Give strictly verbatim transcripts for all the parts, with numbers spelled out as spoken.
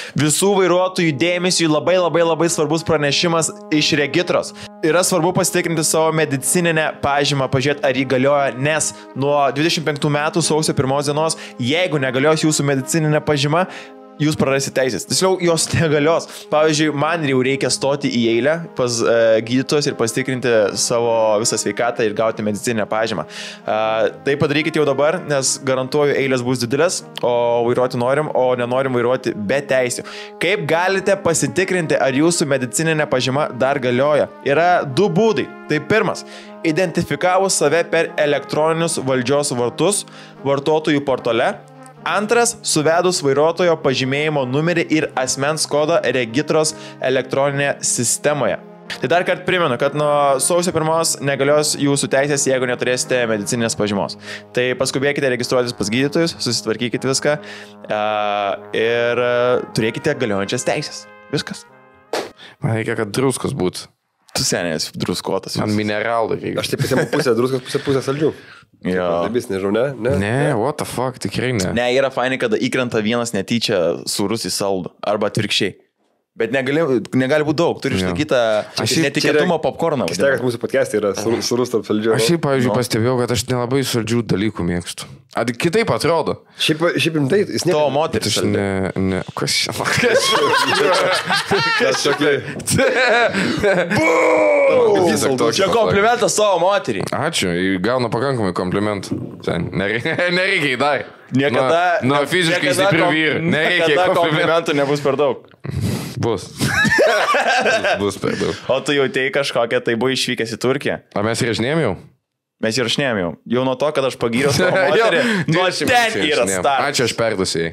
Visų vairuotojų dėmesiui labai labai labai svarbus pranešimas iš regitros. Yra svarbu pasitikrinti savo medicininę pažymą, pažiūrėti, ar jį galioja, nes nuo dvidešimt penktų metų sausio pirmos dienos, jeigu negalios jūsų medicininė pažyma, jūs prarasite teisės. Tiksliau, jos negalios. Pavyzdžiui, man jau reikia stoti į eilę pas e, gydytojus ir pasitikrinti savo visą sveikatą ir gauti medicininę pažymą. E, tai padarykite jau dabar, nes garantuoju, eilės bus didelės, o vairuoti norim, o nenorim vairuoti be teisių. Kaip galite pasitikrinti, ar jūsų medicininė pažyma dar galioja? Yra du būdai. Tai pirmas. Identifikavus save per elektroninius valdžios vartus vartotojų portale. Antras, suvedus vairuotojo pažymėjimo numerį ir asmens kodą regitros elektroninėje sistemoje. Tai dar kartą primenu, kad nuo sausio pirmos negalios jūsų teisės, jeigu neturėsite medicininės pažymos. Tai paskubėkite registruotis pas gydytojus, susitvarkykite viską uh, ir uh, turėkite galiojančias teisės. Viskas. Man reikia, kad druskos būtų. Tu senės druskotas. Man mineralų reikia. Aš taip pasiemu pusę druskos, pusę pusę saldžių. Jo. Debis, nežinau, ne? Ne, ne what the fuck, tikrai ne. Ne, yra fainai, kada įkrenta vienas netyčia sūrus į saldų. Arba atvirkščiai. Bet negali, negali būti daug. Turi išlaikyti netikėtumo popcorną. Aš tekas mūsų podcast'e yra sūrus tarp saldžių. Aš šiaip, pavyzdžiui, no. pastebėjau, kad aš nelabai saldžių dalykų mėgstu. A, kitaip atrodo. Šiaip, šiaip imtai, jis ne... Tavo moteris. Aš ne... ne kas čia? Kas čia? Čia komplimentas savo moteriai. Ačiū, gauna pakankamai komplimentų. Nereikia į dar. Niekada... Nuo fiziškai stiprių vyrų. Nereikia komplimentų, nebus per daug. Bus. bus. Bus per daug. O tu jau tei kažkokią, tai buvo išvykęs į Turkiją. O mes įrašinėjom jau? Mes įrašinėjom jau. Jau nuo to, kad aš pagyriau savo moterį, nuo ten yra startas. Ačiū, aš perdusiai.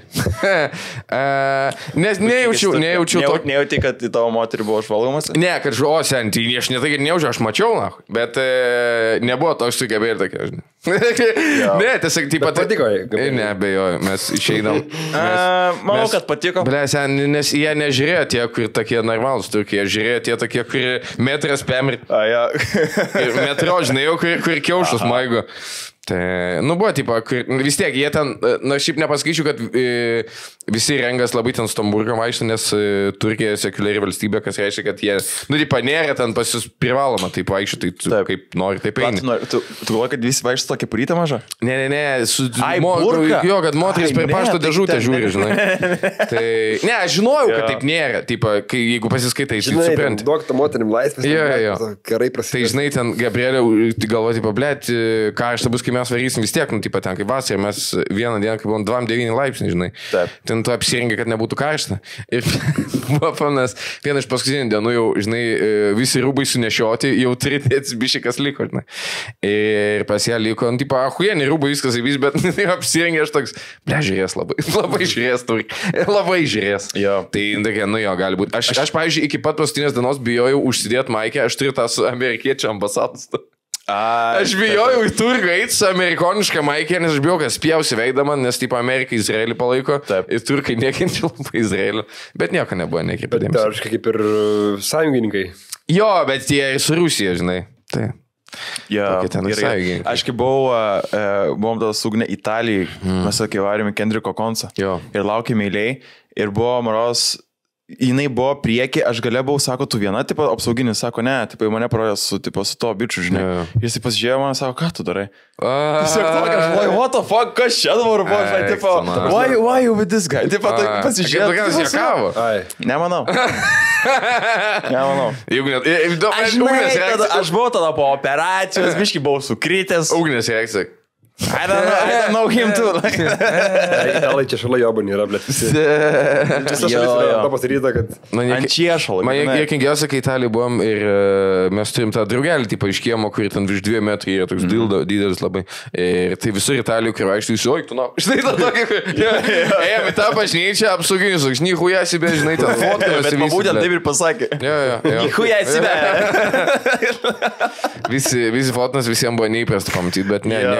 Nes nejaučiu, nejaučiu to. Nejauti, kad į tavo moterį buvo žvalgomas? Ne, kad o sen, tai aš ne tai, kad nejaučiu, aš mačiau, na, bet e, nebuvo to, aš sugebėjau ir tokia, žinai. Ne, tiesiog taip pat... Patiko? Ne, abejoju, mes išeinam. Mes, A, manau, mes, kad patiko. Ble, sen, nes jie nežiūrėjo tie, kur tokie normalūs turkiai, jie žiūrėjo tie tokie, kur metras pemri. A, ja. Metro, žinai, jau kur, kur kiaušus maigo. Tai, nu, buvo, tipo, kur, vis tiek, jie ten, na, šiaip nepaskaičiu, kad e, visi rengas labai ten Stamburgą vaikšto, nes e, Turkija sekuliari valstybė, kas reiškia, kad jie, nu, tipo, nėra ten pas jūs privaloma, taip vaikšto, tai tu, taip. Kaip nori, taip eini. Tu, tu galvoji, kad visi vaikšto tokia purytą mažą? Ne, ne, ne, su... Ai, mo, burka? Jo, kad moteris per pašto dėžutę tai, žiūri, žinai. Tai, ne, aš žinojau, kad taip nėra, tipo, kai, jeigu pasiskaitai, tai supranti. Duok tą moterim laisvės, jo, jo. Karai prasidės. Tai, žinai, ten, Gabrielė, galvoja, tipo, blėt, karšta bus, kai mes varysim vis tiek, nu, tipo, ten, kaip vasarą, mes vieną dieną, kai buvom dvidešimt devyni laipsniai, žinai. Taip. Ten tu apsirengi, kad nebūtų karšta. Ir buvo panas, viena iš paskutinių dienų jau, žinai, visi rūbai sunešioti, jau turi atsibišikas liko, žinai. Ir pas ją liko, nu, tipo, ahuieni rūbai, viskas įvis, bet apsirengi aš toks, ble, žiūrės labai, labai žiūrės, turi, labai žiūrės. Jo. Tai, nu, jo, gali būti. Aš, aš, pavyzdžiui, iki pat paskutinės dienos bijojau užsidėti maikę, aš turiu tą su amerikiečių ambasados. A, aš bijojau į Turką eiti su amerikoniška maikė, nes aš bijau, kad spjausi veidą man, nes tipo Amerika Izraelį palaiko. Taip. Ir Turkai nekenčia labai Izraelį. Bet nieko nebuvo, nekreipė dėmesio. Bet kaip ir sąjungininkai. Jo, bet jie ir su Rusija, žinai. Tai. Ja, aš kai buvau, uh, buvom tada sugnę Italijai, hmm. mes sakė, varėme Kendriko koncą. Jo. Ir laukėme eiliai. Ir buvo Maros... Jinai buvo prieki, aš galia buvau, sako, tu viena, tipo, apsauginis, sako, ne, tipo, į mane praėjo su, tipo, su to bičiu, žinai. Yeah. Jis taip pasižiūrėjo man, sako, ką tu darai? Tiesiog tokia, aš galvoju, what the fuck, kas čia dabar buvo, žinai, tipo, why, why you with this guy? Tipo, tai pasižiūrėjo. Kaip tokias jokavo? Nemanau. Nemanau. Jeigu net, aš, ugnės tada, aš buvau tada po operacijos, biškai buvau sukrytęs. Ugnės reakcija. I don't know, I don't know him too. Italai čia šalia jobani yra, blėt, visi. Visa šalis yra ta pasaryta, kad... Ant čiešalai. Man jėkingiausia, kai Italijai buvom ir uh, mes turim tą draugelį, tipo, iš kiemo, kur ten virš dviejų metrų yra toks dildo, didelis labai. Ir tai visur Italijų, kur vaikštai, jūs, oi, tu na, žinai, tą tokį, kur... Ėjom į tą bažnyčią, apsauginis, aš nichujasi, bet, žinai, ten fotkinasi. Bet būtent taip ir pasakė. Jo, jo, jo. Nichujasi, bet. Visi, visi fotkinas visiems buvo neįprasta pamatyti, bet ne, nieks. Ir tu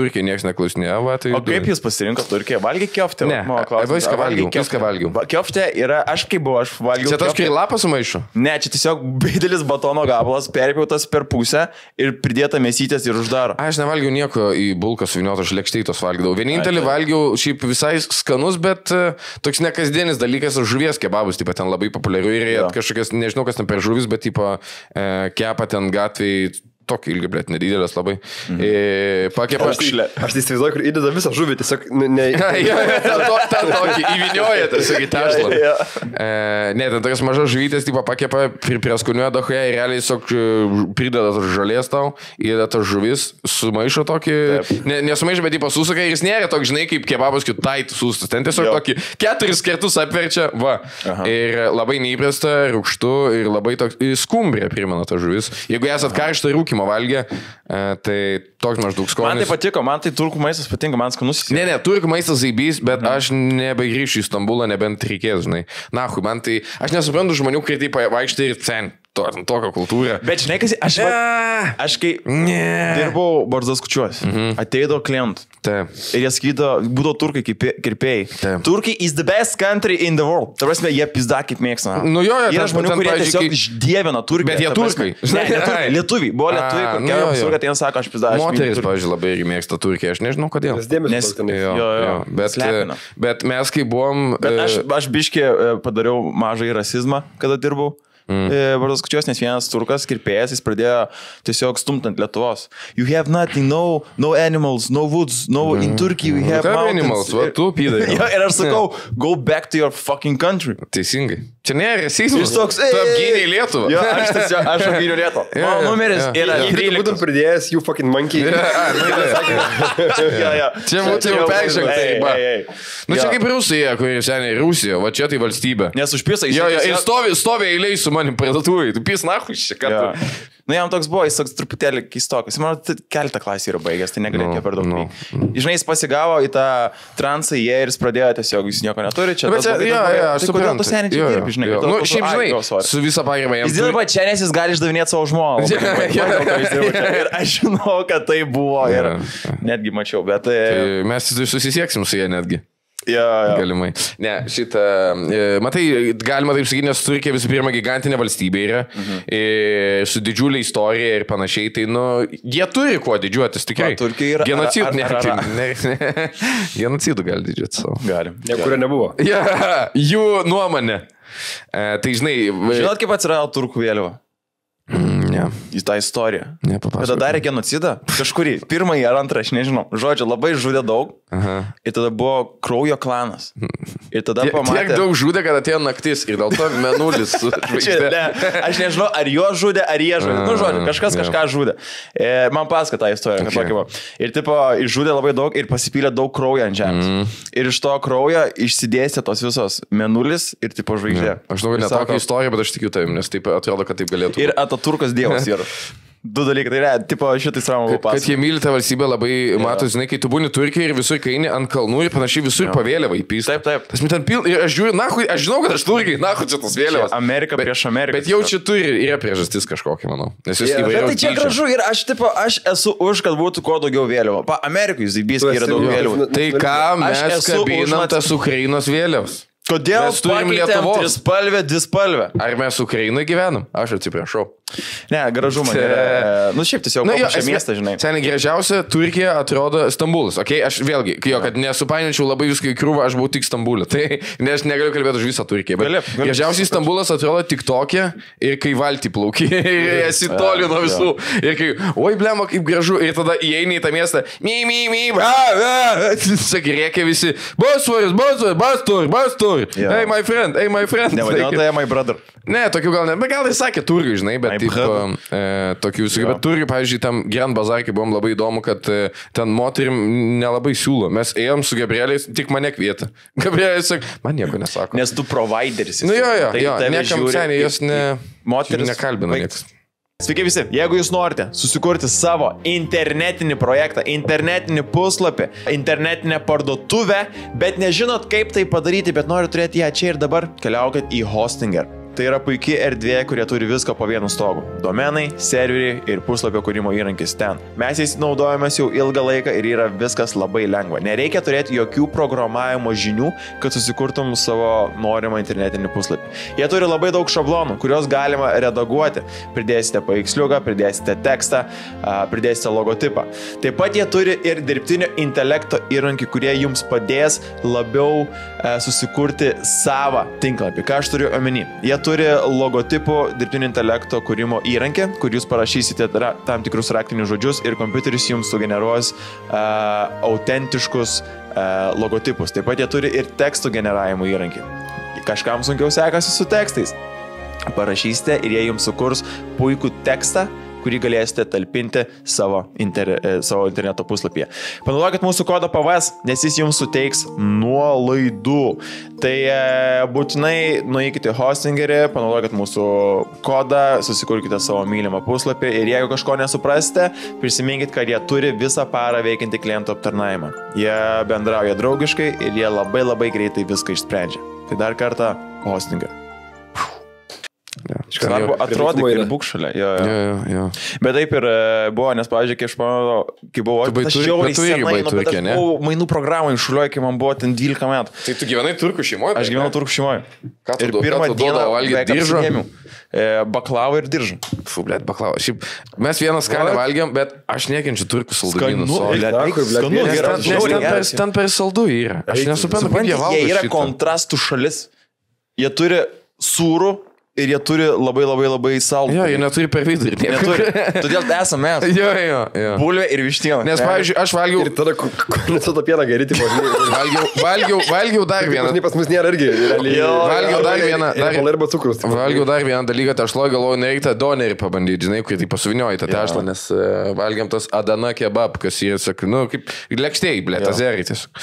Turkiją niekas neklausinėjo, va, tai... O kaip jūs pasirinkot Turkiją? Valgiai kioftę? Ne, viską valgiau, viską valgiau. Kioftė yra, aš kaip buvau, aš valgiau. Čia tas, kai lapą sumaišo? Ne, čia tiesiog didelis batono gabalas, perpjautas per pusę ir pridėta mėsytės ir uždaro. Aš nevalgiau nieko į bulką suviniotos šlekšteitos valgydavau. Vienintelį valgiau šiaip visai skanus, bet toks nekasdienis dalykas žuvies kebabus, taip pat ten labai populiariu ir jie kažkokias, nežinau kas ten per žuvis, bet tipo e, kepa ten gatvėje. Tokį ilgį, blėt, nedidelės labai. Mhm. E, pakepa... Aš, aš tai įsivaizduoju, kur įdeda visą žuvį, tiesiog ne... ja, ja, ten, to, ten tokį įvinioja, tiesiog į tešlą. Ja, ja. E, ne, ten tokias mažas žuvytės, tipo pakepa, prieskonioja dahoje ir realiai tiesiog prideda tas žalės tau, įdeda tas žuvis, sumaišo tokį... Ne, nesumaišo, bet tipo susuka ir jis nėra toks, žinai, kaip kebabas, kaip tait sustas. Ten tiesiog jo. Tokį keturis kartus apverčia, va. Aha. Ir labai neįprasta, rūgštu ir labai toks... Skumbrė primena ta žuvis. Jeigu esat karštą rūkį valgė, tai toks maždaug skonis. Man tai patiko, man tai turkų maistas patinka, man skanus. Ne, ne, turkų maistas zaibys, bet mhm. aš nebegrįšiu į Stambulą, nebent reikės, žinai. Na, hui, man tai, aš nesuprantu žmonių, kai taip vaikštai ir sen, to, tokią kultūrą. Bet žinai, kas, aš, va, aš kai ne. dirbau Barzaskučiuos, mhm. ateidavo klientų. Taip. Ir jie skydo, būdavo turkai kirpėjai. Taip. Turkai is the best country in the world. Tai prasme, jie pizda kaip mėgsta. Nu jo, jo, yra žmonių, kurie tiesiog kai... išdievina Turkiją. Bet jie turkai. Ne, ne turkai, lietuviai. Buvo lietuviai, kur keliam surka, tai jie sako, aš pizda. Moteris, pavyzdžiui, labai mėgsta Turkiją, aš nežinau kodėl. Nes, jo, jo, jo. Bet, bet mes kai buvom... Bet aš, aš biškį padariau mažai rasizmą, kada dirbau. Mm. Barzaskučiuos, nes vienas turkas kirpėjas, jis pradėjo tiesiog stumtant Lietuvos. You have nothing, no, no animals, no woods, no, mm. in Turkey we have no mountains. Animals, va, tu pydai. Ja, ir aš sakau, go back to your fucking country. Teisingai. Čia nėra rasizmas. Jis toks, tu apgynei Lietuvą. Jo, aš tiesiog, aš apgyniau Lietuvą. Yeah, mano numeris yeah. yra tryliktas. Jeigu būtum pridėjęs, you fucking monkey. Ja, ja. Čia būtų jau peržengta. Nu čia kaip Rusija, kuri seniai Rusija, va čia tai valstybė. Nes užpisa iš... Jo, jo, ir stovi, stovi eiliai su manim parduotuvėje. Tu pys nahui šį kartą. Nu jam toks buvo, jis toks truputėlį keistokas. Man keletą klasį yra baigęs, tai negalėjo no, per daug. No. Žinai, jis pasigavo į tą transą, jie ir jis pradėjo tiesiog, jūs nieko neturi čia. Bet čia, jo, jo, aš suprantu. Tai kodėl tu seniai čia dirbi, žinai? Jo, nu, šiaip, žinai, su visą pagarbą jam... Jis dirba čia, nes jis gali išdavinėti savo žmoną. Ir aš žinau, kad tai buvo ir netgi mačiau, bet... Mes susisieksim su jie netgi. Ja, ja. Galimai. Ne, šitą, matai, galima taip sakyti, nes Turkija visų pirma gigantinė valstybė yra, mhm. ir su didžiulė istorija ir panašiai, tai, nu, jie turi kuo didžiuotis, tikrai. Na, Turkija yra... Genocidų, ne, ne, ne, genocidų gali didžiuoti savo. Galim. Kurio nebuvo. Ja, jų nuomonė. E, tai, žinai... Žinot, kaip atsirado turkų vėliava? Ne. Į tą istoriją. Ne, papasakok. Kada darė genocidą? Kažkurį. Pirmąjį ar antrą, aš nežinau. Žodžiu, labai žudė daug. Aha. Ir tada buvo kraujo klanas. Ir tada pamatė... Tiek daug žudė, kad atėjo naktis. Ir dėl to menulis su žvaigždė. Ne, aš nežinau, ar jo žudė, ar jie žudė. Nu, žodžiu, kažkas kažką žudė. E, man pasako tą istoriją. Okay. Ir tipo, išžudė labai daug ir pasipylė daug kraujo ant žemės. Mm. Ir iš to kraujo išsidėstė tos visos menulis ir tipo žvaigždė. Ne. Aš žinau, ne tokia istorija, bet aš tikiu tavim, nes taip atrodo, kad taip galėtų. Ir Ataturkas dievas yra. Du dalykai, tai ne, tipo šitais ramų papasakoti. Kad jie myli tą valstybę labai, yeah. mato, žinai, kai tu būni Turkijoje ir visur kaini ant kalnų ir panašiai visur yeah. pavėliavai pys. Taip, taip. Tas ten pil, ir aš žiūriu, na, aš žinau, kad aš Turkijai, na, čia tos vėliavos. Amerika bet, prieš Ameriką. Bet jau čia turi, yra priežastis kažkokia, manau. Nes jūs yeah, įvairios. Bet tai čia gražu ir aš, tipo, aš esu už, kad būtų kuo daugiau vėliavų. Pa, Amerikui zaibyskai yra daug vėliavų. Tai ką mes kabinam tas Ukrainos vėliavos? Kodėl mes turim Lietuvos trispalvę, dvispalvę? Ar mes Ukrainoje gyvenam? Aš atsiprašau. Ne, gražu man yra. Nu šiaip tiesiog nu, šią miestą, žinai. Seniai gražiausia Turkija atrodo Stambulas. Okay? Aš vėlgi, jo, kad nesupainiočiau labai viską į krūvą, aš buvau tik Stambulė. Tai nes negaliu kalbėti už visą Turkiją. Bet galėp, galėp. Gražiausiai Stambulas atrodo tik tokia ir kai valtį plauki. Ir esi toli nuo visų. Ir kai, oi blemo, kaip gražu. Ir tada įeini į tą miestą. Mi, mi, mi, ba, ba. Sakai, rėkia visi. Bosforas, Bosforas, Bastur, Bastur. Yeah. Hey my friend, hey my friend. Nevadino tai my brother. Ne, tokių gal ne, bet gal ir sakė turgai, žinai, bet taip, e, tokių, yeah. bet turgai, pavyzdžiui, tam Grand Bazar, kai buvom labai įdomu, kad e, ten moterim nelabai siūlo. Mes ėjom su Gabrieliais, tik mane kvietė. Gabrielis sako, man nieko nesako. Nes tu provideris. Nu jo, jo, tai jo, niekam seniai jos ne, moteris nekalbina niekas. Sveiki visi, jeigu jūs norite susikurti savo internetinį projektą, internetinį puslapį, internetinę parduotuvę, bet nežinot kaip tai padaryti, bet nori turėti ją čia ir dabar, keliaukit į Hostinger. Tai yra puikiai erdvė, kurie turi viską po vienu stogu. Domenai, serveriai ir puslapio kūrimo įrankis ten. Mes jais naudojamės jau ilgą laiką ir yra viskas labai lengva. Nereikia turėti jokių programavimo žinių, kad susikurtum savo norimą internetinį puslapį. Jie turi labai daug šablonų, kuriuos galima redaguoti. Pridėsite paveiksliuką, pridėsite tekstą, pridėsite logotipą. Taip pat jie turi ir dirbtinio intelekto įrankį, kurie jums padės labiau susikurti savą tinklapį. Ką aš turiu omeny? Jie turi logotipų dirbtinio intelekto kūrimo įrankį, kur jūs parašysite tam tikrus raktinius žodžius ir kompiuteris jums sugeneruos uh, autentiškus uh, logotipus. Taip pat jie turi ir tekstų generavimo įrankį. Kažkam sunkiau sekasi su tekstais. Parašysite ir jie jums sukurs puikų tekstą, kurį galėsite talpinti savo, inter, savo interneto puslapyje. Panaudokit mūsų kodą P V S, nes jis jums suteiks nuolaidų. Tai e, būtinai nueikite hostingerį, panaudokit mūsų kodą, susikurkite savo mylimą puslapį ir jeigu kažko nesuprasite, prisiminkit, kad jie turi visą parą veikiantį klientų aptarnavimą. Jie bendrauja draugiškai ir jie labai labai greitai viską išsprendžia. Tai dar kartą hostingerį. Ja. Svarbu atrodė kaip bukšalė. Jo, jo. Jo, jo, jo. Bet taip ir buvo, nes, pavyzdžiui, kai aš manau, kai buvau, aš jau įsenai, nu, bet aš buvau mainų programą iššuliuoju, kai man buvo ten dvylika metų. Tai tu gyvenai turkų šeimoje? Aš gyvenau turkų šeimoje. Ką tu ir pirmą dieną valgyti diržą? Baklavą ir diržą. Fu, blėt, baklavą. Šiaip, mes vieną skalę valgiam, bet aš nekenčiu turkų saldumynų. Skanu, ten per saldu yra. Aš nesuprantu, kaip jie valgo. Jie yra kontrastų šalis. Jie turi sūrų. Ir jie turi labai labai labai saldų. Jo, jie neturi per vidurį. Neturi. Todėl esame mes. Jo, jo, jo. Bulvė ir vištiena. Nes, pavyzdžiui, aš valgiau... Ir tada, kur tą pieną geri, tipo, valgiau, valgiau, valgiau dar vieną. Pas mus nėra irgi. Valgiau dar vieną. Palerbo cukrus. Valgiau dar vieną dalyką, tai aš loju galvoju, nereikia donerį pabandyti, žinai, kur tai pasuvinioji tą tešlą, nes valgiam tas Adana kebab, kas jie, sakai, nu, kaip lėkštėjai, blėt, azeriai tiesiog.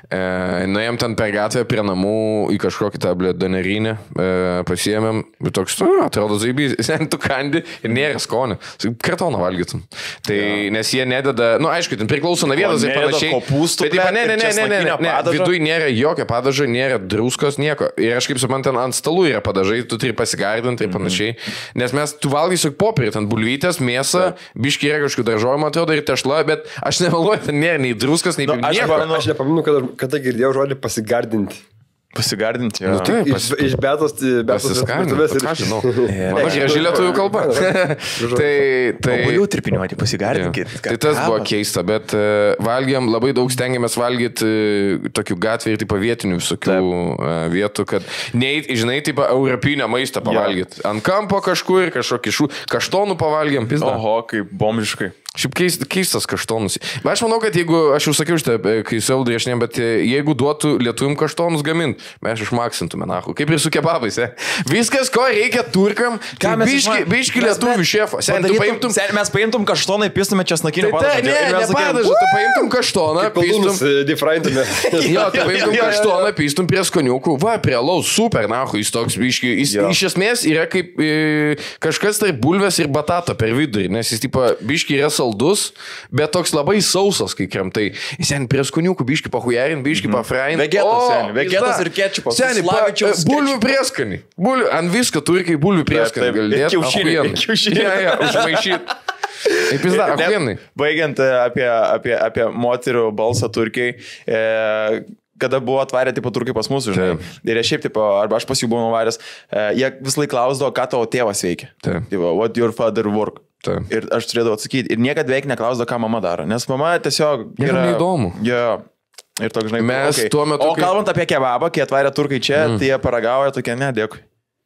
Nuėjom ten per gatvę prie namų į kažkokį tą, blėt, donerinę, pasiėmėm, bet toks, atrodo, zaibys, sen tu kandi ir nėra skonio. Kartoną valgytum. Tai, ja. Nes jie nededa, nu, aišku, ten priklauso nuo vietos ir panašiai. Kopūstų, bet, ne, ne, ne, ne, ne, ne, ne. Viduje nėra jokio padažo, nėra druskos, nieko. Ir aš kaip suprantu, ten ant stalų yra padažai, tu turi pasigardinti ir panašiai. Mm. Nes mes, tu valgysi popierį, ten bulvytės, mėsą, biški yra kažkokių daržovimų, atrodo, ir tešla, bet aš nevaluoju, ten nėra nei druskos, nei nu, nieko. Aš, aš nepaminu, kad, kad girdėjau žodį pasigardinti. Pasigardinti, jo. Nu, taip, pas... Iš, iš betos, betos virtuvės ir... Aš žinau. Mano graži lietuvių kalba. tai... tai... Obolių tripiniuoti, pasigardinti. Tai tas buvo keista, bet uh, valgiam, labai daug stengiamės valgyti uh, tokių gatvį ir taip vietinių visokių uh, vietų, kad neįt, žinai, taip europinę maistą pavalgyti. Ant kampo kažkur, kažkokį šų, kaštonų pavalgiam, pizda. Oho, kaip bomžiškai. Šiaip keist, keistas kaštonus. Bet aš manau, kad jeigu, aš jau sakiau šitą, kai su Eldriešinėm, bet jeigu duotų lietuvim kaštonus gaminti, mes išmaksintume, nahu. Kaip ir su kebabais, e? Viskas, ko reikia turkam, tai biški, biški lietuvių šefą. Sen, paimtum... Sen, mes paimtum kaštoną, įpistume česnakinį padažą. Tai, ne, ne padažą, tu paimtum kaštoną, pistum... Difraintume. Jo, tu paimtum kaštoną, pistum prie skoniukų, va, prie laus, super, nahu, jis toks biški, jis iš esmės yra kaip e, kažkas tarp bulvės ir batato per vidurį, nes jis tipo biški yra saldus, bet toks labai sausas, kai kremtai. Sen prie skoniukų biški pahujarin, biški pafrain. Vegetas, sen, vegetas ir ketčiupas. Seni, bulvių prieskani. Bulvių, ant visko turi kaip bulvių prieskani. Ir kiaušinį. Kiaušinį. Ja, ja, užmaišyt. Taip, pizda, ahuienai. Baigiant apie, apie, apie moterų balsą Turkijai, e, kada buvo atvarę, tipo, turkai pas mūsų, žinai. Taip. Ir jie šiaip, tipo, arba aš pas jų buvau nuvaręs, e, jie vis laik klausdavo, ką tavo tėvas veikia. Taip. Tipo, what your father work. Taip. Ir aš turėdavau atsakyti. Ir niekad beveik neklausdavo, ką mama daro. Nes mama tiesiog... Yra neįdomu. Jo. Ir toks, žinai, mes okay. Tuo metu... O kalbant apie kebabą, kai atvarė turkai čia, mm. tai jie paragauja tokie, ne, dėkui.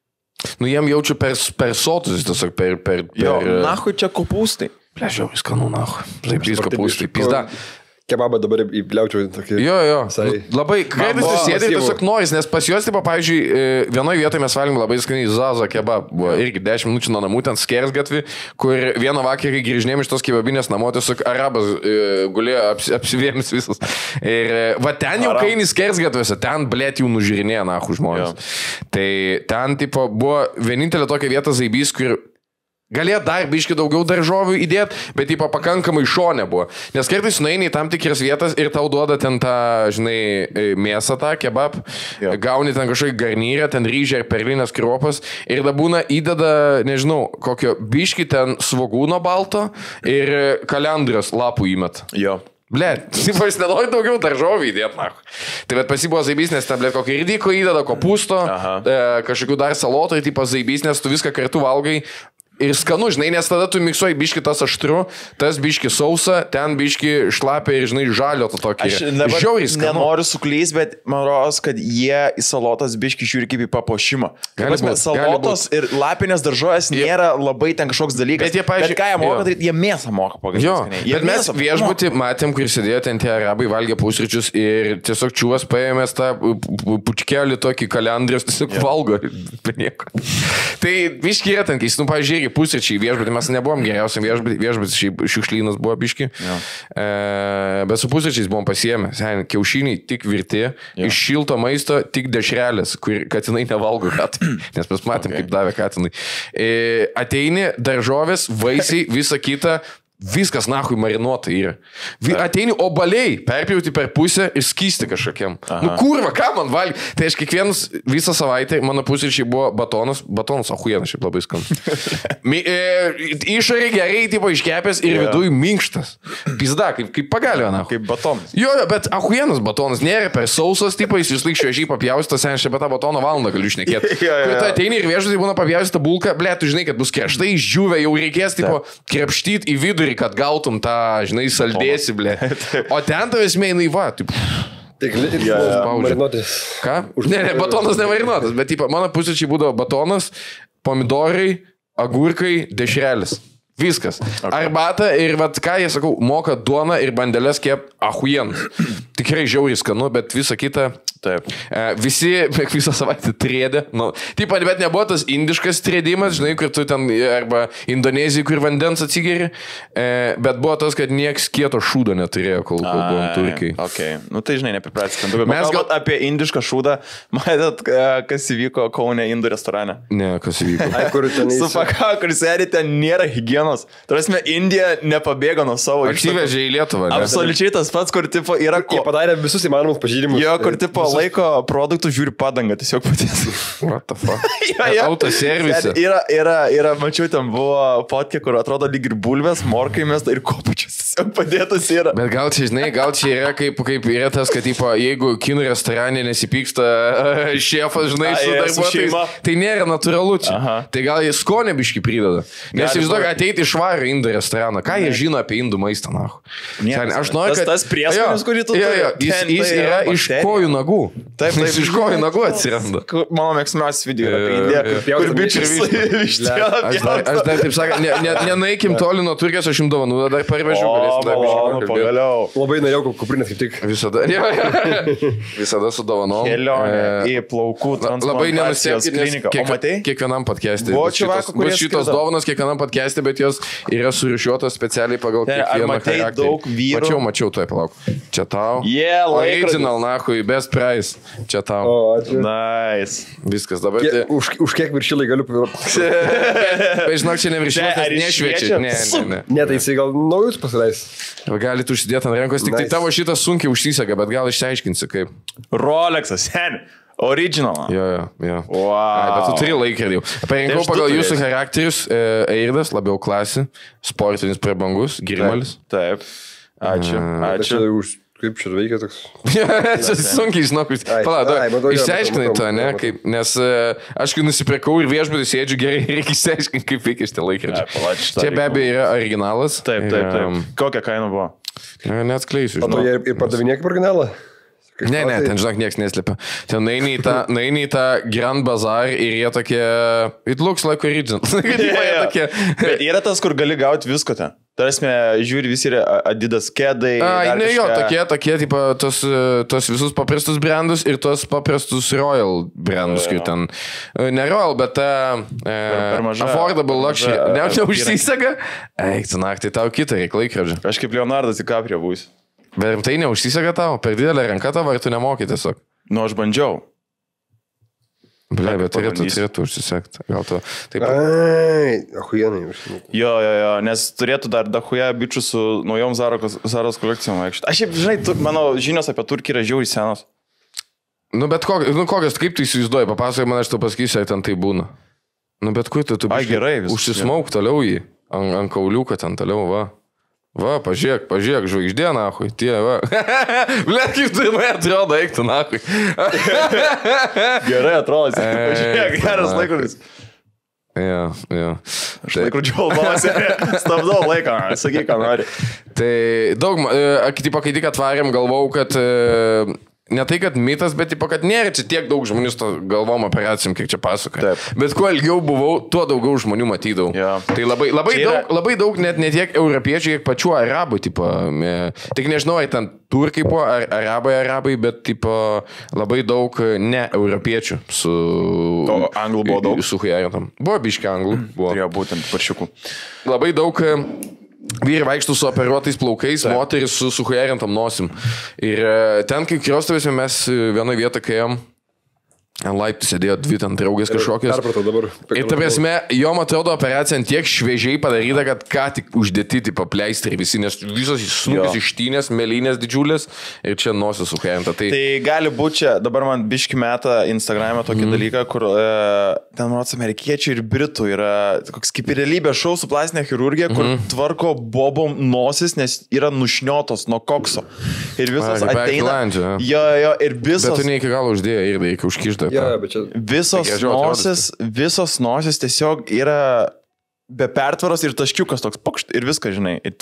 Nu, jiem jaučiu per, per sotus, tiesiog per... per, per... Jo, nahui čia kopūstai. Pležiau, skanu, nahui. Taip, vis kopūstai. Pizda. Kebabą dabar įpliaučiau tokį... Jo, jo. Nu, labai kartais tu sėdai ir tiesiog noris, nes pas juos, tipo, pavyzdžiui, vienoje vietoje mes valgėm labai skaniai Zaza kebab. Buvo irgi dešimt minučių nuo namų, ten Skersgatvį, kur vieną vakarį grįžnėjom iš tos kebabinės namo, tiesiog arabas e, gulėjo aps, apsivėmis visas. Ir va ten jau kaini Skersgatviuose, ten blėt jau nužiūrinėja nahu žmonės. Jo. Tai ten, tipo, buvo vienintelė tokia vieta Zaibys, kur Galėjo dar biški daugiau daržovių įdėti, bet tipo pakankamai šone buvo. Nes kartais nueini į tam tikras vietas ir tau duoda ten tą, žinai, mėsą tą, kebab, jo. Gauni ten kažkokį garnyrą, ten ryžiai ir perlinės kruopas ir da būna įdeda, nežinau, kokio biški ten svogūno balto ir kalendrijos lapų įmet. Jo. Blet, jis nenori daugiau daržovių įdėti, na. Tai bet pasibuvo zaibys, nes ten, blet, kokį ridiko įdeda, kopūsto, e, kažkokių dar salotų, tai pas zaibys, nes tu viską kartu valgai. Ir skanu, žinai, nes tada tu miksuoji biški tas aštru, tas biški sausa, ten biški šlapia ir, žinai, žalio to tokį. Aš dabar nenoriu suklysti, bet man rodos, kad jie į salotas biški žiūri kaip į papuošimą. Gali būt, salotos gali būt. Ir lapinės daržovės nėra labai ten kažkoks dalykas. Bet, jie, pavyzdžiui, bet ką jie moka daryti, jie mėsą moka pagalboti. Jo, bet mes viešbutį matėm, kur sėdėjo ten tie arabai, valgė pusryčius ir tiesiog čiūvas paėmės tą pučkelį tokį kalendrijos, tiesiog valgo. Tai biški yra ten, kai jis, nu, pavyzdžiui, pusryčiai viešbutį, mes nebuvom geriausiam viešbutį, viešbutis šiukšlynas buvo biški, e, bet su pusryčiais buvom pasiėmę, sen, kiaušiniai tik virti, jo. Iš šilto maisto tik dešrelės, kur katinai nevalgo katinai, nes mes matėm, okay. Kaip davė katinai. E, ateini, daržovės, vaisiai, visa kita, viskas nahui marinuota yra. Ateini obaliai, perpjauti per pusę ir skysti kažkokiam. Aha. Nu kurva, ką man valgy? Tai aš kiekvienas visą savaitę, mano pusryčiai buvo batonas, batonas ahujienas šiaip labai skanu. e, išorė gerai, tipo iškepęs ir yeah. Viduj minkštas. Pizda, kaip, kaip pagalio, na. Kaip batonas. Jo, bet ahujienas batonas nėra per sausas, tipo jis vis laik šviežiai papjaustas, sen šiaip tą batono valandą galiu šnekėti. ja, ja. Tu ateini ir viešai būna papjaustyta bulka, ble, tu žinai, kad bus kreštai išdžiūvę, jau reikės, tipo, krepštyti į vidurį, kad gautum tą, žinai, saldėsi, ble. O ten tavęs meinai, va, taip. Tik marinuotis. Ką? Ne, ne, batonas ne marinuotas, bet, tipo, mano pusryčiai būdavo batonas, pomidorai, agurkai, dešrelis. Viskas. Okay. Arbata ir, vat, ką jie, sakau, moka duoną ir bandelės kep ahujienus. Tikrai žiauriai skanu, bet visa kita... Taip. E, visi, visą savaitę trėdė. Nu, taip, bet nebuvo tas indiškas trėdimas, žinai, kur tu ten, arba Indonezijai, kur vandens atsigeri, e, bet buvo tas, kad nieks kieto šūdo neturėjo, kol, kol buvom Turkiai. Okay. Nu, tai, žinai, nepripratis. Mes gal apie indišką šūdą, matėt, kas įvyko Kaune indų restorane? Ne, kas įvyko. Ai, kur ten įvyko? Supaka, kur sėdi, ten nėra higienos. Tarasme, Indija nepabėgo nuo savo ištakų. Atsivežė į Lietuvą. Ne? Absoliučiai tas pats, kur tipo yra... Jie padarė visus įmanomus pažeidimus. Jo, kur tipo laiko produktų žiūri padangą, tiesiog patys. What the fuck? ja, ja. Autoservisė. Yra, yra, yra, mačiau, ten buvo fotkė, kur atrodo lyg ir bulvės, morkai mesta ir kopučius tiesiog padėtas yra. Bet gal čia, žinai, gal čia yra kaip, kaip yra tas, kad, tipo, jeigu kinų restorane nesipyksta uh, šefas, žinai, A, su darbuotojais, tai nėra natūralu čia. Aha. Tai gal jie skonį biškį prideda. Nes jis daug ateiti iš švarų indų restoraną. Ką ne. Jie žino apie indų maistą, na? Aš noriu, kad... Tas, tas prieskonis, kurį tu turi. Jis, jis yra iš kojų nagų. Taip, taip, iš kojų nagų atsiranda. Mano mėgstamiausias video yra apie Indiją, kur bičias vištieną. Aš dar taip sakant, nenaikim toli nuo Turkijos, aš jums dovanų dar parvežiu. Pagaliau. Labai norėjau kuprinės kaip tik. Visada. Visada su dovanom. Kelionė į plaukų transplantacijos kliniką. O matai? Kiekvienam podcast'e. Bus šitos dovanos kiekvienam podcast'e, bet jos yra surišiuotos specialiai pagal kiekvieną charakterį. Mačiau, mačiau, tai palauk. Čia tau. Original, nahui, best price. Čia tau. O, ačiū. Nice. Viskas dabar. Kie, už, už kiek viršilai galiu pavirti? Bet žinok, čia ne viršilas, nes nešviečia. Ne, ne, ne. Ne, tai jisai gal naujus pasileis. Galit užsidėti ant rankos, tik nice. Tai tavo šitas sunkiai užsisega, bet gal išsiaiškinsi kaip. Rolexas, sen. Original. Jo, jo, jo. Wow. Ai, bet tu turi laikrodį. Parinkau pagal jūsų charakterius. E, Eirdas, labiau klasė, sportinis prabangus, Grimalis. Taip. Ačiū. Ačiū. Už... Kaip čia veikia toks? Sunkiai, žinok, išsiaiškinai to, ne? Kaip, nes aš kai nusipirkau ir viešbutį sėdžiu gerai, reikia išsiaiškinti, kaip veikia šitie laikrodžiai. Čia be abejo yra originalas. Taip, taip, taip. Kokia kaina buvo? Neatskleisiu. O tu jie ir pardavinė kaip originalą? Ne, ne, ten, žinok, nieks neslėpia. Ten naini į tą, naini į tą Grand Bazaar ir jie tokie, it looks like original. yeah, yeah. Bet yra tas, kur gali gauti visko ten. Tarasme, žiūri, visi yra Adidas kedai. A, ne, jo, tokie, tokie, tipo, tos, tos visus paprastus brandus ir tos paprastus Royal brandus, kur ten, ne Royal, bet uh, per maža, affordable luxury. Ne, čia užsisega? Eik, tu naktį, tau kitą reikia laikrodžią. Aš kaip Leonardas DiCaprio būsiu. Bet tai neužsisega tau? Per didelę ranką tavo, ar tu nemokai tiesiog? Nu, aš bandžiau. Ble, bet turėtų, turėtų užsisekti. Gal to. Taip. Ai, ahujenai užsisekti. Jo, jo, jo, nes turėtų dar dahuja bičių su naujom Zaros, Zaros kolekcijom vaikščioti. Aš šiaip, žinai, tu, mano žinios apie Turkiją yra žiauriai senos. Nu, bet kok, nu, kokias, kaip tu įsivaizduoji, papasakai man, aš tau pasakysiu, ar ten tai būna. Nu, bet kur tu, tu Ai, gerai, vis. Užsismauk toliau jį, ant, ant kauliuką ten toliau, va. Va, pažiūrėk, pažiūrėk, žvaigždė, nahui, tie, va. Blet, kaip tu man atrodo, eik tu, nahui. Gerai atrodo, pažiūrėk, geras laikrodis. Jo, jo. Aš laikrodžiu albumose, stabdau laiką, sakyk, ką nori. Tai daug, tipo, kai tik atvarėm, galvau, kad ne tai, kad mitas, bet tipo, kad nėra čia tiek daug žmonių su galvom operacijom, kiek čia pasakoja. Bet kuo ilgiau buvau, tuo daugiau žmonių matydavau. Ja. Tai labai, labai, yra... daug, labai daug net ne tiek europiečių, kiek pačių arabų. Tipo, tik nežinau, ar ten turkai buvo, ar arabai, arabai, bet tipo, labai daug ne europiečių su... O anglų buvo daug? Su hujarintam. Buvo biški anglų. Buvo. Turėjo būtent paršiukų. Labai daug... Vyrai vaikštų su operuotais plaukais, Taip. Moteris su, su hujarintam nosim. Ir ten, kai kriostovėsime, mes vieną vietą, kai jam ant laiptų sėdėjo dvi ten draugės kažkokios. Perpratau dabar. Ir ta prasme, jom atrodo operacija ant tiek šviežiai padaryta, kad ką tik uždėti tipo pleistrai visi, nes visos snukis ištynės, melinės didžiulės ir čia nosis su hujarinta. Tai... tai gali būti čia, dabar man biški meta Instagram'e tokį mm. dalyką, kur e, ten, manau, amerikiečių ir britų yra koks kaip ir realybės šou su plastinė chirurgija, kur mm. tvarko bobom nosis, nes yra nušniotos nuo kokso. Ir visos A, ateina. Landžia, jo, jo, ir visos... Bet tu ne iki galo uždėjai ir reikia užkišti. Ja, bet čia... Visos nosis, visos nosis tiesiog yra be pertvaros ir taškiukas toks pokšt ir viską, žinai. Ir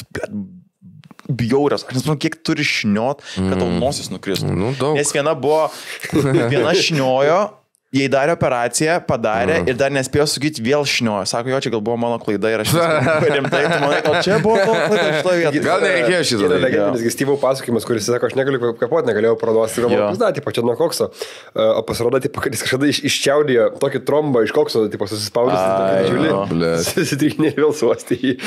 bjaurios. Aš nesuprantu, kiek turi šniot, kad tau nosis nukristų. Nu, daug. Nes viena buvo, viena šniojo, jai darė operaciją, padarė mm. ir dar nespėjo sakyti, vėl šniojo. Sako, jo, čia gal buvo mano klaida ir aš rimtai, tu manai, o čia buvo tavo klaida šitoje vietoje. Gal nereikėjo šitą. Yra legendinis Gystyvo pasakymas, kuris sako, aš negaliu kapot, negalėjau parodoti. Ir galvoju, na, tipo, čia nuo kokso. O pasirodo, tipo, kad jis kažkada iš, iščiaudėjo tokį trombą iš kokso, tipo, susispaudęs. Susitrynė ir vėl suostė jį.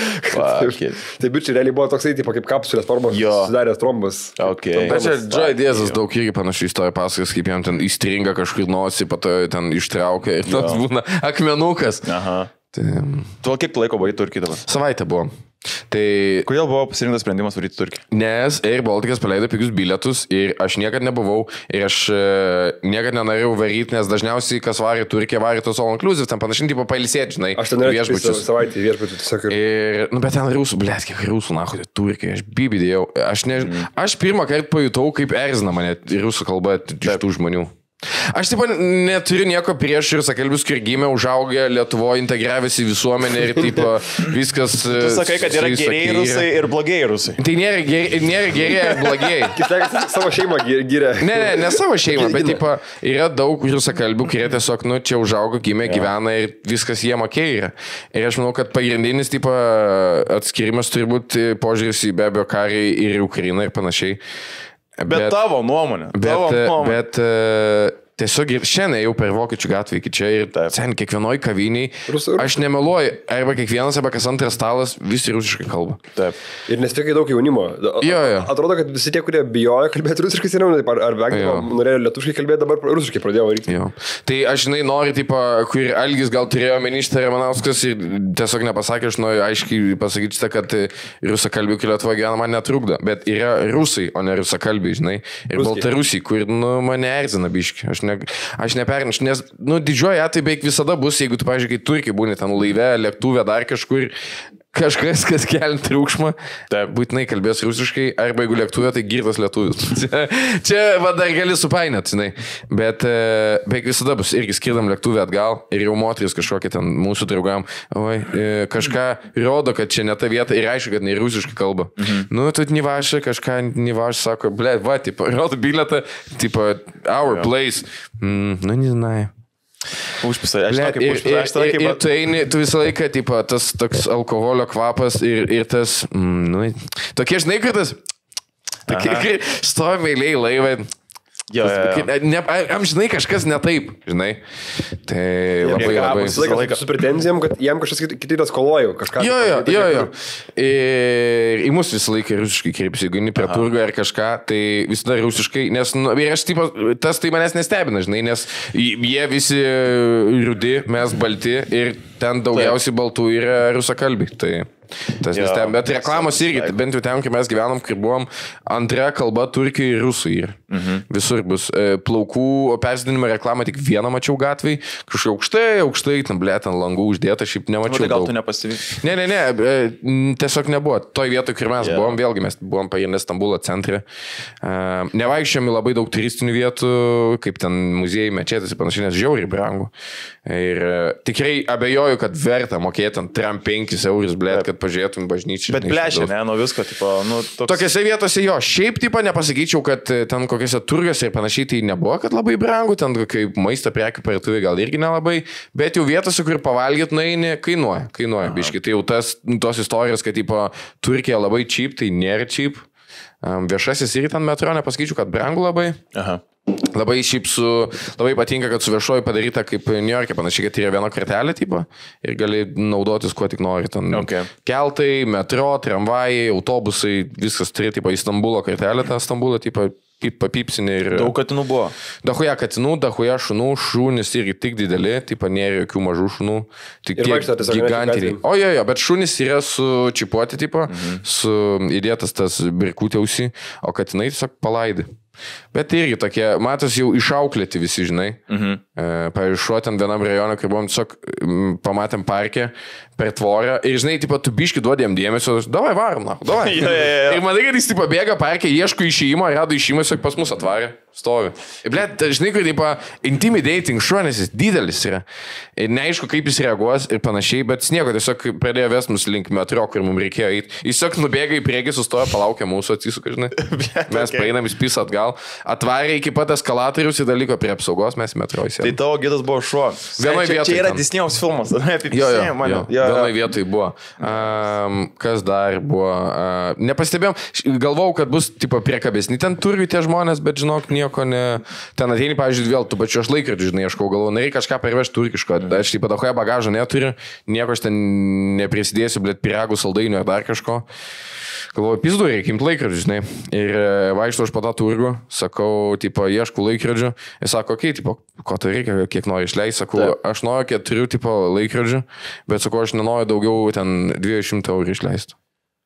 Tai bičiai realiai buvo toksai, tipo, kaip kapsulės formos susidaręs trombas. Bet čia Joy Diezas daug irgi panašiai istoriją pasakos, kaip jam ten įstringa kažkur nosį, pato ten ištraukia ir toks būna akmenukas. Aha. Tai... Tu kiek laiko buvai Turkijai dabar? Savaitę buvo. Tai... Kodėl buvo pasirinktas sprendimas varyti Turkiją? Nes Air Balticas paleido pigius bilietus ir aš niekad nebuvau ir aš niekad nenorėjau varyti, nes dažniausiai kas varė Turkiją, varė tos all inclusive, ten panašiai, tipo pailsėti, žinai. Aš ten norėjau savaitę viešbučių, tiesiog ir... ir... Nu, bet ten rusų, blėt, kiek rusų, nahu, tai Turkija, aš bibidėjau. Aš, ne... mm. aš pirmą kartą pajutau, kaip erzina mane rusų kalba iš tų žmonių. Aš taip neturiu nieko prieš ir sakalbius, kur gimė, užaugę Lietuvoje, integravėsi visuomenė ir taip viskas... Tu sakai, kad yra gerieji rusai ir blogieji rusai. Tai nėra, ger, nėra gerieji ir blogieji. Kitaip savo šeimą gyrė. Ne, ne, ne savo šeimą, bet taip, yra daug rusakalbių, kurie tiesiog, nu, čia užaugo, gimė, ja. Gyvena ir viskas jie mokėjo yra. Ir aš manau, kad pagrindinis taip, atskirimas turi būti požiūris į be abejo karį ir į Ukrainą ir panašiai. Bet, bet tavo nuomonė. Bet, tavo nuomonė. bet uh, tiesiog ir šiandien jau per Vokiečių gatvę iki čia ir ten kiekvienoj kaviniai. Rusų, aš nemeluoju, arba kiekvienas, arba kas antras stalas visi rusiškai kalba. Taip. Ir nesveikai daug jaunimo. Jo, jo. Atrodo, kad visi tie, kurie bijojo kalbėti rusiškai, seniau, ar, ar vengdavo, norėjo lietuviškai kalbėti, dabar rusiškai pradėjo varyti. Jo. Tai aš, žinai, noriu, taip, kur Algis gal turėjo ministrą Ramanauskas ir tiesiog nepasakė, aš noriu aiškiai pasakyti šitą, kad rusakalbių Lietuvoje gyvena man netrukdo, bet yra rusai, o ne rusakalbiai, žinai. Ir Ruskiai. Baltarusiai, kur, nu, mane erzina biški. Aš, ne, aš neperinaš, nes, nu, didžioji atveju beveik visada bus, jeigu tu, pavyzdžiui, kai Turkiai būni ten laive, lėktuve, dar kažkur, kažkas, kas kelia triukšmą, būtinai kalbės rusiškai, arba jeigu lėktuve, tai girtas lietuvis. čia, čia va, dar gali supainėti, žinai. Bet beveik visada bus irgi skirdam lėktuvę atgal ir jau moteris kažkokia ten mūsų draugam, oi, kažką rodo, kad čia ne ta vieta ir aišku, kad ne rusiškai kalba. Mhm. Nu, tu nevašai, kažką nevašai, sako, ble, va, tipo, rodo biletą, tipo, our ja. Place. Mm, nu, nežinai. Užpisai, aš žinau, kaip užpisai. Ir, ir, ir tu eini, tu visą laiką, tipo, tas toks alkoholio kvapas ir, ir tas, mm, nu, tokie, žinai, kad tas, tokie, kai stovi eiliai laivai, Jo, jo, jo. Ne, amžinai kažkas ne taip, žinai. Tai labai Jie labai... Visą laiką su pretenzijom, kad jam kažkas kiti tas kolojo. Kažką. Jo, jo, jo, jo. Ir į mus visą laiką rusiškai kreipsi, jeigu ne prie turgo ar kažką, tai visada rusiškai, nes nu, aš, tipo, tas tai manęs nestebina, žinai, nes jie visi rudi, mes balti ir ten daugiausiai baltų yra rusakalbiai. Tai... Tas nestebė, bet reklamos irgi, bent jau ten, kai mes gyvenom, kai buvom, antra kalba turkiai ir rusų yra. Mhm. Visur bus. Plaukų persidinimo reklamą tik vieną mačiau gatvėj, kažkaip aukštai, aukštai, tam blė, ten langų uždėta, šiaip nemačiau. Tai gal tu nepasivyk? Ne, ne, ne, tiesiog nebuvo. Toj vietoj, kur mes yeah. buvom, vėlgi mes buvom paėmę Stambulo centre. Uh, Nevaikščiami labai daug turistinių vietų, kaip ten muziejai, mečetės ir panašiai, nes žiauriai brangu. Ir uh, tikrai abejoju, kad verta mokėti ant trim penkis eurus, blė, kad pažiūrėtum bažnyčią. Bet plešia, ne, nuo visko, tipo, nu, toks... Tokiose vietose jo, šiaip, tipo, nepasakyčiau, kad ten kokiose turgiuose ir panašiai tai nebuvo, kad labai brangu, ten kaip maisto prekių parduotuvė gal irgi nelabai, bet jau vietose, kur pavalgyt nueini, kainuoja, kainuoja, biški. Tai jau tas, tos istorijos, kad, tipo, Turkija labai cheap, tai nėra cheap. Um, viešasis irgi ten metro, nepasakyčiau, kad brangu labai. Aha. Labai šiaip su, labai patinka, kad su viešoju padaryta kaip New York'e, panašiai, kad yra viena kortelė, tipo, ir gali naudotis kuo tik nori. Ten okay. Keltai, metro, tramvajai, autobusai, viskas turi, tipo, į Stambulo kortelę, tą Stambulą, tipo, papipsinį ir... Daug katinų buvo. Dahuja katinų, dahuja šunų, šunys irgi tik dideli, tipo, nėra jokių mažų šunų, tik tiek gigantiniai. O jo, jo, bet šunys yra su čipuoti, tipo, mhm. su įdėtas tas birkutė ausį, o katinai tiesiog palaidi. Bet irgi tokie, matos, jau išauklėti visi, žinai. Mhm. E, pavyzdžiui, šuo ten vienam rajone, kai buvom tiesiog pamatėm parke per tvorą ir, žinai, tipo, tu biški duodėm dėmesio, davai varom, na, davai. ja, ja, ja. Ir matai, kad jis, tipo, bėga parke, ieško išėjimo, rado išėjimą, tiesiog pas mus atvarė, stovi. Ir, blėt, žinai, kad, tipo, intimidating šuo, nes jis didelis yra. Ir neaišku, kaip jis reaguos ir panašiai, bet sniego tiesiog pradėjo vest mus link metro, kur mums reikėjo eiti. Jis tiesiog nubėga į priekį, sustoja, palaukia mūsų, atsisuka, žinai. Blėt, mes okay. praeinam, jis pisa atgal. Atvarė iki pat eskalatorius ir dalyko prie apsaugos, mes metro įsėdėm. Tai tavo gidas buvo šuo. Vienoje vietoje. Čia yra Disnėjaus filmas. Jo, jo, jo. Vienoje vietoje buvo. Um, kas dar buvo? Uh, nepastebėjom. Galvau, kad bus tipo priekabesni ten turgi tie žmonės, bet žinok, nieko ne... Ten ateini, pavyzdžiui, vėl tu pačiu aš laikrodžiu, žinai, aš galvoju, norėjai kažką parvežti turkiško. Aš taip pat dahoje bagažo neturiu, nieko aš ten neprisidėsiu, blėt, piragų, saldainių ar dar kažko. Galvoju, pizdu, reikia imti laikrodžių, žinai. Ir vaikštu aš po tą turgų, sakau, tipo, ieškau laikrodžių. Jis sako, okei, okay, tipo, ko tai reikia, kiek nori išleisti. Sakau, Taip. Aš noriu keturių tipo laikrodžių, bet sakau, aš nenoriu daugiau ten dviejų šimtų eurų išleisti.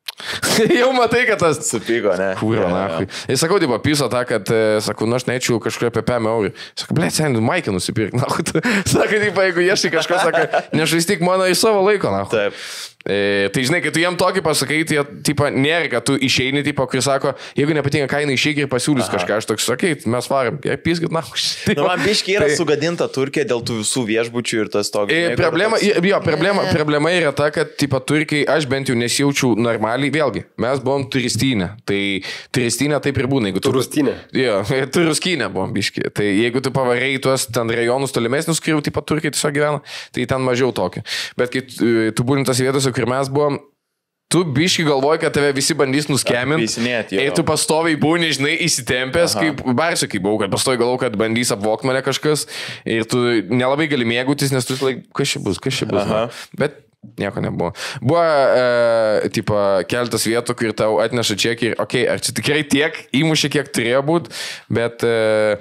Jau matai, kad tas... Supyko, ne? Kūro, nahui. Jis sakau, tipo, piso tą, kad, sakau, nu aš nečiau kažkur apie pem eurų. Sakau, blėt, seniai, Maikę nusipirk, nahui. Sako, tipo, jeigu ieškai kažko, sako, nešvaistyk mano į savo laiko, nahui. Taip. E, tai žinai, kai tu jam tokį pasakai, tai tipo, nėra, kad tu išeini, tipo, kuris sako, jeigu nepatinka kaina, išeik ir pasiūlys Aha. kažką, aš toks sakai, mes varam, jei piskit, na, už tai. Nu, man biškiai yra tai... sugadinta Turkija dėl tų visų viešbučių ir tas toks. E, problema, toks... jo, problema, problema yra ta, kad, tipo, Turkiai, aš bent jau nesijaučiau normaliai, vėlgi, mes buvom turistinė, tai turistinė taip ir būna, jeigu tu... Turistinė. Jo, turistinė buvom biškiai, tai jeigu tu pavarėjai tuos ten rajonus tolimesnius, kur jau, tipo, Turkiai tiesiog gyvena, tai ten mažiau tokio. Bet kai tu būni tas vietose, kur mes buvom, tu biški galvoji, kad tave visi bandys nuskeminti. Ir tu pastoviai būni, žinai, įsitempęs, Aha. kaip barsiu, kaip buvau, kad pastoviai galvoju, kad bandys apvokti mane kažkas. Ir tu nelabai gali mėgautis, nes tu laik, kas čia bus, kas čia bus. Bet nieko nebuvo. Buvo, e, tipo, keletas vietų, kur tau atneša čekį ir, okei, okay, ar čia tikrai tiek įmušė, kiek turėjo būti, bet... E,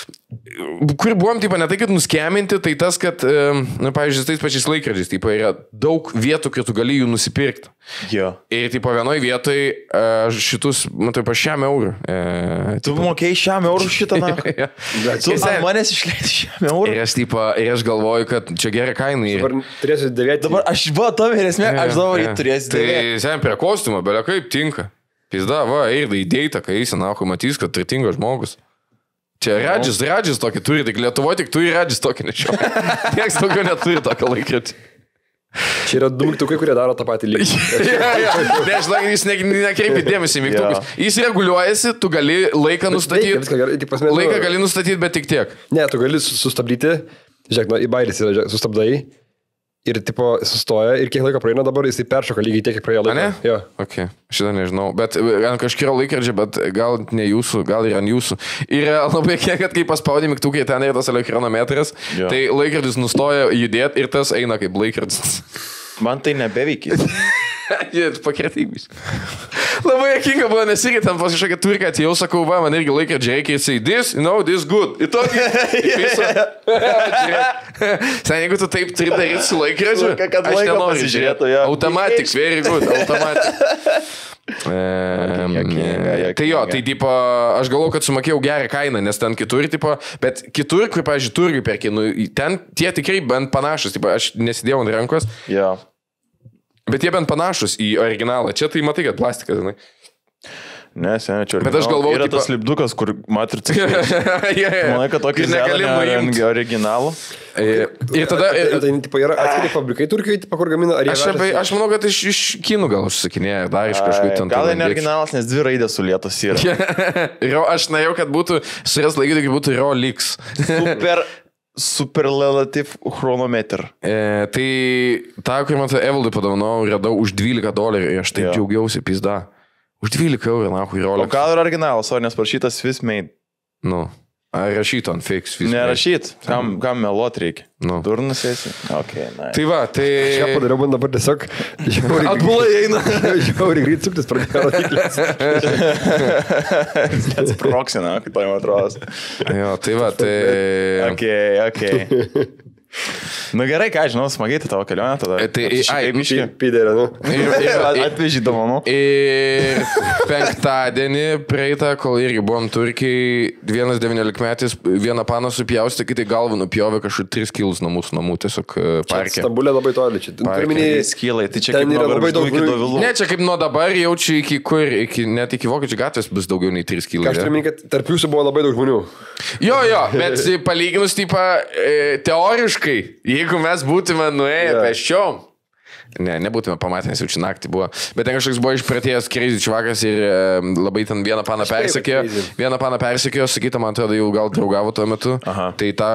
kur buvom, tipo, ne tai, kad nuskeminti, tai tas, kad, na, pavyzdžiui, tais pačiais laikrodžiais, tipo, yra daug vietų, kur tu gali jų nusipirkti. Jo. Ir, tipo, vienoje vietoje šitus, matai, pa šiam eurų. E, tu mokėjai šiam eurų šitą, na? ja. Tu ant manęs išleidai šiam eurų. Ir aš, tipo, ir aš galvoju, kad čia gera kaina. Ir... Dabar turėsiu dėvėti. Dabar aš, va, tavo esmė, aš dabar jį turėsiu dėvėti. Tai, sen, prie kostiumo, belia kaip tinka. Pizda, va, ir da įdėta, kai jis, na, matys, kad turtingas žmogus. Čia Radžis, Radžis tokį turi, tik Lietuvoje tik turi Radžis tokį nešio. Niekas daugiau neturi tokio laikrodžio. Čia yra du mygtukai, kurie daro tą patį lygį. ja, ja. Ne, žinai, jis ne, nekreipi dėmesį į mygtukus. Ja. Jis reguliuojasi, tu gali laiką nustatyti. Laiką gali nustatyti, bet tik tiek. Ne, tu gali sustabdyti. Žiūrėk, nu, į bairis yra, sustabdai. ir tipo sustoja ir kiek laiko praeina dabar, jisai peršoka lygiai tiek, kiek praėjo laiko. Ne? Jo. Ok, šitą nežinau, bet ant kažkurio laikrodžio, bet gal ne jūsų, gal ir ant jūsų. Ir labai kiek, kad kai paspaudė mygtukai, ten yra tas elektronometras, jo. Tai laikrodis nustoja judėti ir tas eina kaip laikrodis. Man tai nebeveikia. Jie pakretybys. Labai jokinga buvo, nes irgi ten pas kažkokia turka atėjau, sakau, va, man irgi laikrodžiai reikia, jisai, this, you know, this good. Ir tokį. Sen, jeigu tu taip turi daryti su laikrodžiu, aš nenoriu žiūrėti. Automatic, very good, automatic. E, tai jo, tai tipo, aš galvoju, kad sumokėjau gerą kainą, nes ten kitur, tipo, bet kitur, kur, pavyzdžiui, turgiai perki, nu, ten tie tikrai bent panašus, tipo, aš nesidėjau ant rankos. Jo. Bet jie bent panašus į originalą. Čia tai matai, kad plastikas, žinai. Ne, seniai, čia bet aš galvoju, yra tas lipdukas, kur matrica. Manai, kad tokį negali nuimti originalų. Ir, ir tada... Tai, tai tipo, yra atskiri fabrikai Turkijoje, tipo, kur gamina... Aš, apie, aš manau, kad iš, iš kinų gal užsakinėja, dar iš kažkaip ten... Gal ne originalas, nes dvi raidės sulietos yra. Aš norėjau, kad būtų, suras laikyti, kad būtų Rolex. Super... Superlative chronometer. E, tai tą, kurį man tą Evaldui padovanau, radau už dvylika dolerių ir aš taip yeah. džiaugiausi, pizda. Už dvylika eurų, na, hui Rolex. O gal yra originalas, o nes parašytas Swiss made? Nu, ar rašyt ant fix Swiss made? Nerašyt, kam, kam melot reikia? Nu. Durnas esi? Ok, na. Tai va, tai... Aš ką padariau, man dabar tiesiog... Atbulai eina. Žiauriai greit suktis pradėjo rodyklės. Atsiproksina, kaip tai man atrodo. Jo, tai va, tai... Ok, ok. Nu gerai, ką žinau, smagiai tai tavo kelionė tada. Tai, ai, miškė. Piderė, nu. Atvežį dovanų. Ir penktadienį praeitą, kol irgi buvom Turkijai, vienas devyniolikmetis, vieną paną supjaustė, kitai galvą nupjovė kažkur tris kilus nuo mūsų namų, tiesiog parke. Stambulė labai toli, čia. Pirminiai skylai, tai čia kaip nuo Gargždų iki Dovilų. Ne, čia kaip nuo dabar jaučiu iki kur, iki, net iki Vokiečių gatvės bus daugiau nei trys kilai. Aš turiu, kad tarp jūsų buvo labai daug žmonių. Jo, jo, bet palyginus, tipo, teoriškai, jeigu mes būtume nuėję yeah. pėsčiom, ne, nebūtume pamatę, nes jau čia naktį buvo, bet ten kažkoks buvo išpratėjęs crazy čvakas ir e, labai ten vieną paną persekėjo, vieną paną persekėjo, sakyta, man atrodo, jau gal draugavo tuo metu, aha. Tai tą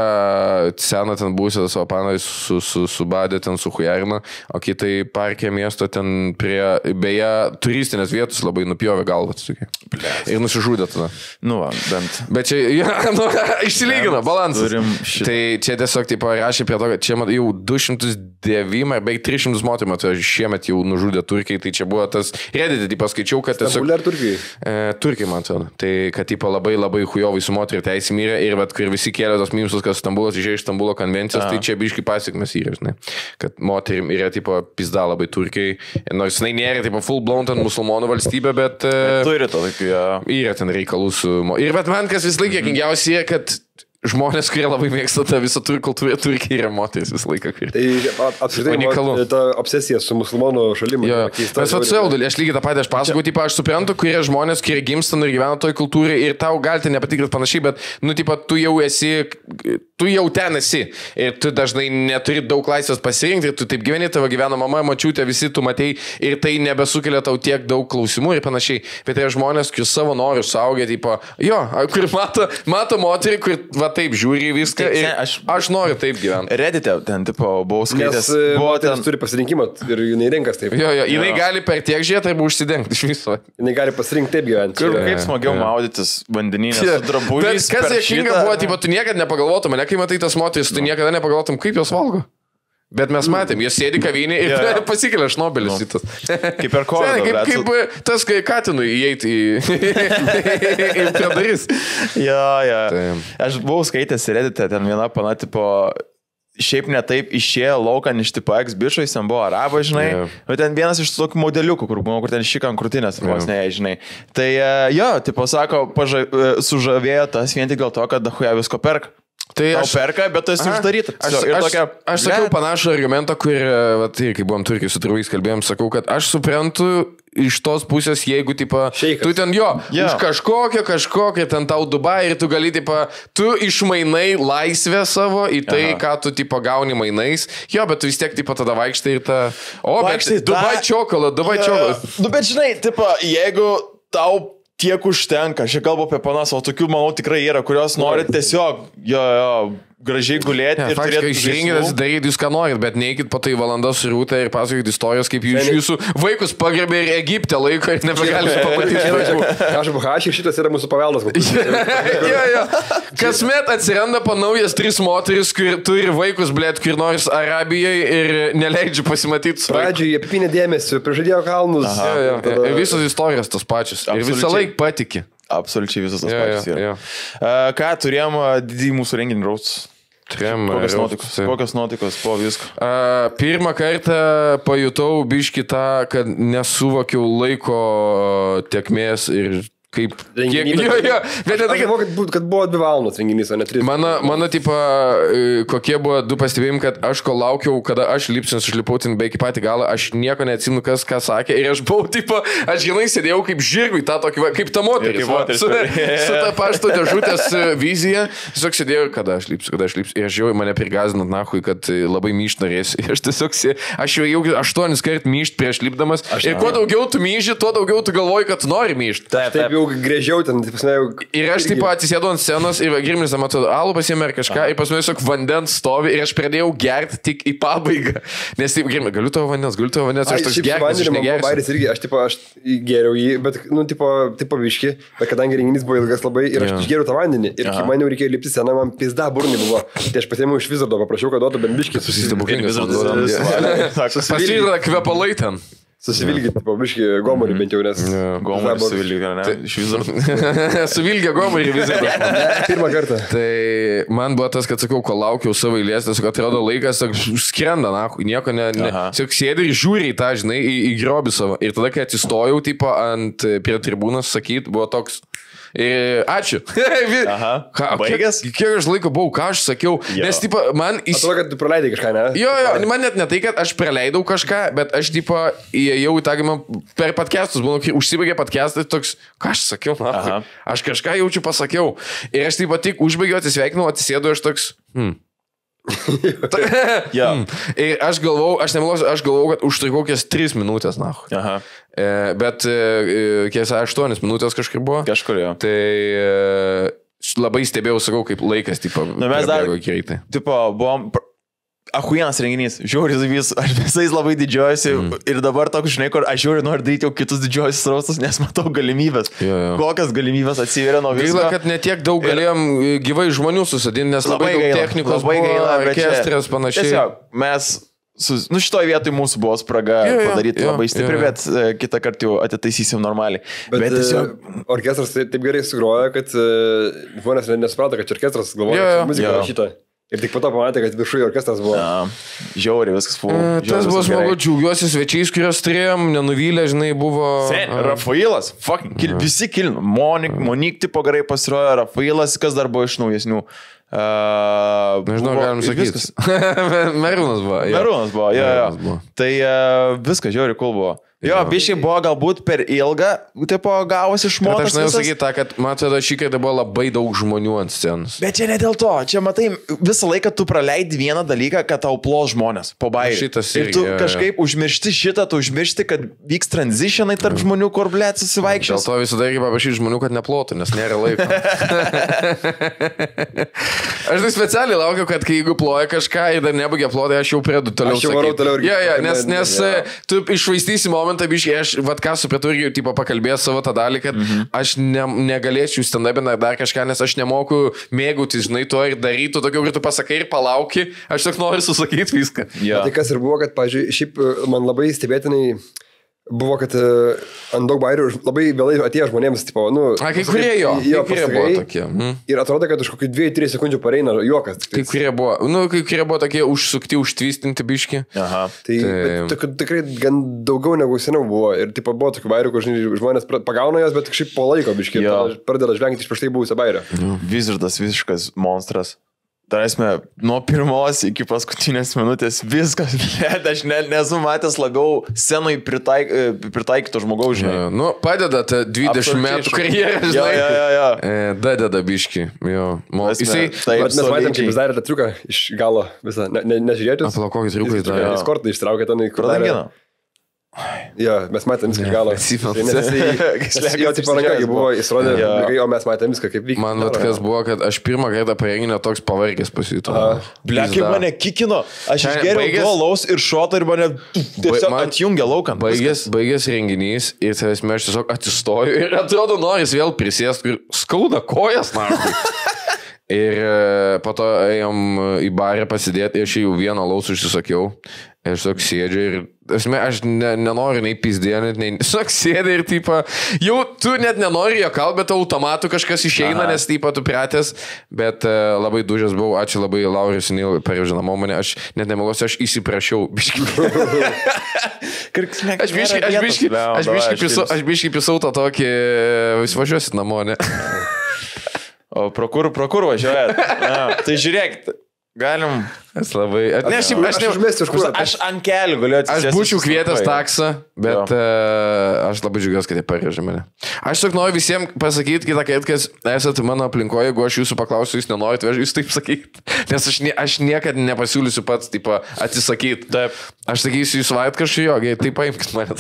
seną ten būsę savo paną su, su, subadė ten su hujarina, o kitai parke miesto ten prie, beje, turistinės vietos labai nupjovė galvą, ir nusižudė tada. Nu, va, bent. Bet čia, ja, nu, išsilygino, balansas. Tai čia tiesiog, tipo, rašė prie to, kad čia jau du šimtus devyni ar beveik tris šimtus moterų, matau, šiemet jau nužudė Turkijai, tai čia buvo tas Reddit, tai paskaičiau, kad tiesiog... Stambulė ar Turkijai? E, Turkijai, man atrodo. Tai, kad, tipo, labai labai hujovai su moterį teisė mirė ir, vat, kur visi kėlė tos mimsus, kad Stambulas išėjo iš Stambulo konvencijos, a. Tai čia biškai pasiekmes yra, žinai. Kad moterim yra, tipo, pizda labai Turkijai. Nors jinai nėra, tipo, full blown ten musulmonų valstybė, bet... E, turi to, tokių, ja. Yra ten reikalų su... Ir, bet man kas vis laik jokingiausia, kad... Žmonės, kurie labai mėgsta tą visą turkų kultūrą, Turkija yra moteris visą laiką. Kur... Tai apskritai, ta obsesija su musulmonų šalimu. Mes atsiaudulį, aš lygiai tą patį, aš pasakau, tipo, aš suprantu, kurie žmonės, kurie gimsta ir gyvena toj kultūrai ir tau galite nepatikrinti panašiai, bet, nu, tipo, tu jau esi, tu jau ten esi ir tu dažnai neturi daug laisvės pasirinkti ir tu taip gyveni, tavo gyvena mama, mačiutė, visi tu matei ir tai nebesukelia tau tiek daug klausimų ir panašiai. Bet tai yra žmonės, kurie savo noriu saugia, tipo, jo, kur mato, mato moterį, kur va, taip žiūri viską ir aš, aš noriu taip gyventi. Reddite ten, tipo, buvau skaitęs. Nes buvo ten turi pasirinkimą ir jinai renkas taip. Jo, jo, jinai jo. Gali per tiek žiūrėti arba užsidengti iš viso. Jinai gali pasirinkti taip gyventi. Kur, kaip smagiau ja. Maudytis vandenyje su drabužiais. Bet kas jėkinga buvo, tipo, tu niekada nepagaluotum, ne, kai matai tas moteris, tu niekada nepagaluotum, kaip jos valgo. Bet mes matėm, jie sėdi kavinį ir yeah. pasikelia šnobelis no. Šitas. Kaip per kovidą. Kaip, kaip tas, kai katinui įeiti į, į predarys. Jo, jo. Tai. Aš buvau skaitęs Reddite, ten viena pana, tipo, šiaip netaip išėjo laukan iš tipo ex-bišo, jis ten buvo arabo, žinai. Yeah. Bet ten vienas iš tokių modeliukų, kur buvo, kur ten šika ant krūtinės, vos yeah. ne, žinai. Tai jo, tipo, sako, paža, sužavėjo tas vien tik dėl to, kad dahuja visko perka. Tai aš perka, bet tu esi uždarytas. Aš, aš, tokia, aš sakiau ne. Panašų argumentą, kur, vat, kai buvom Turkijai su draugais kalbėjom, sakau, kad aš suprantu iš tos pusės, jeigu, tipo, Šeikas. Tu ten jo, yeah. už kažkokio, kažkokio, ten tau Dubai ir tu gali, tipo, tu išmainai laisvę savo į tai, aha. Ką tu, tipo, gauni mainais. Jo, bet tu vis tiek, tipo, tada vaikštai ir ta... O, vaikštai, bet Dubai da... čokolad, Dubai yeah. čokolad. Nu, bet žinai, tipo, jeigu tau... Tiek užtenka, aš kalbu apie panas, o tokių, manau, tikrai yra, kurios nori tiesiog, jo, jo, gražiai gulėti. Ja, faktiškai išrinkit, daryti jūs ką norit, bet neikit po tai valandą su Rūta ir pasakokit istorijos, kaip jūs jūsų vaikus pagerbė ir Egipte laiko ir nebegali pamatyti. Aš buhačiai, šitas yra mūsų paveldas. Jo, jo. Kasmet atsiranda po naujas tris moteris, kur turi vaikus, blėt, kur nors Arabijoje ir neleidžia pasimatyti su vaiku. Pradžiai apipinė dėmesį, prižadėjo kalnus. Aha, jo, jo. Tada... Ir visos istorijos tos pačios. Ir visą laiką patiki. Absoliučiai visos tos jo, pačios. Jo, jo. Uh, ką, turėjom didį mūsų renginį Rauts? Turėjom. Kokios nuotaikos? Kokios nuotaikos po visko? Uh, pirmą kartą pajutau biškį tą, kad nesuvokiau laiko tekmės ir kaip... Kiek, jo, jo, bet aš žinau, kad, kad buvo dvi valandos renginys, o ne tris. Mano, mano tipo, kokie buvo du pastebėjimai, kad aš ko laukiau, kada aš lipsiu, aš lipau ten be iki patį galą, aš nieko neatsimenu, kas ką sakė ir aš buvau, tipo, aš žinai, sėdėjau kaip žirgui, tą tokį, kaip ta moteris. Va, su, su ta pašto dėžutės vizija, tiesiog sėdėjau, kada aš lipsiu, kada aš lipsiu. Ir aš jau mane prigazino nahui, kad labai myšt norėsiu. Ir aš tiesiog, aš jau jau aštuonis kart myšt prieš lipdamas. Aš ir kuo daugiau tu myži, tuo daugiau tu galvoji, kad tu nori myšt. Taip, taip. Grėžiau ten, taip pasme, jau... Ir aš taip atsisėdau ant scenos ir Girmis, man atrodo, alų pasiėmė ar kažką, ir pas mane tiesiog vandens stovi ir aš pradėjau gerti tik į pabaigą. Nes taip, Girmis, galiu tavo vandens, galiu tavo vandens, aš toks gerti, aš negersiu. Irgi, aš tipo, aš geriau jį, bet, nu, tipo, tipo viški, bet kadangi renginys buvo ilgas labai ir aš išgeriau tą vandenį ir kai man jau reikėjo lipti sceną, man pizda burni buvo. Tai aš pasiėmiau iš Vizardo, paprašiau, kad duotų bent biškį. Susistebuklingas. Pasirada kvepalai ten. Susivilgit, pabiški, gomorį bent jau, nes... Gomorį suvilgė, ne? Iš Vizardo. Suvilgė gomorį Vizardo. Pirmą kartą. Tai man buvo tas, kad sakau, kol laukiau savo eilės, tiesiog atrodo laikas, skrenda, na, nieko ne... Tiesiog sėdi ir žiūri į tą, žinai, į, į grobį savo. Ir tada, kai atsistojau, tipo, ant prie tribūnos, sakyt, buvo toks... Ir ačiū. Aha. Ką, baigęs? Kiek, kiek aš laiko buvau, ką aš sakiau. Jo. Nes, tipo, man... Įs... Atrodo, kad tu praleidai kažką, ne? Jo, jo, man net ne tai, kad aš praleidau kažką, bet aš, tipo, įėjau į tą, kai man per podcastus, buvo, kai užsibaigė podcastas, toks, ką aš sakiau, na, aš kažką jaučiu pasakiau. Ir aš, tipo, tik užbaigiau, atsisveikinau, atsisėdu, aš toks, hm. yeah. Ir aš galvau, aš nemalosiu, aš galvau, kad užtrukau kokias tris minutės, na. Aha. E, bet e, kies aštuonias minutės kažkaip buvo. Kažkur jau. Tai e, labai stebėjau, sakau, kaip laikas, tipo, nu, mes dar, greitai. Tipo, buvom... Ahuienas renginys, žiūri, vis, aš visais labai didžiuojuosi mm. ir dabar toks, žinai, kur aš žiūriu, noriu daryti jau kitus didžiuosius raustus, nes matau galimybės. Jo, jo. Kokias galimybės atsiveria nuo visko. Gaila, kad netiek daug galėjom gyvai žmonių susidinti, nes labai, labai daug gaila, technikos labai buvo, gaila, orkestras panašiai. Tiesiog, mes, su, nu šitoj vietoj mūsų buvo spraga jo, jo, padaryti jo, labai stipri, jo, jo. Bet uh, kitą kartą jau atitaisysim normaliai. Bet, bet tiesiog... Orkestras taip, taip gerai sugrojo, kad uh, žmonės nesuprato, kad orkestras galvoja, kad muzika rašyta. Ir tik po to pamatė, kad viršuje orkestras buvo. Ja, žiauriai viskas buvo. E, tas buvo smagu, džiaugiuosi svečiais, kuriuos turėjom, nenuvylę, žinai, buvo... Sen, uh, Rafailas, fucking, kil, uh, visi kilno. Monik, uh, Monik tipo gerai pasirojo, Rafailas, kas dar buvo iš naujesnių. Uh, Nežinau, buvo, galim sakyti. Merūnas buvo. Ja. Merūnas buvo, jo, jo. Buvo. Tai uh, viskas žiauriai cool buvo. Jo, biškai buvo galbūt per ilgą, tipo gavosi išmoktas. Aš norėjau sakyti tą, kad man atrodo šį kartą buvo labai daug žmonių ant scenos. Bet čia ne dėl to, čia matai, visą laiką tu praleidi vieną dalyką, kad tau plos žmonės po bairį. Šitas ir tu irgi, kažkaip jo. Užmiršti šitą, tu užmiršti, kad vyks transitionai tarp mm. žmonių, kur blėt susivaikščios. Dėl to visada reikia paprašyti žmonių, kad neplotų, nes nėra laiko. Aš tai specialiai laukiu, kad kai jeigu ploja kažką ir dar nebaigė ploti, aš jau priedu toliau. Aš jau varau toliau. Ja, ja, nes nes ja. Tu iššvaistysi momentą. Biškai, aš, vat ką supratau irgi, tipo, pakalbėjęs savo tą dalį, kad mm-hmm. aš ne, negalėčiau stand-upinti ar dar kažką, nes aš nemoku mėgauti, žinai, to ir daryti, tokio, kur tu pasakai ir palauki, aš tik noriu susakyti viską. Ja. Tai kas ir buvo, kad, pavyzdžiui, šiaip man labai stebėtinai buvo, kad uh, ant daug bairių labai vėlai atėjo žmonėms, tipo, nu... A, kai kurie jo, jo kai kurie buvo tokie. Hmm. Ir atrodo, kad už kokių dviejų trijų sekundžių pareina juokas. Kai kurie buvo, nu, kai kurie buvo tokie užsukti, užtvistinti biški. Aha. Tai, tai... Bet, tikrai gan daugiau negu seniau buvo. Ir, tipo, buvo tokių bairių, kur žmonės pagauna jas, bet kažkaip po laiko biški. Pradeda žvengti iš prieš tai buvusią bairę. Vizardas visiškas monstras. Tai esmė, nuo pirmos iki paskutinės minutės viskas, bet aš ne, nesu matęs labiau scenai pritaik, pritaikyto žmogaus, žinai. Ja, nu, padeda tą dvidešimt metų karjerą, žinai. Jo, jo, jo. E, dadeda biški, jo. Mo, jisai, taip, mes matėm, kaip jis darė tą triuką iš galo visą, ne, ne, nežiūrėtis. Apla, kokį triuką jis darė. Jis kortą ištraukė ten į kur darė. Jo, mes matėm viską galą. Jo, tipo ranka, kai buvo, jis rodė, o mes matėm viską, kaip vyko. Man vat kas buvo, kad aš pirmą kartą po renginio toks pavargęs pasijutau. Blekai mane kikino, aš išgėriau to laus ir šoto ir mane tiesiog atjungė laukant. Baigęs, baigęs renginys ir savęs aš tiesiog atsistoju ir atrodo noris vėl prisėsti ir skauda kojas, na. Ir po to ėjom į barę pasidėti, aš jau vieną laus užsisakiau. Aš tiesiog sėdžiu ir esmė, aš ne, nenoriu nei pizdėnit, nei... Tiesiog sėdė ir typa, jau tu net nenori jo kalbėti, bet automatu kažkas išeina, aha, nes typa tu pratęs, bet uh, labai dužęs buvau, ačiū labai Lauris Nil peržiūrėjau mane, aš net nemeluosiu, aš įsiprašiau biškį. Aš biškį, aš biškį, aš biškį pisau, aš biškį pisau tą tokį, jūs važiuosit namo, ne? O pro kur, pro kur važiuojat? Tai žiūrėkit, galim... Aš labai... Ne, aš, aš, aš, užmesti, aš, aš ant kelių galiu atsisėsti. Aš būčiau kvietęs taksą, bet uh, aš labai džiugiuosi, kad jie parėžė mane. Aš tik noriu visiems pasakyti kitą kartą, kad esate mano aplinkoje, jeigu aš jūsų paklausiu, jūs nenorit vežti, jūs taip sakyti. Nes aš, ne, aš niekada nepasiūlysiu pats, tipo, atsisakyti. Taip. Aš sakysiu, jūs varat kažkai, jo, tai paimkit mane.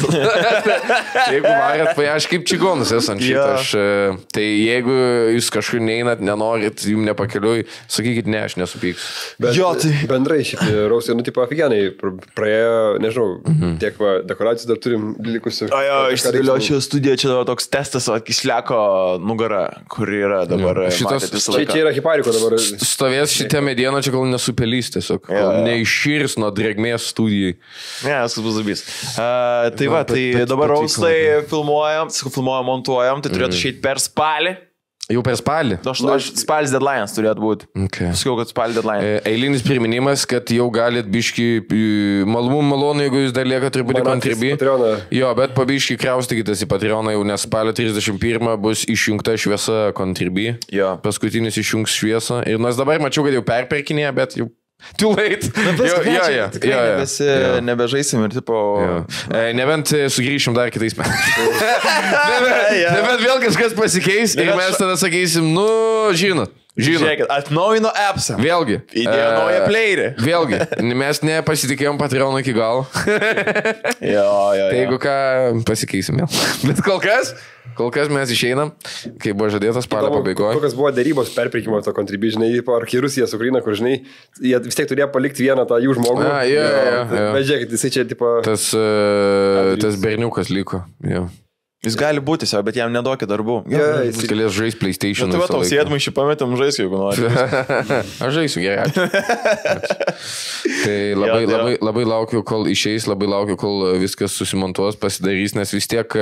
Jeigu varat, tai aš kaip čigonus esu ant šito. Aš, uh, tai jeigu jūs kažkur neinat, nenorit, jums nepakeliui, sakykit, ne, aš nesupyksiu. Bet, jo, tai... Bendrai šiaip Rausai, nu, tipo, afigenai, praėjo, nežinau, mm-hmm. tiek va, dekoracijų dar turim likusių. O jo, išsigaliu šio studiją, čia toks testas, o Kisliako nugara, kur yra dabar. Ja, šitas, čia, čia yra hipariko dabar. Stovės šitą medieną, čia gal nesupelys tiesiog, ja, ja. Neiširs nuo drėgmės studijai. Ne, ja, viskas bus zabys. Uh, tai va, tai dabar Rausai filmuojam, filmuojam, montuojam, tai turėtų išeiti per spalį. Jau per spalį? Aš, aš spalis deadlines turėtų būti. Okay. Sakiau, kad spalis deadline. Eilinis priminimas, kad jau galit biški malumų malonu, jeigu jūs dar lieka truputį kontribį. Jo, bet pabiški kraustykitės į Patreoną jau, nes spalio trisdešimt pirmą bus išjungta šviesa kontribį. Jo. Paskutinis išjungs šviesą. Ir nors dabar mačiau, kad jau perperkinėje, bet jau... Too late. Na, jo, jo, jo, tikrai jo, nebesi, jo. Nebežaisim ir tipo... E, nebent sugrįšim dar kitais metais. nebent, nebent vėl kažkas pasikeis ir mes tada sakysim, nu, žinot. Žinot. Žiūrėkit, atnaujino appsą. Vėlgi. Įdėjo uh, naują playerį. Vėlgi. Mes nepasitikėjom Patreoną iki galo. jo, jo, jo. Tai jeigu ką, pasikeisim vėl. Bet kol kas... Kol kas mes išeinam, kai buvo žadėtas spalio pabaigoje. Kokios buvo dėrybos perpirkimo to kontribį, žinai, ar kai Rusija su Ukraina, kur, žinai, jie vis tiek turėjo palikti vieną tą jų žmogų. A, jo, jo, jo, jo. Bet žiūrėkit, jisai čia, tipo... Tas, uh, tas berniukas liko, jo. Jis gali būti tiesiog, bet jam nedokė darbų. Ja, jis jis galės žaisti PlayStation. Tai va, tau sėdmaišį pametėm žaisti, jeigu nori. Aš žaisiu, gerai. Tai labai, ja, labai, labai laukiu, kol išeis, labai laukiu, kol viskas susimontuos, pasidarys, nes vis tiek...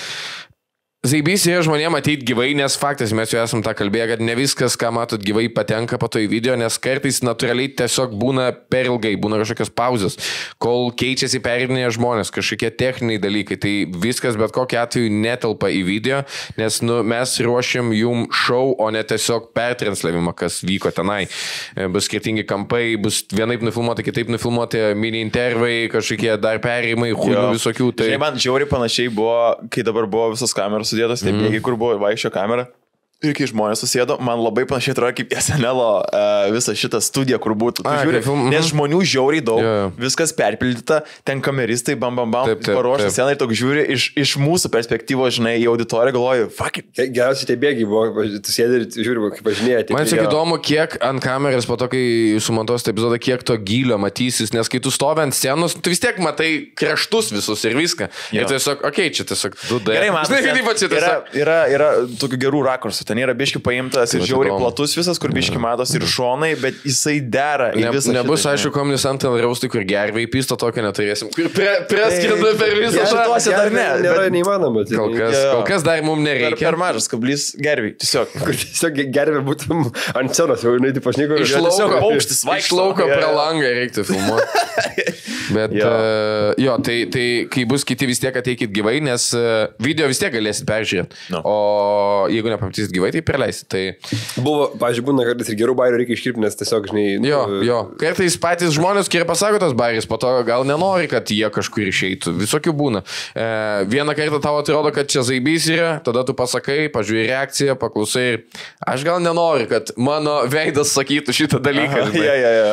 Zaibys yra žmonėm ateit gyvai, nes faktas, mes jau esam tą kalbėję, kad ne viskas, ką matot gyvai, patenka po to į video, nes kartais natūraliai tiesiog būna per ilgai, būna kažkokios pauzės, kol keičiasi perinėje žmonės, kažkokie techniniai dalykai, tai viskas bet kokiu atveju netelpa į video, nes nu, mes ruošiam jum show, o ne tiesiog pertransliavimą, kas vyko tenai. Bus skirtingi kampai, bus vienaip nufilmuoti, kitaip nufilmuoti, mini intervai, kažkokie dar perėjimai, huinų visokių. Tai... Žinai, man žiauriai panašiai buvo, kai dabar buvo visos kameros sudėtos, taip bėgiai, kur buvo vaikščio kamera. Ir kai žmonės susėdo, man labai panašiai atrodo kaip S N L uh, visą šitą studiją, kur būtų. A, žiūri, film, nes žmonių žiauriai daug, yeah. Viskas perpildyta, ten kameristai, bam, bam, bam, paruošę sceną ir toks žiūri iš, iš mūsų perspektyvos, žinai, į auditoriją, galvoju, fuck it. Geriausiai tie bėgiai buvo, tu sėdi ir žiūri, kaip važinėja. Man tik įdomu, kiek ant kameros po to, kai sumontuos tą epizodą, kiek to gylio matysis, nes kai tu stovi ant scenos, tu vis tiek matai kraštus visus ir viską. Jo. Ir tiesiog, okei, okay, čia tiesiog du D. Gerai, man, yra, yra, yra tokių gerų rakursų, ten yra biški paimtas ir žiauriai platus visas, kur biški matos ir šonai, bet jisai dera į ne, visą šitą. Nebus, aišku, komunis ant raustai, kur gerviai pisto tokio neturėsim, kur preskrinda per visą ja, šituose dar ne. Nėra neįmanoma. Kol kas, kol kas dar mums nereikia. Per, per mažas kablys gerviai, tiesiog. Kur tiesiog gervė būtum ant scenos, jau jinai taip pašnyko. Iš lauko, paukštis vaikšto. Iš lauko pro langą reiktų filmuoti. Bet jo, uh, jo tai, tai kai bus kiti vis tiek ateikit gyvai, nes uh, video vis tiek galėsit peržiūrėti. No. O jeigu nepamatysit gyvai, tai praleisit. Tai... Buvo, pažiūrėjau, būna kartais ir gerų bairių reikia iškirpti, nes tiesiog, žinai... Jo, jo. Kartais patys žmonės, kurie pasako tos bairis, po to gal nenori, kad jie kažkur išeitų. Visokių būna. E, vieną kartą tau atrodo, kad čia zaibys yra, tada tu pasakai, pažiūrėjai reakciją, paklausai ir aš gal nenoriu, kad mano veidas sakytų šitą dalyką. Aha, ja, ja, ja.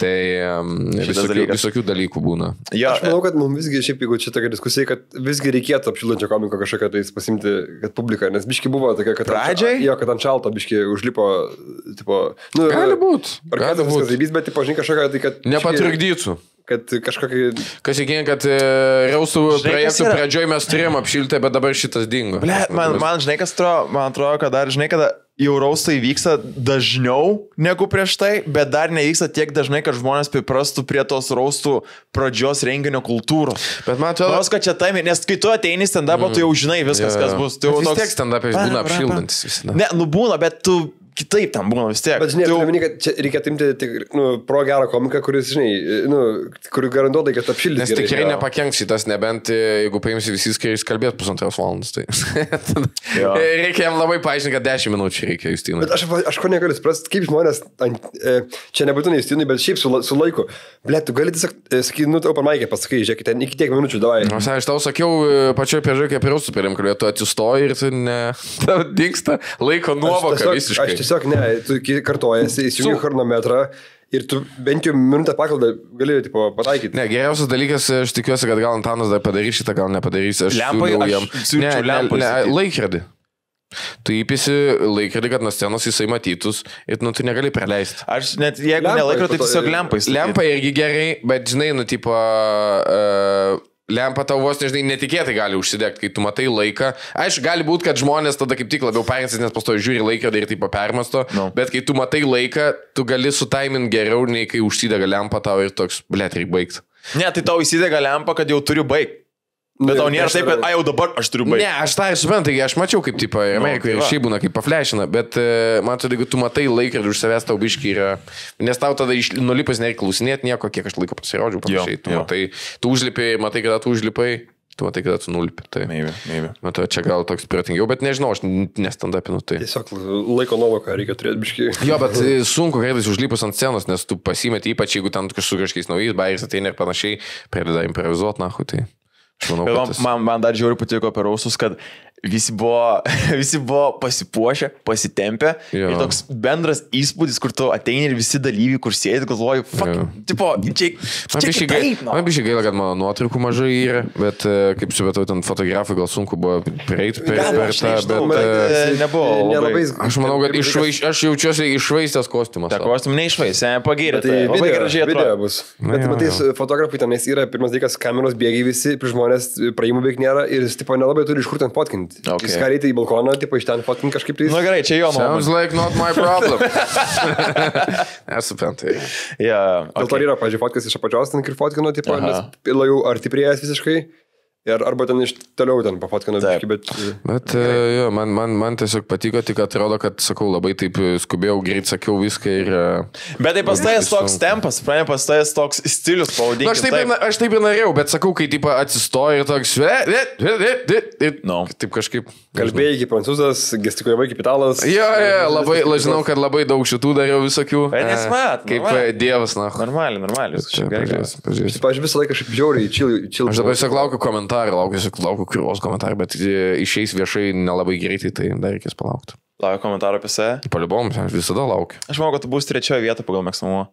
Tai um, visokių, visokių dalykų būna. Ja, aš manau, kad mums visgi, šiaip jeigu čia tokia diskusija, kad visgi reikėtų apšildančio komiko kažkokią tai pasimti, kad publika, nes biški buvo tokia, kad... Pradžiai? Jo, kad ant šalto biški užlipo, tipo... Nu, gali būt. Gali būt. Zaibys, bet, tipo, žinai, kažkokią, tai kad... Nepatrukdytų. Kad kažkokį... Kas įgien, kad e, Raustų projektų pradžioj mes turėjom apšiltę, bet dabar šitas dingo. Ble, man, man žinai, kas atrodo, man atrodo, kad dar, žinai, kada jau Raustai vyksta dažniau negu prieš tai, bet dar nevyksta tiek dažnai, kad žmonės priprastų prie tos Raustų pradžios renginio kultūros. Bet man atrodo... Nors, kad čia taimi, nes kai tu ateini stand-upą, mm. tu jau žinai viskas, ja, kas bus. Tu vis toks... tiek stand-up'ais būna apšildantis visada. Ne, nu būna, bet tu... Kitaip tam būna vis tiek. Bet žinai, tu... tu... kad čia reikia imti tik, nu, pro gerą komiką, kuris, žinai, nu, kurį garantuotai, kad apšildys. Nes tikrai nepakenks šitas, nebent jeigu paimsi visi skiriais kalbėti pusantros valandos. Tai reikia jam labai paaiškinti, kad dešimt minučių reikia Justinui. Bet aš, aš ko negaliu suprasti, kaip žmonės, ant, e, čia nebūtinai Justinui, bet šiaip su, su laiku. Ble, tu gali tiesiog, e, sakyti, nu, open mic'e pasakai, žiūrėk, ten iki tiek minučių davai. Aš, aš tau sakiau, pačioje priežoje, kaip ir Raustų perėm kalbėti, tu atsistoji ir tu ne... Tau dingsta laiko nuovoka visiškai. Aš tiesiog ne, tu kartojasi, įsijungi chronometrą ir tu bent jau minutę pakalbą gali tipo, pataikyti. Ne, geriausias dalykas, aš tikiuosi, kad gal Antanas dar padarys šitą, gal nepadarys. Aš lempai, jam... aš ne, ne, ne, laikrodį. Tu įpisi laikrodį, kad nuo scenos jisai matytus ir nu, tu negali praleisti. Aš net jeigu nelaikrodį, tai tiesiog lempai. Lempai irgi gerai, bet žinai, nu, tipo... Uh, Lempa tau vos, nežinai, netikėtai gali užsidegti, kai tu matai laiką. Aišku, gali būti, kad žmonės tada kaip tik labiau parinsis, nes pastoji žiūri laikrodį ir taip permasto. No. Bet kai tu matai laiką, tu gali sutaimint geriau, nei kai užsidega lempa tau ir toks, blėt, reikia baigti. Ne, tai tau įsidega lempa, kad jau turiu baigti. Bet tau nėra taip, kad, a, jau dabar aš turiu baigti. Ne, aš tą ir suprantu, aš mačiau, kaip, tipo, Amerikoje ir šiaip būna, kaip paflešina, bet, man atrodo, jeigu tu matai laikrodį už savęs, tau biški yra, nes tau tada nulipas nereikia klausinėti nieko, kiek aš laiko pasirodžiau, panašiai. Tu matai, tu užlipai, matai, kada tu užlipai, tu matai, kada tu nulipi. Tai, maybe, maybe. Matau, čia gal toks protingiau, bet nežinau, aš nestandapinu tai. Tiesiog laiko nuovoką reikia turėti biški. Jo, bet sunku greitais užlipus ant scenos, nes tu pasimeti, ypač jeigu ten su kažkokiais naujais bairis ateina ir panašiai, pradeda improvizuoti, nahu, tai. Manau, man, tas... man, man dar žiauriai patiko per Rausus, kad visi buvo, visi buvo pasipuošę, pasitempę. Jo. Ir toks bendras įspūdis, kur tu ateini ir visi dalyviai, kur sėdi, galvoju, fuck, tipo, čia, čia kitaip. Man biškai gaila, kad mano nuotraukų mažai yra, bet kaip supratau, ten fotografai gal sunku buvo prieiti per, per tą, bet... bet nebuvo. Nelabai, aš manau, kad išvaiš, aš jaučiuosi išvaistęs kostiumas. Ta kostium neišvaistė, pagirė. Tai labai gražiai video bus. Bet matai, fotografai tenais yra, pirmas dalykas, kameros bėgiai visi, prieš žmonės praėjimų beveik nėra ir jis tipo nelabai turi iš kur ten fotkinti. Okay. Jis ką reikia į balkoną, tipo iš ten fotkinti kažkaip tai... Nu gerai, čia jo nuomonė. Sounds like not my problem. Nesuprantu. Yeah, okay. Dėl to yra, pažiūrėjau, fotkas iš apačios ten ir fotkino, tipo, nes jau arti prieėjęs visiškai. Ir arba ten iš toliau ten pafotkino, bet... Bet jo, man, man, man tiesiog patiko, tik atrodo, kad, sakau, labai taip skubėjau, greit sakiau viską ir... Bet tai pastais toks tempas, pranė pastais toks stilius, pavadinkime. Na, aš taip, taip. aš taip ir norėjau, bet sakau, kai taip atsistoja ir toks... No. Taip kažkaip... Kalbėjai kaip prancūzas, gestikuliavai kaip italas. Jo, jo, labai, žinau, kad labai daug šitų dariau visokių. Nesmat, kaip dievas, na. Normaliai, normaliai. Pavyzdžiui, visą laiką šiaip žiauriai, chill. Aš dabar tiesiog laukiu komentarų, laukiu, laukiu kurios komentarų, bet išeis viešai nelabai greitai, tai dar reikės palaukti. Laukiu komentarų apie save? Palibom, aš visada laukiu. Aš manau, kad tu būsi trečioje vietoje pagal mėgstamumą.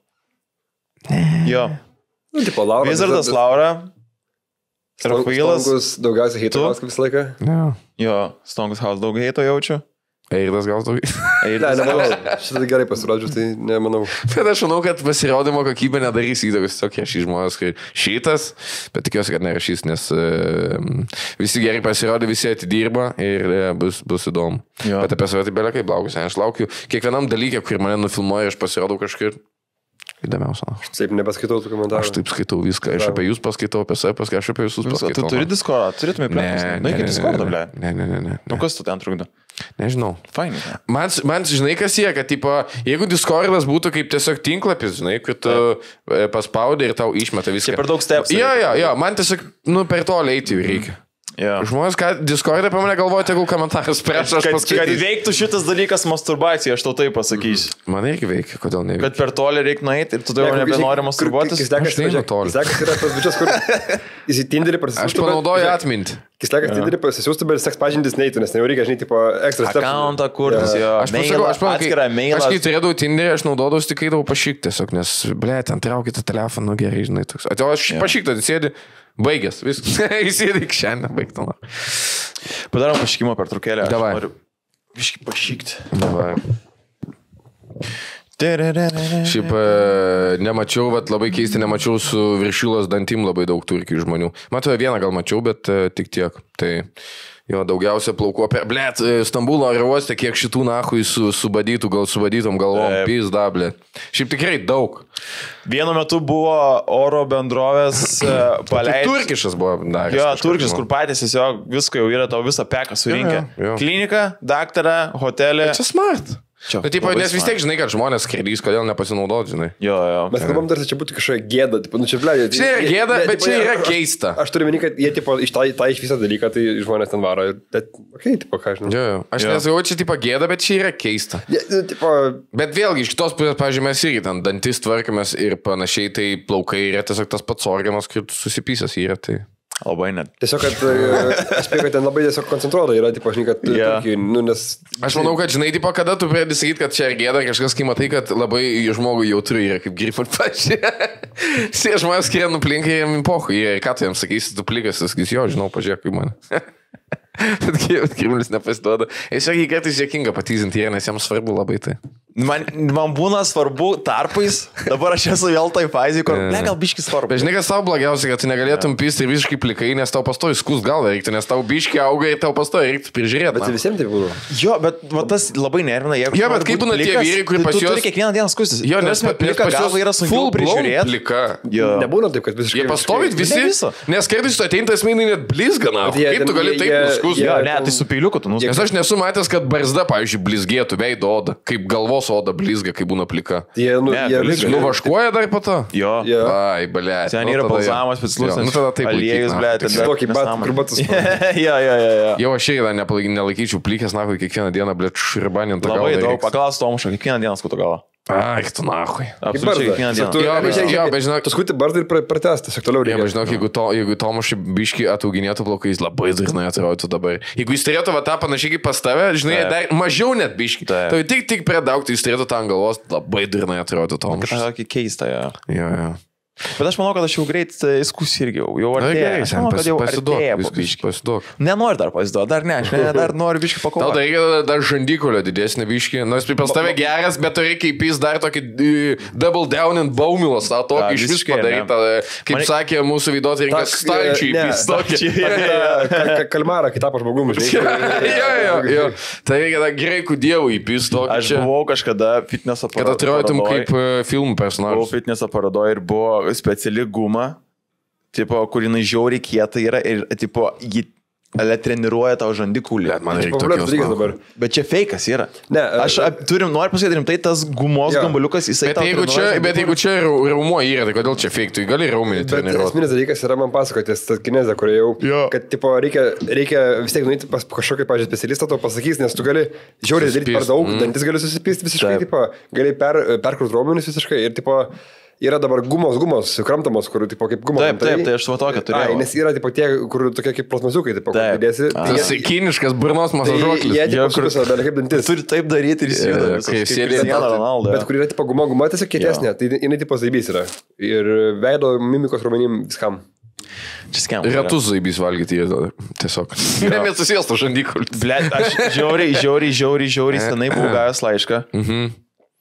Jo. Nu, tipo, Laura. Vizardas, Laura. Rafaelas. Stongus daugiausiai heito House visą laiką. Jo. Jo, Stongus House daug heito jaučiu. Eirdas gal daug. Ne, nemanau. Šitą gerai pasirodžiu, tai nemanau. Bet aš manau, kad pasirodymo kokybė nedarys įtakos tokie šį žmonės, kaip šitas, bet tikiuosi, kad nerašys, nes uh, visi gerai pasirodė, visi atidirba ir uh, bus, bus įdomu. Jo. Bet apie save tai belia kaip laukiu. Aš laukiu kiekvienam dalykė, kur mane nufilmuoja ir aš pasirodau kažkaip. Įdomiausia. Aš taip nepaskaitau tų komentarų. Aš taip skaitau viską. Aš apie jūs paskaitau, apie save paskaitau, aš apie visus paskaitau. Tu turi Discordą, turėtume plėtis. Na, iki Discordą, ble. Ne, ne, ne, ne. Nu, kas tu ten trukdo? Nežinau. Fainai. Man, man žinai, kas jie, kad, tipo, jeigu Discordas būtų kaip tiesiog tinklapis, žinai, kad tu paspaudai ir tau išmeta viską. Čia per daug steps. Jo, jo, jo, man tiesiog, nu, per toli eiti reikia. Yeah. Žmonės, ką Discord'e apie mane galvoja, tegul komentarus prieš aš paskaitysiu. Kad veiktų šitas dalykas masturbacija, aš tau tai pasakysiu. Man irgi veikia, kodėl neveikia. Bet per toli reikia nueiti ir tu jau nebenori masturbuotis. Jis dekas yra tas bičias, kur įsitinderį prasisuktų. Aš panaudoju atmintį. Kislekas Tinderį pasisiųstų, bet seks pažintis neįtų, nes jau reikia, žinai, tipo, ekstra steps. Accountą kurtis, jo. Aš pasakau, aš pasakau, aš kai turėdavau Tinderį, aš naudodavau, tik eidavau pašykti tiesiog, nes, ble, ten traukite telefoną, gerai, žinai, toks. Atėjo, aš pašykti, atsėdi, baigęs, viskas, įsėdi iki šiandien, baigtama. Padarom pašykimo per trukėlę. Davai. Biški pašykti. Davai. Šiaip nemačiau, bet labai keisti, nemačiau su viršilos dantim labai daug turkių žmonių. Matau, vieną gal mačiau, bet tik tiek. Tai jo, daugiausia plaukų apie... Blet, Stambulo aerouoste, kiek šitų nahui su, subadytų, gal subadytom galvom, pizda, blet. Šiaip tikrai daug. Vienu metu buvo oro bendrovės paleidžiamas. Tai turkišas buvo daręs. Jo, turkišas, kur patys tiesiog visko jau yra, tau visą peką surinkę. Jo, jo. Klinika, daktarą, hotelį. Čia smart. Čia, tai, tipo, nes vis tiek žinai, kad žmonės skrydys, kodėl nepasinaudoti, žinai. Jo, jo. Mes kalbam, tarsi čia būtų kažkokia gėda. Tipo, nu, čia, ble, čia yra gėda, bet, bet čia yra keista. Aš, aš turiu meni, kad jie tipo, iš tą, tą iš visą dalyką, tai žmonės ten varo. Bet, okei, okay, tipo, ką žinau. Jo, jo. Aš nesakau, čia tipo gėda, bet čia yra keista. Ja, tipo... Bet vėlgi, iš kitos pusės, pavyzdžiui, mes irgi ten dantis tvarkėmės ir panašiai, tai plaukai yra tiesiog tas pats organas, kaip susipysęs yra. Tai... Labai net. Tiesiog, kad aš spėjau, kad ten labai tiesiog koncentruota yra, tipo, žinai, kad... Yeah. Turkiai, nu, nes... Aš manau, kad, žinai, tipo, kada tu pradedi sakyti, kad čia yra gėda, kažkas, kai matai, kad labai žmogui jautru yra, kaip grifat pažiūrė. Sie žmonės, kurie nuplinka, jiem impochu. Ir ką tu jiems sakysi, tu plikas, sakys, jo, žinau, pažiūrėk, kaip man. Bet Kremlius nepasiduoda. Jis irgi kartais juokinga patyzinti, nes jiems svarbu labai tai. Man, man būna svarbu tarpais, dabar aš esu vėl tai fazėje, kur ne, gal biški svarbu. Bet žinai, kas tau blogiausia, kad tu negalėtum pisti visiškai plikai, nes tau pastoji skus galva reiktų, nes tau biški auga ir tau pastoji reiktų prižiūrėti. Bet visiems tai būna. Jo, bet va, tas labai nervina. Jeigu jo, bet kaip būna tie vyrai, kurie pas juos... Tu turi kiekvieną dieną skustis. Jo, nes, nes pas juos yra sunkiau prižiūrėti. Plika. Nebūna taip, kad visiškai... Jie pastovit visi, nes kartais tu ateintas mėnai net blizgana. Kaip tu gali taip nuskusti? Jo, ne, tai su peiliuku tu nuskusti. Nes aš nesu matęs, kad barzda, pavyzdžiui, blizgėtų veido oda, kaip galvos oda blizga, kai būna plika. Jie, nu, ne, jie nuvaškuoja dar po to? Jo. Ai, blė. Ten yra balzamas, specialus. Nu tada taip. Aliejus, blė. Tokį bat, kur batus. Jo, jo, jo. Jau aš irgi nelaikyčiau plikės, nahui, kiekvieną dieną, blė, šribanint. Labai daug, paklaus Tomušo, kiekvieną dieną skuto galą. Ai, tu nahui. Absoliučiai kiekvieną dieną. Jo, bet, jo, bet žinok... Tu skuti barzdą ir pratęs, tiesiog toliau reikia. Jo, bet žinok, jeigu, to, jeigu Tomušį biškį atauginėtų plaukai, jis labai dažnai atrodytų dabar. Jeigu jis turėtų va tą panašiai kaip pas tave, žinai, dar mažiau net biškį. Tai tik, tik prie daug, tai jis turėtų tą ant galvos, labai dažnai atrodytų Tomušis. Tai tokį keistą, jo. Jo, jo. Bet aš manau, kad aš jau greit įskusi irgi jau, jau artėja. Aš manau, kad jau artėja po biškį. Pasiduok. Nenori dar pasiduoti, dar ne, aš ne, dar noriu biškį pakovoti. Tau dar reikia dar žandikulio didesnį biškį. Nors pas tave geras, bet tu reikia įpys dar tokį double down and baumilas, tą tokį iš visko daryti. Kaip sakė mūsų viduot, reikia stalčių įpys tokį. Kalmarą, kitą pažmogumą. Jo, jo, jo. Tai reikia dar greikų dievų įpys tokį. Aš buvau kažkada fitneso parodoje. Kad atrodytum kaip filmų personažas. Buvau fitneso parodoje ir buvo speciali guma, tipo, kur jinai žiauriai kieta yra ir, tipo, jį treniruoja tau žandikulį. Man reikia tokios dabar. Bet čia feikas yra. Ne, aš turim, noriu pasakyti rimtai, tas gumos ja. Gambaliukas, jisai bet jeigu čia, bet jeigu čia raumo yra, tai kodėl čia feik, tu gali raumenį treniruoti. Esminis dalykas yra man pasakoti, tas kinezė, kur jau, jo. Kad, tipo, reikia, reikia vis tiek nueiti pas kažkokį, pažiūrėjau, specialistą, to pasakys, nes tu gali žiauriai daryti per daug, mm. dantis gali susipysti visiškai, tipo, gali per, perkrut raumenis visiškai ir, tipo, yra dabar gumos, gumos, kramtamos, kur, tipo, kaip gumos. Taip, taip, tai aš su tokia turėjau. Ai, nes yra, tipo, tie, kur tokie kaip plasmaziukai, tipo, kur dėsi. Tas kiniškas burnos masažuoklis. Jie, tipo, kur visą, bet kaip dantis. Turi taip daryti ir įsijuda. Kaip Cristiano Ronaldo. Bet kur yra, tipo, guma, guma tiesiog kietesnė, tai jinai, tipo, zaibys yra. Ir veido mimikos raumenim viskam. Retus zaibys valgyti tiesiog. Ne, nesusijęs to žandikulis. Ble, aš žiauriai, žiauriai, žiauriai, žiauriai senai buvau gavęs laišką. Mhm.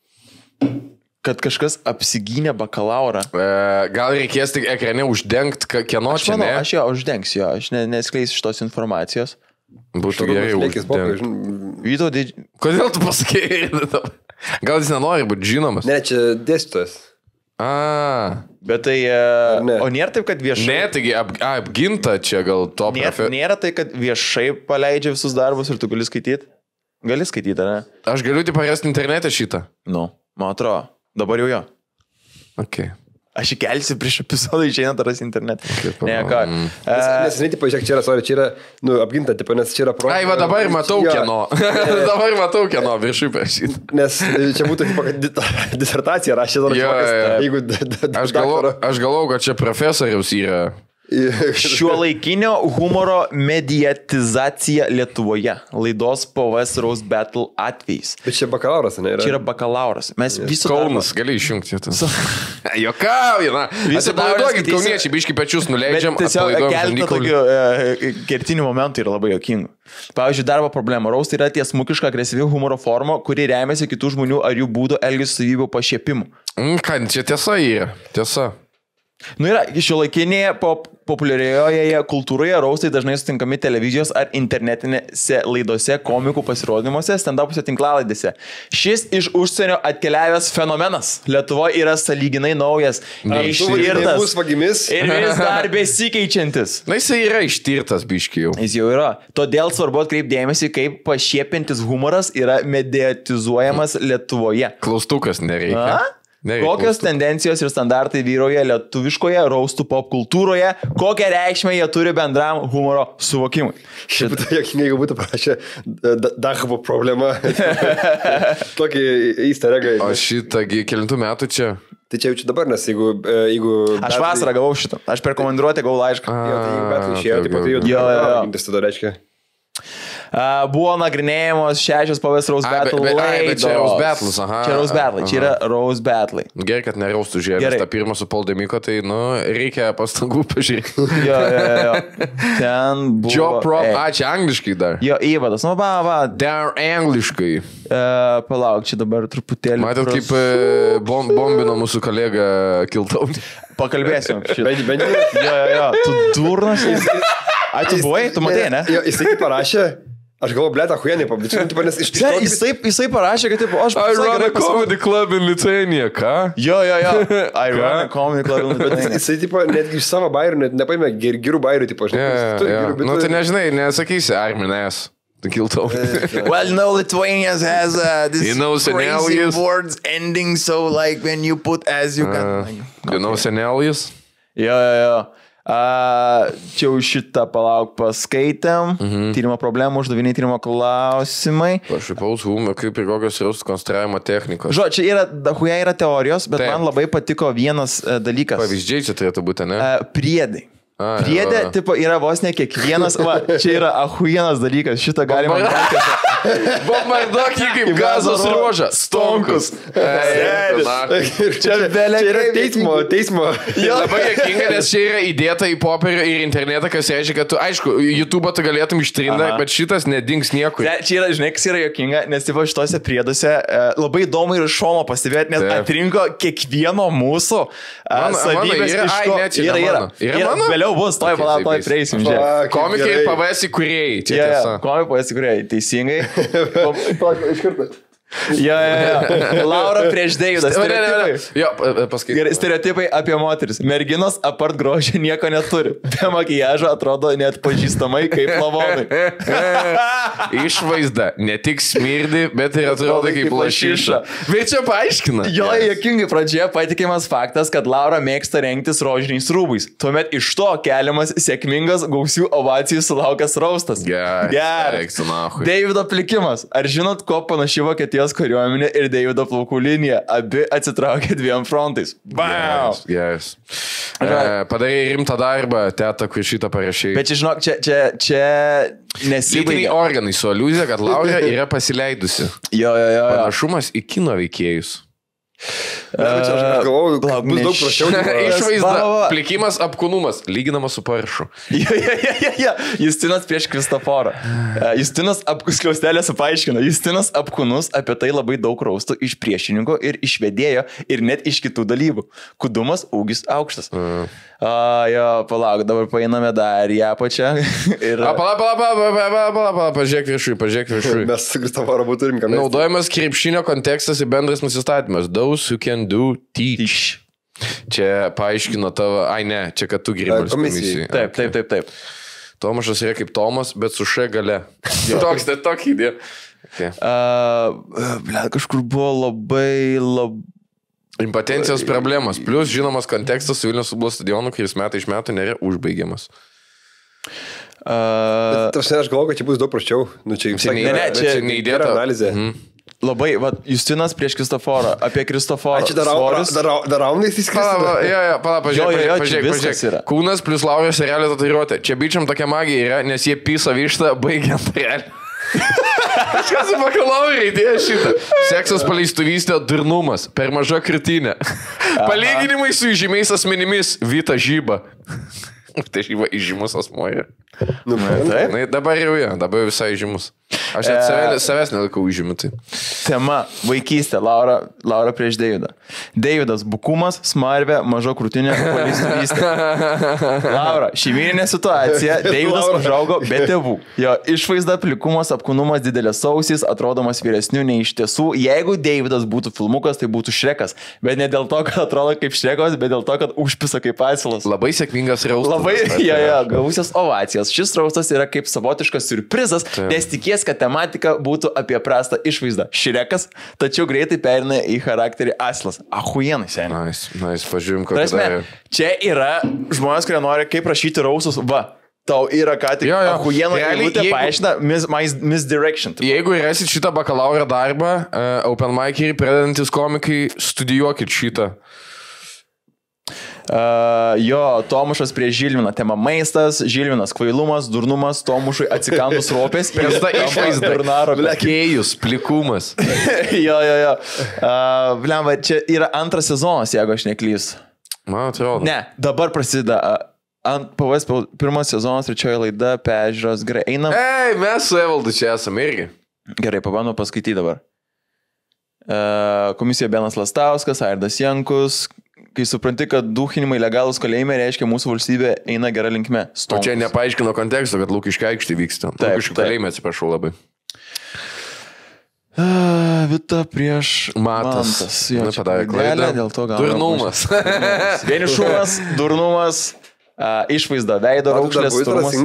Kad kažkas apsigynė bakalaurą. E, gal reikės tik ekrane uždengti, kieno aš čia, manau, ne? Aš jo uždengsiu, jo, aš ne, neskleisiu šitos informacijos. Būtų gerai uždengti. Vyto didž... Kodėl tu pasakėjai? Gal jis nenori būti žinomas? Ne, čia dėstytojas. A. Bet tai... Ne. O nėra taip, kad viešai... Ne, taigi ap, apginta čia gal to nėra, profe... nėra tai, kad viešai paleidžia visus darbus ir tu gali skaityti? Gali skaityti, ne? Aš galiu tik parasti internete šitą. Nu, man atrodo. Dabar jau jo. Ok. Aš įkelsiu prieš epizodą išeinant ras internetą. Okay, ne, ką. Mm. Uh, nes, nes, tipo, žiūrėk, čia yra, sorry, čia yra, nu, apginta, tipo, nes čia yra pro... Ai, va, dabar matau jo. Kieno. Dabar matau kieno, viršui prašyti. Nes čia būtų, tipo, kad disertacija rašė, dar kažkas, jeigu... Aš galau, aš galau, kad čia profesoriaus yra... Šiuolaikinio humoro mediatizacija Lietuvoje. Laidos P V S Roast Battle atvejais. Bet čia bakalauras, ne? Yra? Čia yra bakalauras. Mes visų... Kaunas, gali išjungti. Jokauju, na. Atsipalaiduokit, kauniečiai, biški pečius nuleidžiam. Tiesiog keletą tokių e, kertinių momentų yra labai jokingų. Pavyzdžiui, darbo problema. Roast yra tiesmukiška agresyvi humoro forma, kuri remiasi kitų žmonių ar jų būdo elgesio savybių pašiepimu. Mm, ką, čia tiesa yra. Tiesa. Nu yra, šiuolaikinėje pop, populiarioje kultūroje raustai dažnai sutinkami televizijos ar internetinėse laidose, komikų pasirodymuose, stand-up'uose tinklalaidėse. Šis iš užsienio atkeliavęs fenomenas Lietuvoje yra sąlyginai naujas, neištirtas ir vis dar besikeičiantis. Na, jis yra ištirtas, biški jau. Jis jau yra. Todėl svarbu atkreipdėmėsi, kaip pašiepintis humoras yra mediatizuojamas Lietuvoje. Klaustukas nereikia. A? Ne, kokios tendencijos ir standartai vyroja lietuviškoje raustų pop kultūroje, kokią reikšmę jie turi bendram humoro suvokimui. Šiaip tai jokingai, jeigu būtų parašę darbo problema. Tokį įstaregą. O šitągi kelintų metų čia? Tai čia jau čia dabar, nes jeigu... jeigu aš vasarą gavau šitą. Aš per komandiruotę gavau laišką. A, jo, tai jeigu betlai išėjo, tai tai jau... Jo, jo, jo. Tada reiškia... Uh, buvo nagrinėjamos šešios P V S Roast Battle laidos. Čia Roast Battles, aha. Čia Roast Battle, čia yra Roast Battle. Gerai, kad neraustų žiūrėjęs tą pirmą su Paul Demiko, tai, nu, reikia pastangų pažiūrėti. Jo, jo, jo. Ten buvo... Joe Prop, a, čia angliškai dar. Jo, įvadas, nu, va, va. Dar angliškai. Uh, palauk, čia dabar truputėlį... Matot, kaip uh, bom, bombino mūsų kolega Kiltautį. Pakalbėsim. Bent, bent, jo, jo, jo. Tu durnas. Ai, tu buvai, tu matei, ne? Jo, jisai parašė... Aš galvoju, blėt, ahuienai pabičiu, nu, nes iš tikrųjų... Jisai, jisai parašė, kad, tipo, aš... I run a comedy club in Lithuania, ką? Jo, jo, jo. I run a comedy club in Lithuania. Jisai, tipo, netgi iš savo bairių, net nepaėmė ger, gerų bairių, tipo, žinai. Yeah, yeah. Gerų, nu, tai nežinai, nesakysi, Arminės. Kiltau. Well, no, Lithuania has uh, this you know, crazy words ending, so, like, when you put as you can... Uh, like, okay. You know Senelijus? Jo, jo, jo. Uh, čia jau šitą palauk paskaitėm. Mhm. Tyrimo problemų, uždaviniai tyrimo klausimai. Pašipaus humor, kaip ir kokios raustų konstravimo technikos. Žodžiu, čia yra, dahuja yra teorijos, bet Taip. man labai patiko vienas uh, dalykas. Pavyzdžiai čia turėtų būti, ne? Uh, priedai. A, Priedė, jo. tipo, yra vos ne kiekvienas, va, čia yra ahuienas dalykas, šitą galima... Bombardok jį kaip gazos ruožas, stonkus. Čia belia yra teismo, teismo. Labai jokinga, nes čia yra įdėta į popierių ir internetą, kas reiškia, kad tu, aišku, YouTube tu galėtum ištrinti, bet šitas nedings niekur. Čia yra, žinai, kas yra jokinga, nes tipo šitose prieduose labai įdomu ir iš šono pastebėti, nes Taip. atrinko kiekvieno mūsų savybės iš ko. Yra, yra, yra. Vėliau bus, toj palauk, toj prieisim. Komikai ir P V S įkūrėjai. Komikai P V S įkūrėjai, teisingai. Iš karto. Jo, jo, jo. Laura prieš Deividą. Stereotipai. Jo, paskaitai. Stereotipai apie moteris. Merginos apart grožio nieko neturi. Be makijažo atrodo net pažįstamai kaip lavonai. Išvaizda. Ne tik smirdi, bet ir atrodo kaip lašiša. Bet čia paaiškina. Jo, jokingai pradžioje patikimas faktas, kad Laura mėgsta rengtis rožiniais rūbais. Tuomet iš to keliamas sėkmingas gausių ovacijų sulaukęs raustas. Gerai. Deivido plikimas. Ar žinot, ko panaši Vokietija kariuomenė ir Deivido plaukų linija. Abi atsitraukė dviem frontais. Bam! Yes, yes. E, padarai rimtą darbą, teta, kur šitą parašai. Bet čia, žinok, čia, čia, čia nesibaigia. Lytiniai organai su aliuzija, kad Laura yra pasileidusi. Jo, jo, jo. Panašumas į kino veikėjus. Ne, bet čia aš galvoju, bus daug prašiau. Išvaizda, plikimas, apkūnumas, lyginamas su paršu. Ja, ja, ja, ja, ja. Justinas prieš Kristoforą. Justinas apkuskliaustelės paaiškino. Justinas apkūnus apie tai labai daug raustų iš priešininko ir iš vedėjo ir net iš kitų dalyvių. Kudumas, ūgis aukštas. Mm. A, jo, palauk, dabar painame dar į apačią. Ir... A, palauk, palauk, palauk, palauk, palauk, palauk, pažiūrėk viešui, pažiūrėk viešui. Mes su Kristoforu turim ką mes. Naudojamas krepšinio kontekstas ir bendras nusistatymas. Those who can do, teach. Čia paaiškino tavo, ai ne, čia kad tu Grimas komisijai. Taip, taip, taip, taip. Tomašas yra kaip Tomas, bet su š gale. Toks, tai tokį idėją. Okay. Uh, ble, kažkur buvo labai, labai... Impotencijos problemos. Plus žinomas kontekstas su Vilniaus futbolo stadionu, kuris metai iš metų nėra užbaigiamas. Uh, Bet, aš galvoju, kad čia bus daug praščiau. Nu, čia, čia, ne, ne, čia, čia neįdėta analizė. Mhm. Labai, va, Justinas prieš Kristoforą, apie Kristoforą. Ačiū, dar raundais įskristas. Pala, jo, jo, pala, pažiūrėk, pažiūrėk, pažiūrėk. Kūnas plus Laurio serialio tatuiruotė. Čia bičiam tokia magija yra, nes jie pysa vištą baigiant serialį. Kažkas į bakalaurą įdėjo šitą. Seksas paleistuvystė, durnumas, per maža kritinė. Palyginimai su įžymiais asmenimis, Vita Žyba. Tai Žyba įžymus asmuo yra. Nu, taip. Na, dabar jau jo, dabar visai įžymus. Aš net savęs, savęs nelaikau įžymiu. Tai. Tema - vaikystė. Laura, Laura prieš Deividą. Deividas - bukumas, smarvė, maža krūtinė, paleistuvystė. Laura - šeimyninė situacija. Deividas užaugo be tėvų. Jo išvaizda, plikumas, apkūnumas, didelės ausys, atrodomas vyresniu nei iš tiesų. Jeigu Deividas būtų filmukas, tai būtų Šrekas. Bet ne dėl to, kad atrodo kaip Šrekas, bet dėl to, kad užpisa kaip asilas. Labai sėkmingas raustas. Labai, jo, jo, gavusios ovacijos. Šis raustas yra kaip savotiškas surprizas, nes tikės, kad tematika būtų apie prastą išvaizdą. Šrekas, tačiau greitai perina į charakterį asilas. Ahuienai, seniai. Nice, nice, pažiūrim, ką darė. Čia yra žmonės, kurie nori kaip rašyti raustus. Va, tau yra ką tik ahuienai eilutė paaiškina mis, misdirection. Jeigu rasit šitą bakalauro darbą, uh, open mic'ai pradedantis komikai, studijuokit šitą. Uh, jo, Tomušas prie Žilviną. Tema maistas, Žilvinas kvailumas, durnumas, Tomušui atsikandus ropės. Prasta išvaizda. Kėjus, plikumas. jo, jo, jo. Uh, Blemba, čia yra antras sezonas, jeigu aš neklysiu. Man atrodo. Ne, dabar prasideda. Ant P V S pirmas sezonas, trečioji laida, peržiūros, gerai, einam. Ei, mes su Evaldu čia esame irgi. Gerai, pabandau paskaityti dabar. Uh, komisija Benas Lastauskas, Airdas Jankus. Kai supranti, kad duhinimai legalus kalėjime reiškia mūsų valstybė eina gerą linkme. O čia nepaaiškino konteksto, kad Lukiškių aikštė vyksta. Lukiškių kalėjime, atsiprašau labai. Uh, Vita prieš Matas. Mantas. Jo, na, padarė klaidą. Durnumas. Vienišumas, durnumas, uh, išvaizda, veido raukšlės.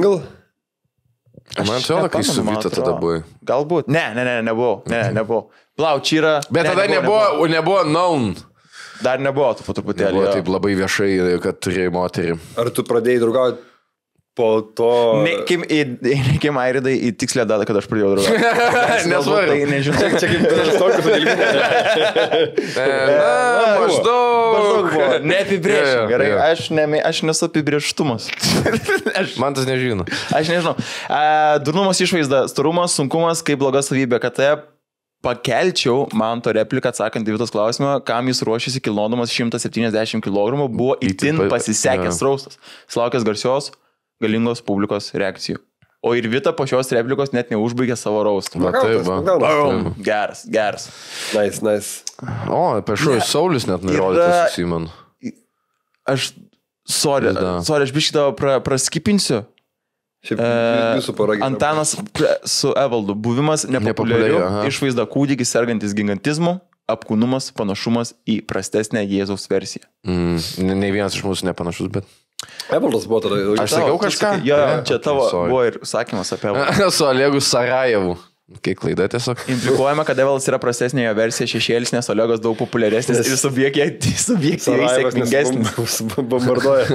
Man atrodo, kai su Vita tada buvai. Galbūt. Ne, ne, ne, nebuvau. Ne, ne, nebuvau. Plau, čia yra... Bet tada ne, nebuvo, nebuvo, nebuvo known. Dar nebuvo tu po truputėlį. Nebuvo taip labai viešai, kad turėjai moterį. Ar tu pradėjai draugauti po to... Nekim į, nekim Airidai į tikslę datą, kad aš pradėjau draugauti. Nesvarbu. Tai nežinau. Čia kaip tas tokius dalykus. Na, maždaug. Neapibrėžim. Gerai, aš, ne, aš nesu apibrėžtumas. aš, Man tas nežino. Aš nežinau. Uh, durnumas išvaizda, storumas, sunkumas, kaip bloga savybė, kad tai pakelčiau man to repliką atsakant į Vitos klausimą, kam jis ruošėsi kilnodamas šimtą septyniasdešimt kilogramų, buvo itin pasisekęs raustas. Slaukęs garsios, galingos publikos reakcijų. O ir Vita po šios replikos net neužbaigė savo raustą. Va, taip, va. Geras, geras. Nice, nice. O, prašau, Saulis net nurodytas susimanu. Aš, sorry, sorry, aš biškai tavo pra, praskipinsiu. Šiaip jūsų pora gina. Antanas su Evaldu. Buvimas nepopuliariu, išvaizda kūdikis sergantis gigantizmu, apkūnumas, panašumas į prastesnę Jėzaus versiją. Mm, ne, ne vienas iš mūsų nepanašus, bet... Evaldas buvo tada... Aš sakiau kažką? Jo, čia tavo buvo ir sakymas apie Evaldą. Su Olegu Sarajevu. Kiek klaida tiesiog. Implikuojama, kad Evaldas yra prastesnė jo versija šešėlis, nes Olegas daug populiaresnis ir subjektyviai sėkmingesnis. Bombarduoja.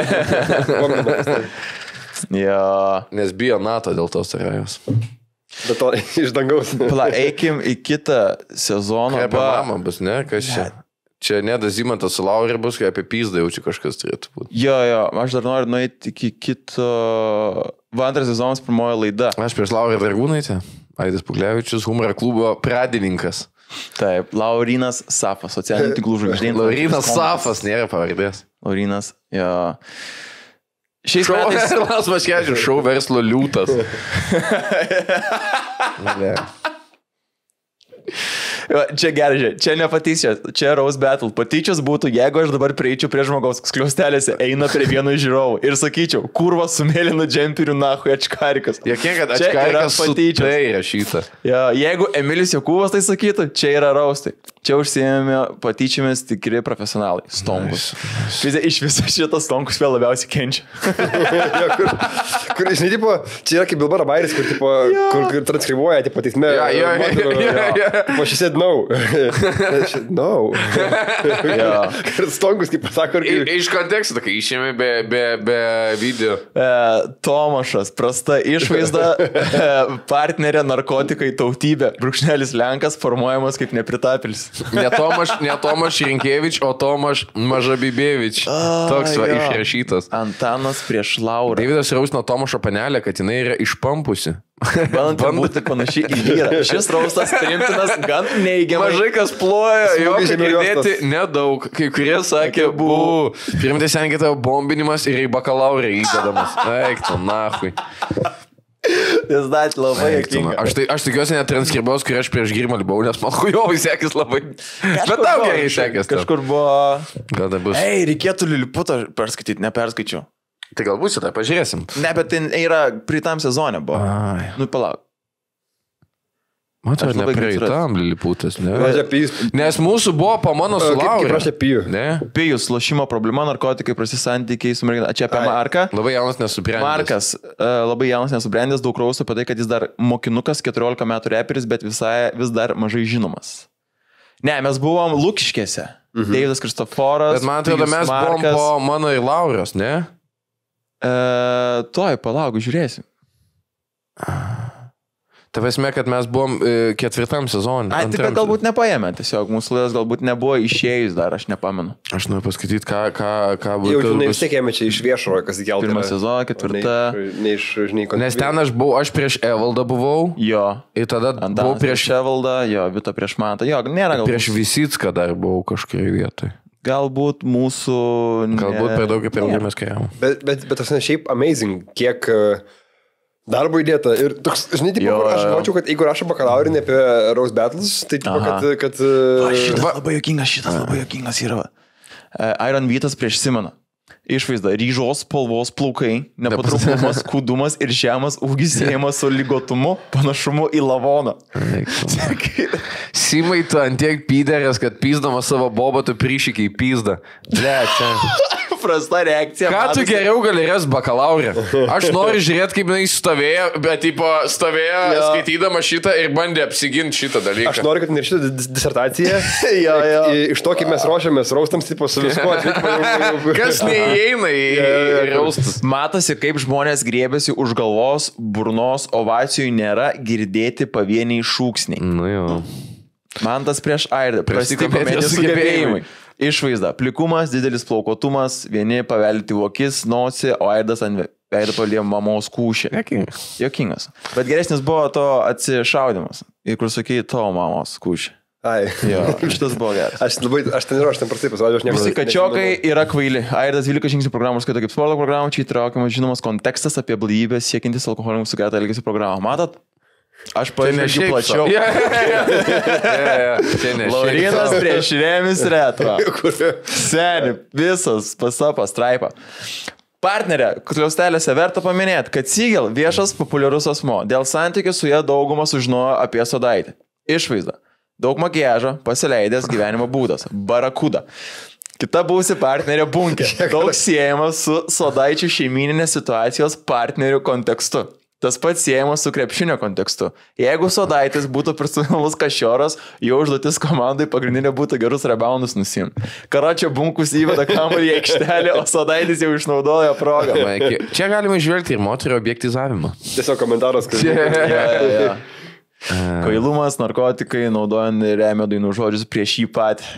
Ja. Nes bijo NATO dėl tos Sarajevos. Bet to iš dangaus. Pala, eikim į kitą sezoną. Kaip apie mamą bus, ne? Kas čia? Čia Nedas Zimantas su Laura bus, kai apie pizdą jau čia kažkas turėtų būti. Jo, jo, aš dar noriu nueiti iki kito... Va, antras sezonas, pirmoji laida. Aš prieš Laurą Dragūnaitę, Aidas Puklevičius, humoro klubo pradininkas. Taip, Laurinas Safas, socialinių tinklų žvaigždė. Laurinas Safas, nėra pavardės. Laurinas, jo... Šiais šou, metais... Las Maškevičius, šou verslo liūtas. Čia gerai, čia ne patyčios, čia Rose Battle. Patyčios būtų, jeigu aš dabar prieičiau prie žmogaus skliaustelėse, eina prie vieno iš žiūrovų ir sakyčiau, kurva su mėlynu džemperiu, nahui, ačkarikas. Jokie, kad ačkarikas su tai rašyta. Ja, jeigu Emilis Jokūvas tai sakytų, čia yra raustai. Čia užsiėmė patyčiamis tikri profesionalai. Stonkus. Nice. Iš viso šitas Stonkus vėl labiausiai kenčia. ja, kur, kur, žinai, tipo, čia yra kaip Bilbara Bairis, kur, tipo, ja. kur, kur transkribuoja, tipo, teisme. Ja, ja, ja, ja, ja. Tipo, she said no. no. ja. Ir Stonkus, kaip pasako, ir... Iš konteksto, kai išėmė be, be, be video. E, Tomašas, prasta išvaizda, e, partnerė, narkotikai, tautybė. Brūkšnelis Lenkas formuojamas kaip nepritapėlis. Ne Tomaš, ne Tomaš Rinkėvič, o Tomaš Mažabibėvič. Toks va išrašytas. Antanas prieš Laurą. Davidas rausino Tomašo panelę, kad jinai yra išpampusi. Bandant būti panašiai į vyrą. Šis raustas priimtinas gan neigiamai. Mažai kas ploja, jo girdėti nedaug. Kai kurie sakė, buvo. Pirmtai seniai tavo bombinimas ir į bakalaurę įdedamas. Eik, tu nahui. Jis dat labai jokinga. Aš, tai, aš tikiuosi net transkribaus, kur aš prieš Girmalį buvau, nes man hujovai sekės labai. Kažkur Bet tau gerai sekės. Kažkur buvo... Gal tai bus. Ei, reikėtų Liliputą perskaityti, neperskaičiau. Tai galbūt šitą pažiūrėsim. Ne, bet tai yra pritam sezone buvo. Ai. Nu, palauk. Matai, neprieitam Liliputas, ne? Pijus... Nes mūsų buvo po mano su Laura. Kaip rašė Pijų? Ne? Pijus, lošimo problema, narkotikai, prasisantykiai su mergina. Čia apie Ai. Marką. Labai jaunas nesubrendęs. Markas, labai jaunas nesubrendęs, daug rausto apie tai, kad jis dar mokinukas, keturiolika metų reperis, bet visai, vis dar mažai žinomas. Ne, mes buvom Lukiškėse. Mhm. Deividas Kristoforas. Bet man atrodo, mes buvom po mano ir Lauros, ne? E, toj, palauk, žiūrėsim. Tai esmė, kad mes buvom e, ketvirtam sezonui. Ai, taip, galbūt nepaėmė, tiesiog mūsų laidas galbūt nebuvo išėjus dar, aš nepamenu. Aš noriu paskaityti, ką, ką, ką būtų. Jau, žinai, vis tiek ėmė čia iš viešo, kas įkeltų. Pirmą sezoną, ketvirtą. Ne, ne iš, žinai, konteksto. Nes ten aš buvau, aš prieš Evaldą buvau. Jo. Ir tada Antanas buvau prieš Evaldą, jo, Vito prieš Mantą. Jo, nėra galbūt. Prieš Visicką dar buvau kažkurioje vietoje. Galbūt mūsų... Ne... Galbūt per daug per ilgai mes kariavom. Bet, bet, bet tas ne šiaip amazing, kiek... Darbo įdėta. Ir toks, žinai, tipo, jo, aš mačiau, kad jeigu rašo bakalaurinį apie Rose Battles, tai tipo, kad... kad Va, šitas va. labai jokingas, šitas Aha. labai jokingas yra. Iron Vytas prieš Simoną. Išvaizda. Ryžos spalvos plaukai, nepatrauklumas, kūdumas ir žemas ūgis siejamas su lygotumu, panašumu į lavoną. Simai, tu antiek pyderės, kad pyzdamas savo bobą, tu prišikiai pyzda. Ble, čia... Prasta reakcija. Ką tu geriau gali res bakalaurę? Aš noriu žiūrėti, kaip jinai stovėjo, bet tipo stovėjo ja. skaitydama šitą ir bandė apsiginti šitą dalyką. Aš noriu, kad nerašytų disertaciją. ja, ja. Iš to, kaip mes ruošiamės raustams, tipo su viskuo. Kas neįeina į ja, ja, raustus. Matosi, kaip žmonės griebėsi už galvos, burnos, ovacijų nėra girdėti pavieniai šūksniai. Nu jo. Man tas prieš Airdą. Prasti komedijos sugebėjimai. Išvaizda. Plikumas, didelis plaukotumas, vieni pavelti vokis, nosį, o Airdas ant veido paliem mamos kūšį. Jokingas. Jokingas. Bet geresnis buvo to atsišaudimas. Ir kur sakėjai, tavo mamos kūšį. Ai. Jo, šitas buvo geras. Aš labai, aš ten ir aš ten prastai pasirodžiau, aš nieko. Visi kačiokai yra kvaili. Airdas dvylika žingsnių programos skaito kaip sporto programą, čia įtraukiamas žinomas kontekstas apie blaivybę siekintis alkoholinių sugertą elgesį programą. Matot? Aš pažiūrėjau plačiau. Yeah, yeah, yeah, yeah. Laurinas prieš Remis Retro. Seni, visas pasa pastraipa. Partnerė, kliaustelėse verta paminėti, kad Sigel viešas populiarus asmo. Dėl santykių su ją daugumą sužinojo apie Sodaitį. Išvaizda. Daug makiažo, pasileidęs gyvenimo būdas. Barakuda. Kita būsi partnerė Bunkė. Daug siejama su Sodaičių šeimininės situacijos partnerių kontekstu. Tas pats siejamas su krepšinio kontekstu. Jeigu Sodaitis būtų personalus kašioras, jo užduotis komandai pagrindinė būtų gerus reboundus nusimti. Karočio Bunkus įveda kamuolį į aikštelę, o Sodaitis jau išnaudoja progą. Čia galima žvelgti ir moterio objektizavimą. Tiesiog komentaras, kad... ja, ja, ja. Kvailumas, narkotikai, naudojant remio dainų žodžius prieš jį patį.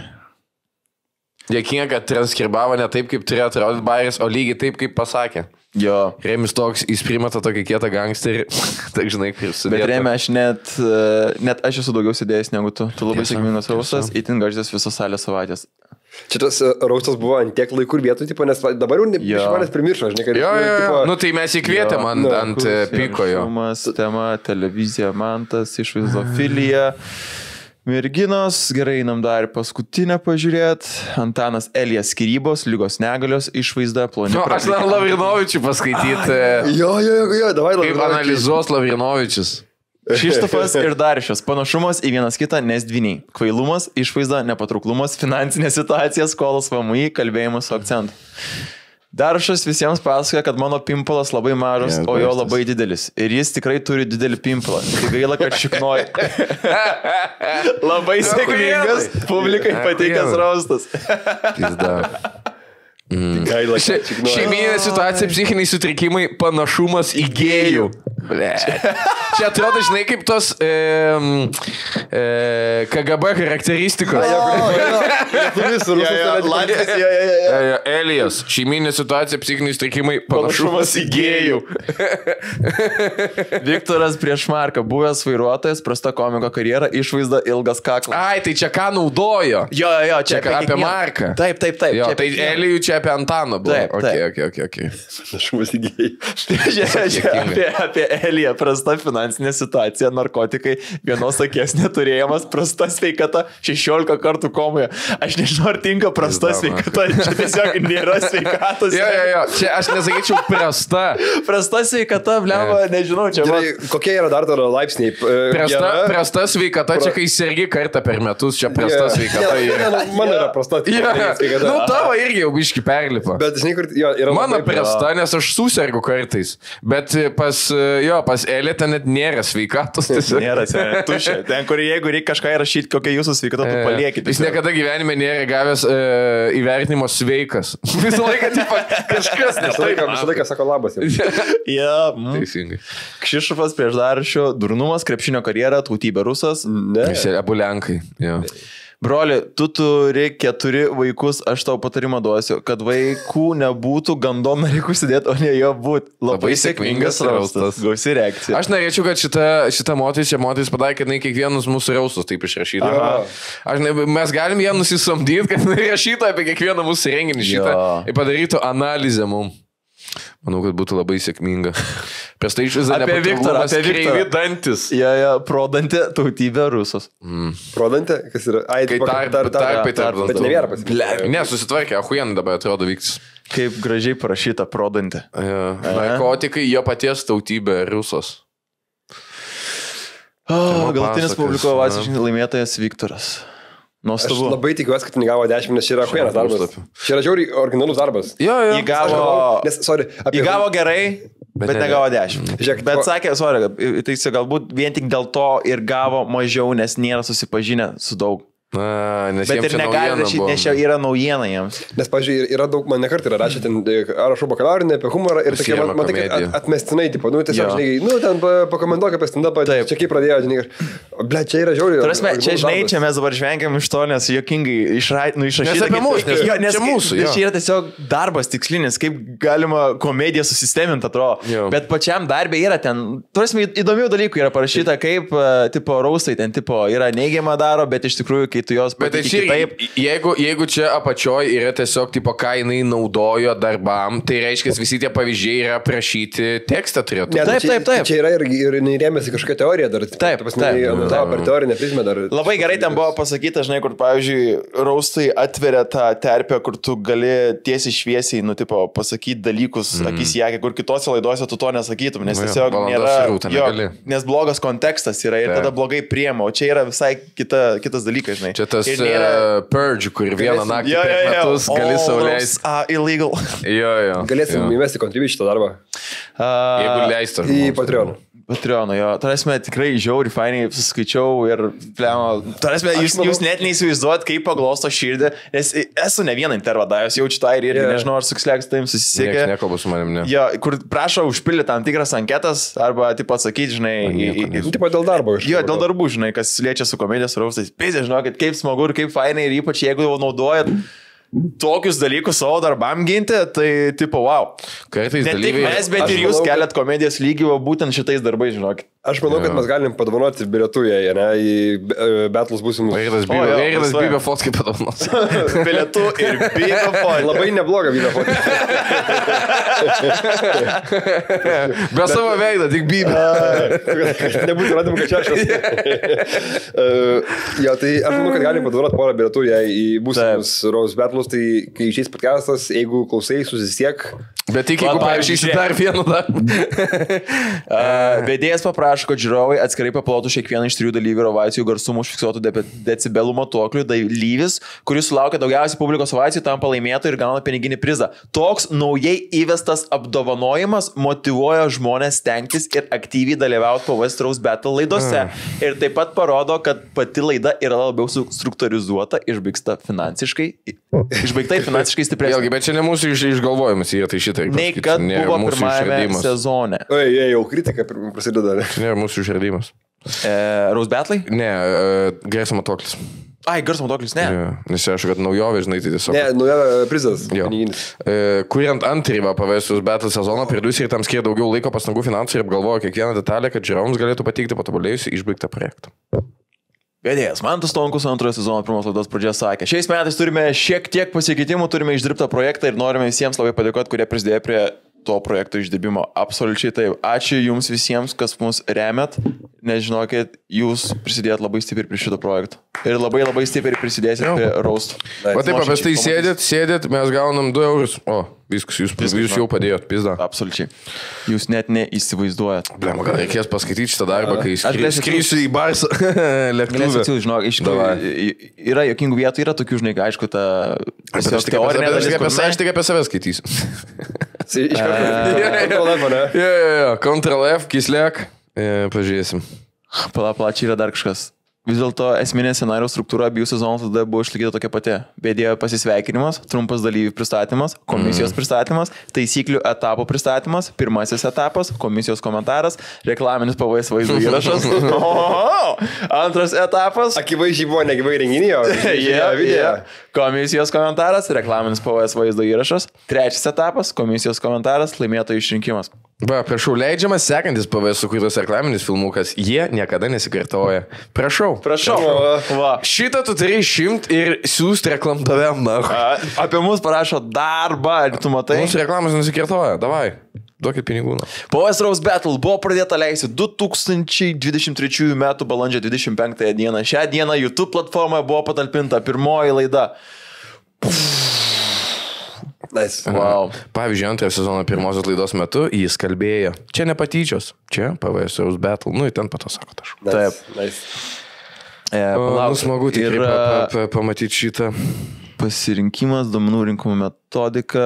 Dėkinga, kad transkribavo ne taip, kaip turėjo atrodyti Bairis, o lygiai taip, kaip pasakė. Jo. Remis toks, jis primeta tokį kietą gangsterį. Tak žinai, kaip sudėta. Bet Remi, aš net, net aš esu daugiau sėdėjęs negu tu. Tu labai sėkmingas raustas, itin garžės visos salės savaitės. Čia tas raustas buvo ant tiek laikų ir vietų, tipo, nes dabar jau žmonės primiršo, žinai, kad... Jo, jo, jo. Nu tai mes įkvietėm ant, no, ant piko jo. Tema, televizija, mantas, išvaizofilija. Merginos, gerai, einam dar paskutinę pažiūrėti. Antanas Elijas skyrybos, lygos negalios, išvaizda, ploni. Nu, aš dar Lavrinovičių paskaityti. Jo, jo, jo, davai Lavrinovičius. Kaip analizuos Lavrinovičius. Kšištofas ir Darišius. Panašumas į vienas kitą, nes dviniai. Kvailumas, išvaizda, nepatrauklumas, finansinė situacija, skolos V M I, kalbėjimas su akcentu. Darišius visiems pasakoja, kad mano pimpalas labai mažas, o jo labai didelis. Ir jis tikrai turi didelį pimpalą. Tai gaila, kad šiknoja. Labai sėkmingas, publikai patikęs raustas. Pizda. Mm. Še, šeiminė situacija, psichiniai sutrikimai, panašumas į gėjų. Ble. Čia atrodo, žinai, kaip tos e, e, K G B charakteristikos. Elijas, šeiminė situacija, psichiniai sutrikimai, panašumas į gėjų. Viktoras prieš Marką, buvęs vairuotojas, prasta komiko karjera, išvaizda, ilgas kaklas. Ai, tai čia ką naudojo? Jo, jo, čia, čia apie, apie Marką. Taip, taip, taip. Jo, tai Elijų čia apie Antaną buvo. Taip, taip. Ok, ok, ok. Panašumas į gėjų. Apie, apie Eliją, prasta finansinė situacija, narkotikai, vienos akies neturėjimas, prasta sveikata, šešiolika kartų komoje. Aš nežinau, ar tinka prasta sveikata, čia tiesiog nėra sveikatos. Jo, jo, jo, čia aš nesakyčiau prasta. Prasta sveikata, blema, nežinau, čia man... Kokie yra dar tada laipsniai? Prasta, prasta sveikata, čia kai sergi kartą per metus, čia prasta yeah. sveikata. Yeah, yeah, man yra prasta yeah. sveikata. Nu, tavo irgi jau biški perlipa. Bet, žinai, kur, jo, yra mano prasta, nes aš susergu kartais. Bet pas, jo, pas Elė ten net nėra sveikatos. Nėra, tušia. Ten, kur jeigu reikia kažką įrašyti, kokia jūsų sveikata, tu paliekite. Jis niekada gyvenime nėra gavęs uh, įvertinimo sveikas. Visą laiką, tipo, kažkas. Visą laiką, visą laiką sako labas. Ja, mm. Teisingai. Kšištofas prieš Darišių, durnumas, krepšinio karjera, tautybė rusas. Ne. Abu lenkai. Jo. Broli, tu turi keturi vaikus, aš tau patarimą duosiu, kad vaikų nebūtų, gandom reikia užsidėti, o ne jo būti. Labai, Labai sėkmingas raustas. Gausi reakcija. Aš norėčiau, kad šita, šita moteris, čia moteris padarė, kad jinai kiekvienus mūsų raustus taip išrašytų. Aš ne, mes galim ją nusisamdyti, kad jinai rašytų apie kiekvieną mūsų renginį šitą ir padarytų analizę mums. Manau, kad būtų labai sėkminga. Prieš tai išvizą apie Viktorą, apie kreivi dantis. Ja, ja, prodantė tautybė rusas. Mm. Prodantė? Kas yra? Ai, kai tarp, tarp, tarp, tarp. Bet nebėra pasipilė. Ne, susitvarkė, ahujen dabar atrodo vyktis. Kaip gražiai parašyta prodantė. Ja. Narkotikai, jo paties tautybė rusas. Oh, galutinis publikuojamas laimėtojas Viktoras. Nuostabu. Aš labai tikiuosi, kad jis gavo dešimt, nes čia yra huienas darbas. Čia yra žiauriai originalus darbas. Jo, jo. Įgavo, nes, sorry, apie... įgavo gerai, bet, bet negavo dešimt. Žiūrėk, bet sakė, sorry, tai galbūt vien tik dėl to ir gavo mažiau, nes nėra susipažinę su daug. Na, nes bet ir negali rašyti, nes čia yra naujiena jiems. Nes, pažiūrėjau, yra daug, man nekart yra rašę ten, ar rašau bakalaurinę apie humorą ir tokie, man, man tai at, atmestinai, tipo, nu, tiesiog, žinai, nu, ten pakomentuok apie stand-upą, čia kaip pradėjo, žinai, ble, čia yra žiauriai. Prasme, čia, žinai, čia mes dabar žvengiam iš to, nes jokingai išra, nu, išrašyti. Nes apie mūsų, nes, nes čia mūsų. Nes čia yra tiesiog darbas tikslinis, kaip galima komediją susisteminti, atrodo. Jo. Bet pačiam darbė yra ten, prasme, įdomių dalykų yra parašyta, kaip, tipo, raustai ten, tipo, yra neigiamą daro, bet iš tikrųjų, kai tu jos patikė. Taip. Jeigu, jeigu čia apačioj yra tiesiog, tipo, ką jinai naudojo darbam, tai reiškia, visi tie pavyzdžiai yra prašyti tekstą turėtų. Ne, taip, taip, taip. Čia yra ir, ir rėmėsi kažkokia teorija dar. Taip, taip. taip. Per teorinę prizmę dar. Labai gerai ten buvo pasakyta, žinai, kur, pavyzdžiui, raustai atveria tą terpę, kur tu gali tiesiai šviesiai, nu, tipo, pasakyti dalykus, mm. akis į akį, kur kitose laidose tu to nesakytum, nes tiesiog nu, nėra, rūta, jo, nes blogas kontekstas yra ir taip. Tada blogai priema, o čia yra visai kita, kitas dalykas, žinai. Čia tas nėra... Purge, kur vieną naktį jo, jo, jo. per metus gali sau leisti. Ah, illegal. Jo, jo. Galėsim jo. įmesti kontribuciją šitą darbą. Uh, Jeigu leistų. Į Patreon. Patreon, jo. Tarasme, tikrai žiauri, fainai suskaičiau ir, plemo, tarasme, jūs, manau... jūs net neįsivaizduot, kaip paglosto širdį, nes esu ne vieną intervą davęs, jaučiu tą ir irgi, yeah. nežinau, ar sukslieks tavim susisiekė. Niekas nekalba su manim, ne. Jo, kur prašo užpildyti tam tikras anketas, arba, tipo, atsakyti, žinai, į... į tipo, dėl darbo iš. Jo, dėl darbų, žinai, kas liečia su komedijos raustais. Pizė, žinokit, kaip smagu ir kaip fainai ir ypač jeigu jau naudojat tokius dalykus savo darbam ginti, tai tipo, wow. Kartais ne dalyviai... tik mes, bet ir jūs manau, keliat komedijos lygį, o būtent šitais darbais, žinokit. Aš manau, kad mes galim padovanoti bilietų jai, ne, į Betlus būsimus. Veiras Bybė fotkai padovanos. Bilietų ir Bybė fotkai. Labai nebloga Bybė fotkai. Be savo veidą, tik Bybė. Nebūtų radimų, kad čia aš. Jo, tai aš manau, kad galim padovanoti porą bilietų jai į būsimus Rose Betlus, tai kai išeis podcastas, jeigu klausai, susisiek. Bet tik jeigu pavyzdžiui dar vienu dar. Vedėjas paprašė rašo, kad žiūrovai atskirai paplotų iš kiekvieną iš trijų dalyvių ir ovacijų garsumų užfiksuotų de decibelų matuoklių. Dalyvis, kuris sulaukia daugiausiai publikos ovacijų, tampa laimėtoju ir gauna piniginį prizą. Toks naujai įvestas apdovanojimas motyvuoja žmonės stengtis ir aktyviai dalyvauti P V S Roast Battle laidose. Mm. Ir taip pat parodo, kad pati laida yra labiau struktūrizuota, išbaigta finansiškai. Išbaigtai finansiškai stipresnė. Vėlgi, bet čia ne mūsų iš, išgalvojimas, jie tai šitai. Nei kad buvo pirmajame sezone. Oi, jie jau kritika prasideda. Čia nėra mūsų išradimas. E, Roast Battle? Ne, e, garso matoklis. Ai, garso matoklis, ne. Ja, nes aš, kad naujovė, žinai, tai tiesiog. Ne, naujovė prizas. E, kuriant antrį P V S Battle sezoną, prodiuseriai tam skiria daugiau laiko, pastangų, finansų ir apgalvojo kiekvieną detalę, kad žiūrovams galėtų pateikti patobulėjusį išbaigtą projektą. Vedėjas Mantas Tonkus antrojo sezono pirmos laidos pradžioje sakė, šiais metais turime šiek tiek pasikeitimų, turime išdirbtą projektą ir norime visiems labai padėkoti, kurie prisidėjo prie to projekto išdirbimo. Absoliučiai taip. Ačiū jums visiems, kas mus remet, nes žinokit, jūs prisidėjot labai stipriai prie šito projekto. Ir labai labai stipriai prisidėsit prie Roast. O taip, paprastai sėdėt, sėdėt, mes gaunam du eurus. O, viskas, jūs, viskas, jūs jau padėjot, pizda. Absoliučiai. Jūs net neįsivaizduojat. Blem, gal reikės paskaityti šitą darbą, kai skrisiu į Barsą. Galėsiu, žinok, iš tikrųjų, yra jokingų vietų, yra tokių, žinai, aišku, ta... Aš tik apie save skaitysiu. Ctrl F, kislek, pažiūrėsim. Pala, pala, čia yra dar kažkas. Vis dėlto esminė scenarijos struktūra abiejų sezonų tada buvo išlaikyta tokia pati. Vedėjo pasisveikinimas, trumpas dalyvių pristatymas, komisijos pristatymas, taisyklių etapo pristatymas, pirmasis etapas, komisijos komentaras, reklaminis P V S vaizdo įrašas. Oho! Antras etapas. Akivaizdžiai buvo negyvai renginio. yeah, yeah. Komisijos komentaras, reklaminis P V S vaizdo įrašas. Trečias etapas, komisijos komentaras, laimėtojų išrinkimas. Va, prašau, leidžiamas sekantis P V S sukurtas reklaminis filmukas. Jie niekada nesikartoja. Prašau. Prašau. Va. Šitą tu turi išimt ir siūsti reklamdaviam, na. Apie mus parašo darbą, ar tu matai? Mūsų reklamas nesikartoja, davai. Duokit pinigų. P V S Roast Battle buvo pradėta leisti du tūkstančiai dvidešimt trečiųjų metų balandžio dvidešimt penktąją dieną. Šią dieną YouTube platformoje buvo patalpinta pirmoji laida. Nice. Wow. Pavyzdžiui, antrojo sezono pirmosios laidos metu jis kalbėjo. Čia ne patyčios, čia P V S Roast Battle. Nu, į ten pato sako tašu. Nice. Taip. Nice. E, palauk, nu, smagu tikrai yra... pa, pa, pa, pamatyti šitą. Pasirinkimas, duomenų rinkimų metodika.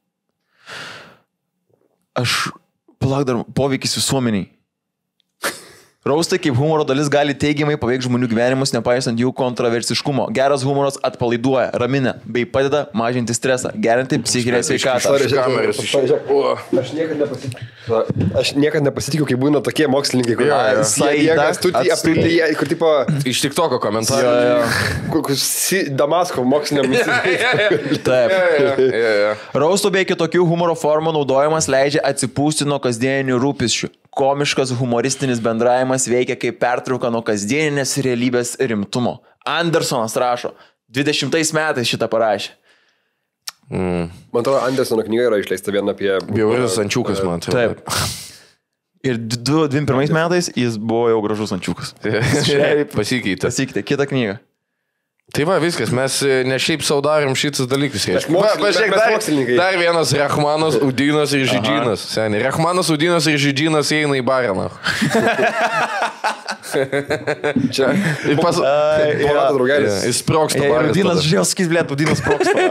Aš, palauk dar, poveikis visuomeniai. Raustai kaip humoro dalis gali teigiamai paveikti žmonių gyvenimus, nepaisant jų kontroversiškumo. Geras humoras atpalaiduoja, ramina, bei padeda mažinti stresą, gerinti psichinę sveikatą. Aš niekad nepasitikiu. Aš niekad nepasitikiu, kai būna tokie mokslininkai, kur jie, kur tipo... Iš TikToko komentarų. Damasko moksliniam. Taip. Rausto bei kitokių humoro formų naudojimas leidžia atsipūsti nuo kasdieninių rūpesčių. Komiškas humoristinis bendravimas veikia kaip pertrauka nuo kasdieninės realybės rimtumo. Andersonas rašo, dvidešimtais metais šitą parašė. Mm. Man atrodo, Andersono knyga yra išleista viena apie... Bjauris ančiukas, man atrodo. Taip. Ir dvim pirmais metais jis buvo jau gražus ančiukas. Pasikeitė. Pasikeitė, kita knyga. Tai va, viskas, mes ne šiaip savo darom šitus dalykus. Va, pažiūrėk, dar, dar vienas Rachmanas, Udinas ir Žydžinas. Seniai, Rachmanas, Udinas ir Žydžinas eina į bareną. Čia. Ir pas... Palato draugelis. Jis sproksta bareną. Udinas, žiūrėjau, sakys, blėt, Udinas sproksta.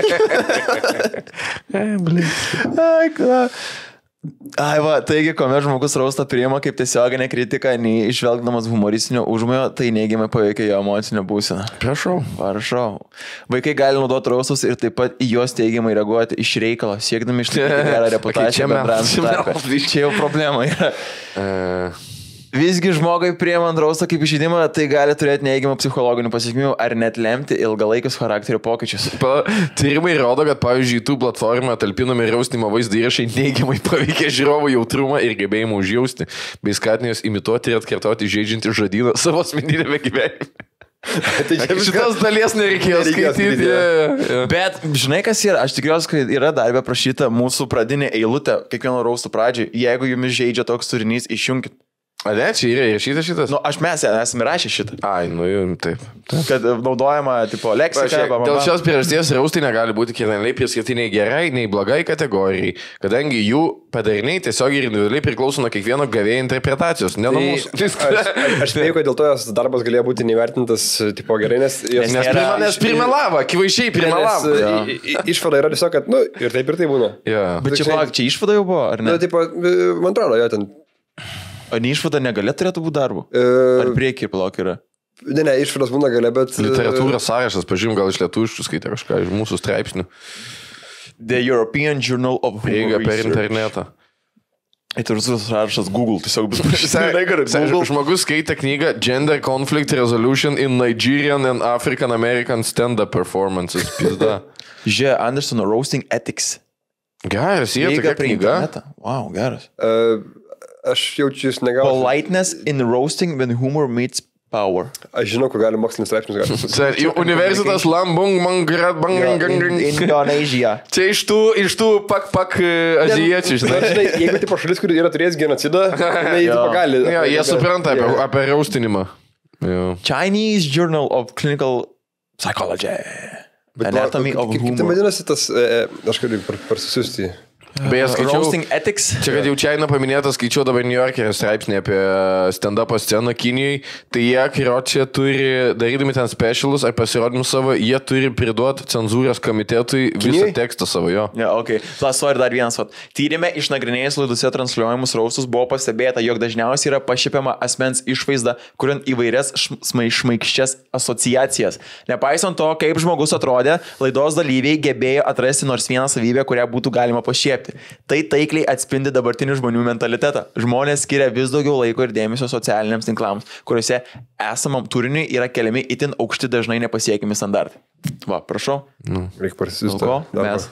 Ai, ką. Ai va, taigi, kuomet žmogus raustą priima kaip tiesioginę kritiką, nei išvelgdamas humoristinio užmojo, tai neigiamai paveikia jo emocinę būseną. Prašau. Prašau. Vaikai gali naudoti raustus ir taip pat į juos teigiamai reaguoti iš reikalo, siekdami išlaikyti gerą reputaciją bendram tarpe. Čia jau problema yra. Uh. Visgi žmogui priimant raustą kaip išeidimą, tai gali turėti neįgimų psichologinių pasiekmių ar net lemti ilgalaikius charakterio pokyčius. Pa, tyrimai rodo, kad pavyzdžiui, tų platformą talpinami raustimo vaizdo įrašai neigiamai paveikia žiūrovų jautrumą ir gebėjimą užjausti, bei skatina juos imituoti ir atkartoti žaidžiantį žodyną savo asmeninėme gyvenime. Tai šitos dalies nereikėjo skaityti. Yeah, yeah. Bet žinai, kas yra? Aš tikiuosi, kad yra darbė prašyta mūsų pradinė eilutė kiekvieno rausto pradžiai. Jeigu jumis žaidžia toks turinys, išjungkit. A ne, čia yra įrašytas šitas? Nu, aš mes esame rašę šitą. Ai, nu jau, taip. taip. Kad naudojama, tipo, leksika. Dėl šios priežasties raustai negali būti kardinaliai priskirti nei gerai, nei blogai kategorijai, kadangi jų padariniai tiesiog ir individualiai priklauso nuo kiekvieno gavėjo interpretacijos, ne nuo mūsų. Aš, aš spėjau, kad dėl to jos darbas galėjo būti nevertintas, tipo, gerai, nes... Jos, nes nėra, nes primelavo, akivaizdžiai primelavo. Ja. Išvada yra tiesiog, kad, nu, ir taip ir tai būna. Ja. Bet čia, palauk, čia išvada jau buvo, ar ne? Nu, tipo, man atrodo, jo ten... O neišvada negalė turėtų būti darbu? E... Ar priekį ir palauk yra? Ne, ne, išvadas būna galia, bet... Literatūros sąrašas, pažym, gal iš lietuviškų skaitė kažką, iš mūsų straipsnių. The European Journal of Humor Prieiga per internetą. Literatūros sąrašas Google, tiesiog bus prašyti. Žmogus skaitė knygą Gender Conflict Resolution in Nigerian and African American Stand-up Performances. Pizda. Že Andersono Roasting Ethics. Geras, jie tokia knyga. Wow, geras. Uh, Aš jaučiu, jūs negausiu. Politeness in roasting when humor meets power. Aš žinau, kur gali mokslinis straipsnis gauti. Universitas Lambung, Mangrat, Bangangang. Indonezija. Čia iš tų, iš tų pak, pak azijiečių, žinai. Žinai, jeigu tipo šalis, kuri yra turėjęs genocidą, jie tipo gali. Jo, jie supranta apie, apie raustinimą. Chinese Journal of Clinical Psychology. Anatomy of Humor. Kaip tai vadinasi tas, aš galiu persisiusti. Beje, skaičiau, Roasting Ethics. Čia, kad jau Čaina paminėtas, skaičiau dabar New York'e straipsnį apie stand-up sceną Kinijai, tai jie, kiročia, turi, darydami ten specialus ar pasirodymus savo, jie turi priduoti cenzūros komitetui visą tekstą savo, jo. Ja, ok. Plasori dar vienas. Vat. Tyrime išnagrinėjus laidose transliuojamus raustus buvo pastebėta, jog dažniausiai yra pašiepiama asmens išvaizda, kuriant įvairias šmaikščias asociacijas. Nepaisant to, kaip žmogus atrodė, laidos dalyviai gebėjo atrasti nors vieną savybę, kurią būtų galima pašiepti. Tai taikliai atspindi dabartinių žmonių mentalitetą. Žmonės skiria vis daugiau laiko ir dėmesio socialiniams tinklams, kuriuose esamam turiniui yra keliami itin aukšti dažnai nepasiekimi standartai. Va, prašau. Nu, reikia parsisiųsti. Mes.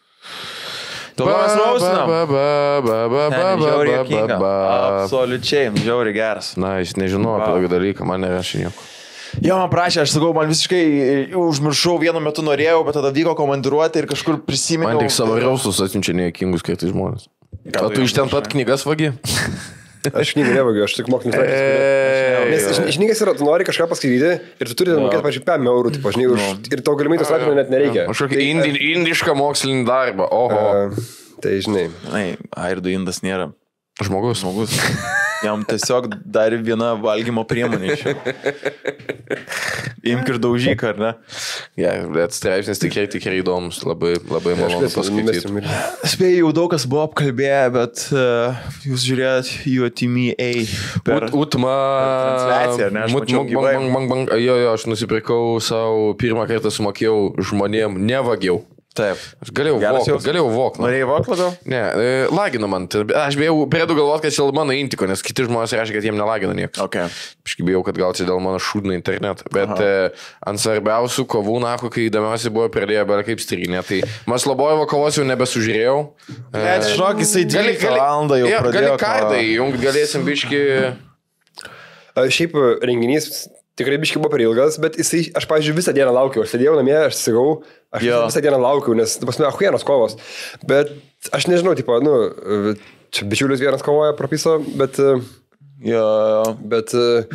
Toliau mes rausinam. Žiauriai jokinga. Absoliučiai, žiauriai geras. Na, jis nežinau apie tokį dalyką, man nerašė nieko. Jo, man prašė, aš sakau, man visiškai užmiršau, vienu metu norėjau, bet tada vyko komandiruoti ir kažkur prisiminiau. Man tik savo raustus atsiunčia nejuokingus kartais žmonės. O tu iš ten pat knygas vagi? Aš knygą nevagiu, aš tik mokslinis straipsnis. Nes iš knygas yra, tu nori kažką paskaityti ir tu turi mokėti, pavyzdžiui, pem eurų, tipo, žinai, už, ir tau galimai tos straipsnių net nereikia. Kažkokį indi, indišką mokslinį darbą, oho. Uh, tai žinai. Ai, Airdų indas nėra. Žmogus. Žmogus. Jam tiesiog dar viena valgymo priemonė. Imk ir daužyk, ar ne? Ja, bet straipsnis tikrai, tikrai įdomus, labai, labai malonu paskaityti. Spėjau, jau daug kas buvo apkalbėję, bet uh, jūs žiūrėjot U T M A per, Ut, Utma, per transliaciją, ar ne? Aš mačiau gyvai. Jo, jo, aš nusipirkau savo, pirmą kartą sumokėjau žmonėm, nevagiau. Taip. Aš galėjau vok, galėjau vok. Norėjai vok labiau? Ne, lagino man. Aš bijau, priedu galvot, kad čia mano intiko, nes kiti žmonės reiškia, kad jiem nelagino niekas. Okay. Aš bijau, kad gal čia dėl mano šūdno interneto. Bet e, ant svarbiausių kovų, na, kai įdomiausiai buvo pradėję belia kaip strinė. Tai Maslobojevo kovos jau nebesužiūrėjau. Bet žinok, jisai dvyliktą valandą jau pradėjo. Gali kardą įjungti, galėsim biški... Šiaip renginys... Tikrai biškai buvo per ilgas, bet jisai, aš, pavyzdžiui, visą dieną laukiau. Aš sėdėjau namie, aš sigau, aš jo. visą dieną laukiau, nes, pasme, ahuienos kovos. Bet aš nežinau, tipo, nu, čia bičiulis vienas kovoja, propiso, bet... Jo. Bet...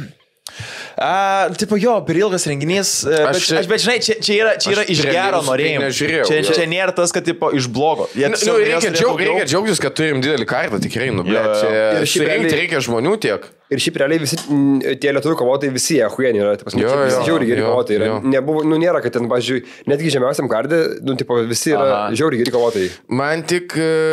A, tipo, jo, per ilgas renginys, bet, aš, aš, bet žinai, čia, čia yra, čia yra iš gero norėjimo. Čia, čia nėra tas, kad, tipo, iš blogo. Jie, nu, nu, reikia, džiaug, reikia džiaugtis, kad turim didelį kartą, tikrai, nu, bet čia surinkti reikia žmonių tiek. Ir šiaip realiai visi, tie lietuvių kovotojai visi jie huieni yra, taip pasakyti, visi žiauriai geri kovotojai yra. Nebuvo, nu, nėra, kad ten, pavyzdžiui, netgi žemiausiam kardė, nu, tipo, visi yra Aha. žiauriai geri kovotojai. Man tik...